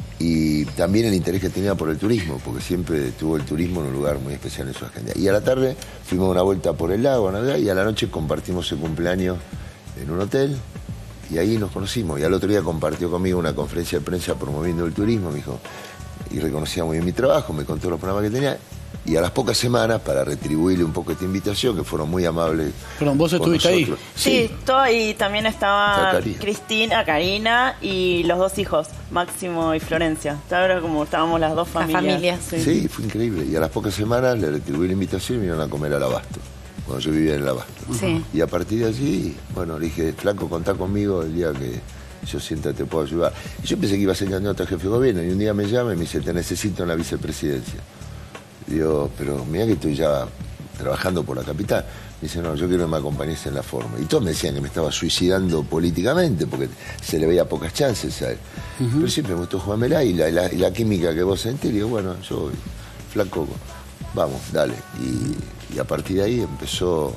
y también el interés que tenía por el turismo, porque siempre tuvo el turismo en un lugar muy especial en su agenda. Y a la tarde fuimos una vuelta por el lago, ¿no? Y a la noche compartimos el cumpleaños en un hotel y ahí nos conocimos. Y al otro día compartió conmigo una conferencia de prensa promoviendo el turismo, me dijo, y reconocía muy bien mi trabajo, me contó los programas que tenía. Y a las pocas semanas, para retribuirle un poco esta invitación, que fueron muy amables. Pero vos estuviste ahí. Sí, todo ahí también estaba Karina. Cristina, Karina y los dos hijos, Máximo y Florencia. Era como estábamos las dos familias. Sí, fue increíble. Y a las pocas semanas le retribuí la invitación y vinieron a comer al Abasto, cuando yo vivía en el Abasto. Sí. Y a partir de allí, bueno, le dije, flaco, contá conmigo el día que yo sienta que te puedo ayudar. Y yo pensé que iba a ser candidato a jefe de gobierno, y un día me llama y me dice, te necesito en la vicepresidencia. Digo, pero mira que estoy ya trabajando por la capital. Me dice, no, yo quiero que me acompañes en la forma. Y todos me decían que me estaba suicidando políticamente porque se le veía pocas chances a él. Pero siempre me gustó jugármela y la química que vos sentís. Digo, bueno, yo, flaco, vamos, dale. Y a partir de ahí empezó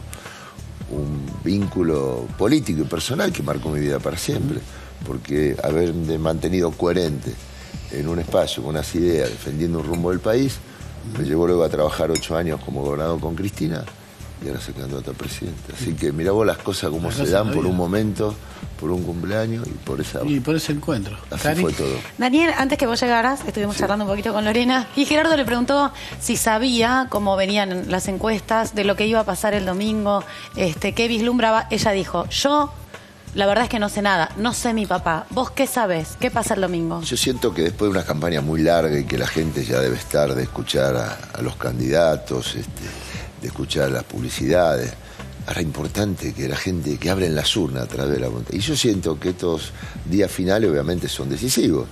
un vínculo político y personal que marcó mi vida para siempre. Porque haberme mantenido coherente en un espacio, con unas ideas, defendiendo un rumbo del país, me llevó luego a trabajar 8 años como gobernador con Cristina y ahora soy candidato a presidente. Así que mirá vos las cosas como se dan por un momento, por un cumpleaños y por ese encuentro. Así fue todo. Daniel, antes que vos llegaras, estuvimos charlando un poquito con Lorena y Gerardo le preguntó si sabía cómo venían las encuestas, de lo que iba a pasar el domingo, qué vislumbraba. Ella dijo, yo... La verdad es que no sé nada, no sé mi papá. ¿Vos qué sabés? ¿Qué pasa el domingo? Yo siento que después de una campaña muy larga y que la gente ya debe estar de escuchar a los candidatos, de escuchar las publicidades, ahora es importante que la gente, que abren las urnas a través de la voluntad. Y yo siento que estos días finales obviamente son decisivos.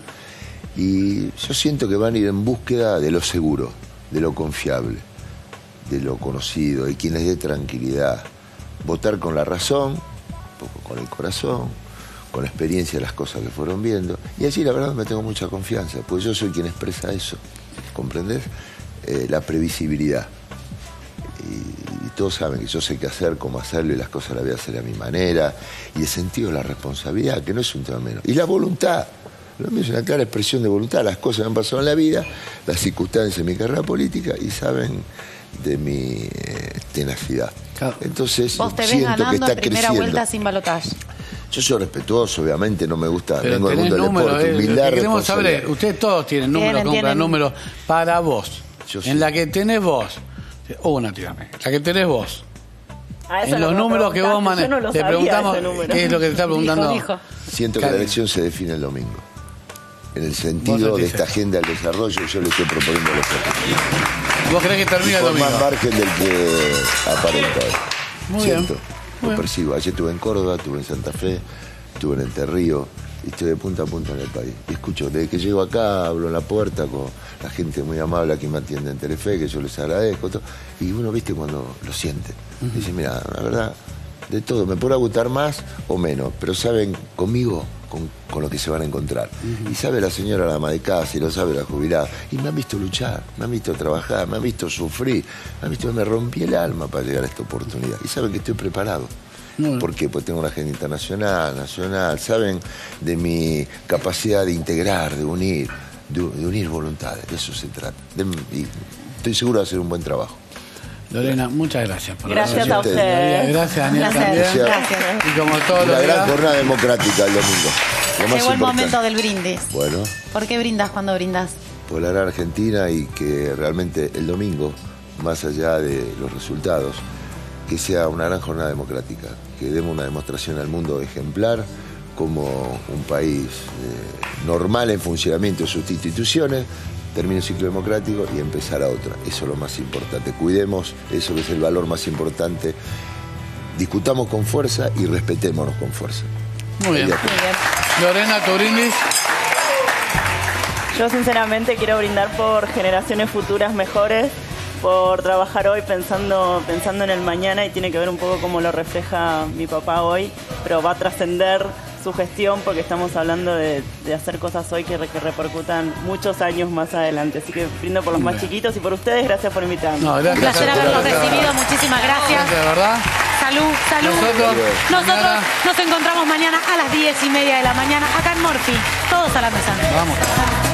Y yo siento que van a ir en búsqueda de lo seguro, de lo confiable, de lo conocido, de quien les dé tranquilidad. Votar con la razón, con el corazón, con la experiencia de las cosas que fueron viendo. Y allí la verdad me tengo mucha confianza, pues yo soy quien expresa eso, ¿comprendés? La previsibilidad. Y todos saben que yo sé qué hacer, cómo hacerlo y las cosas las voy a hacer a mi manera. Y el sentido de la responsabilidad, que no es un tema menos. Y la voluntad. Lo mío es una clara expresión de voluntad. Las cosas me han pasado en la vida, las circunstancias de mi carrera política y saben de mi tenacidad. Entonces, Vos te ves siento que ganando está en primera creciendo. vuelta sin balotaje. Yo soy respetuoso, obviamente, no me gusta, Pero vengo del mundo del número, deporte, humildad, queremos saber, responsabilidad. ustedes todos tienen números, compran números para vos. En la que tenés vos, una tírame, la que tenés vos. En los números que vos manejas, te preguntamos qué es lo que te está preguntando. Siento que la elección se define el domingo. En el sentido de esta agenda del desarrollo, yo le estoy proponiendo los objetivos. ¿Vos creés que termina el Con domingo? más margen del que aparenta hoy. Muy Siento, bien. lo percibo. Ayer estuve en Córdoba, estuve en Santa Fe, estuve en Entre Ríos y estoy de punta a punta en el país. Y escucho, desde que llego acá, hablo en la puerta con la gente muy amable aquí me atiende en Telefe, que yo les agradezco. Todo, y uno, viste, cuando lo siente. Dice, mira, la verdad, de todo, me podrá gustar más o menos, pero saben conmigo con lo que se van a encontrar. Y sabe la señora, la ama de casa, y lo sabe la jubilada. Y me han visto luchar, me han visto trabajar, me han visto sufrir, me han visto que me rompí el alma para llegar a esta oportunidad. Y saben que estoy preparado. ¿Por qué? Pues tengo una agenda internacional, nacional, saben de mi capacidad de integrar, de unir voluntades, de eso se trata. Y estoy seguro de hacer un buen trabajo. Lorena, muchas gracias por Gracias la a ustedes. Gracias, Daniel, también. Y como todos Una los gran días, jornada democrática el domingo. Lo más Llegó el importante. momento del brindis. Bueno, ¿Por qué brindas cuando brindas? por la gran Argentina y que realmente el domingo, más allá de los resultados, que sea una gran jornada democrática, que demos una demostración al mundo ejemplar como un país normal en funcionamiento de sus instituciones, termine un ciclo democrático y empezar a otra. Eso es lo más importante. Cuidemos eso que es el valor más importante. Discutamos con fuerza y respetémonos con fuerza. muy bien. Lorena, tu brindis. Yo sinceramente quiero brindar por generaciones futuras mejores, por trabajar hoy pensando en el mañana, y tiene que ver un poco como lo refleja mi papá hoy, pero va a trascender su gestión porque estamos hablando de hacer cosas hoy que repercutan muchos años más adelante. Así que brindo por los más chiquitos y por ustedes. Gracias por invitarme. No, Un placer haberlos recibido. Muchísimas gracias. De verdad. Salud, salud. Nosotros nos encontramos mañana a las 10:30 de la mañana acá en Morphy. Todos a la mesa. Vamos.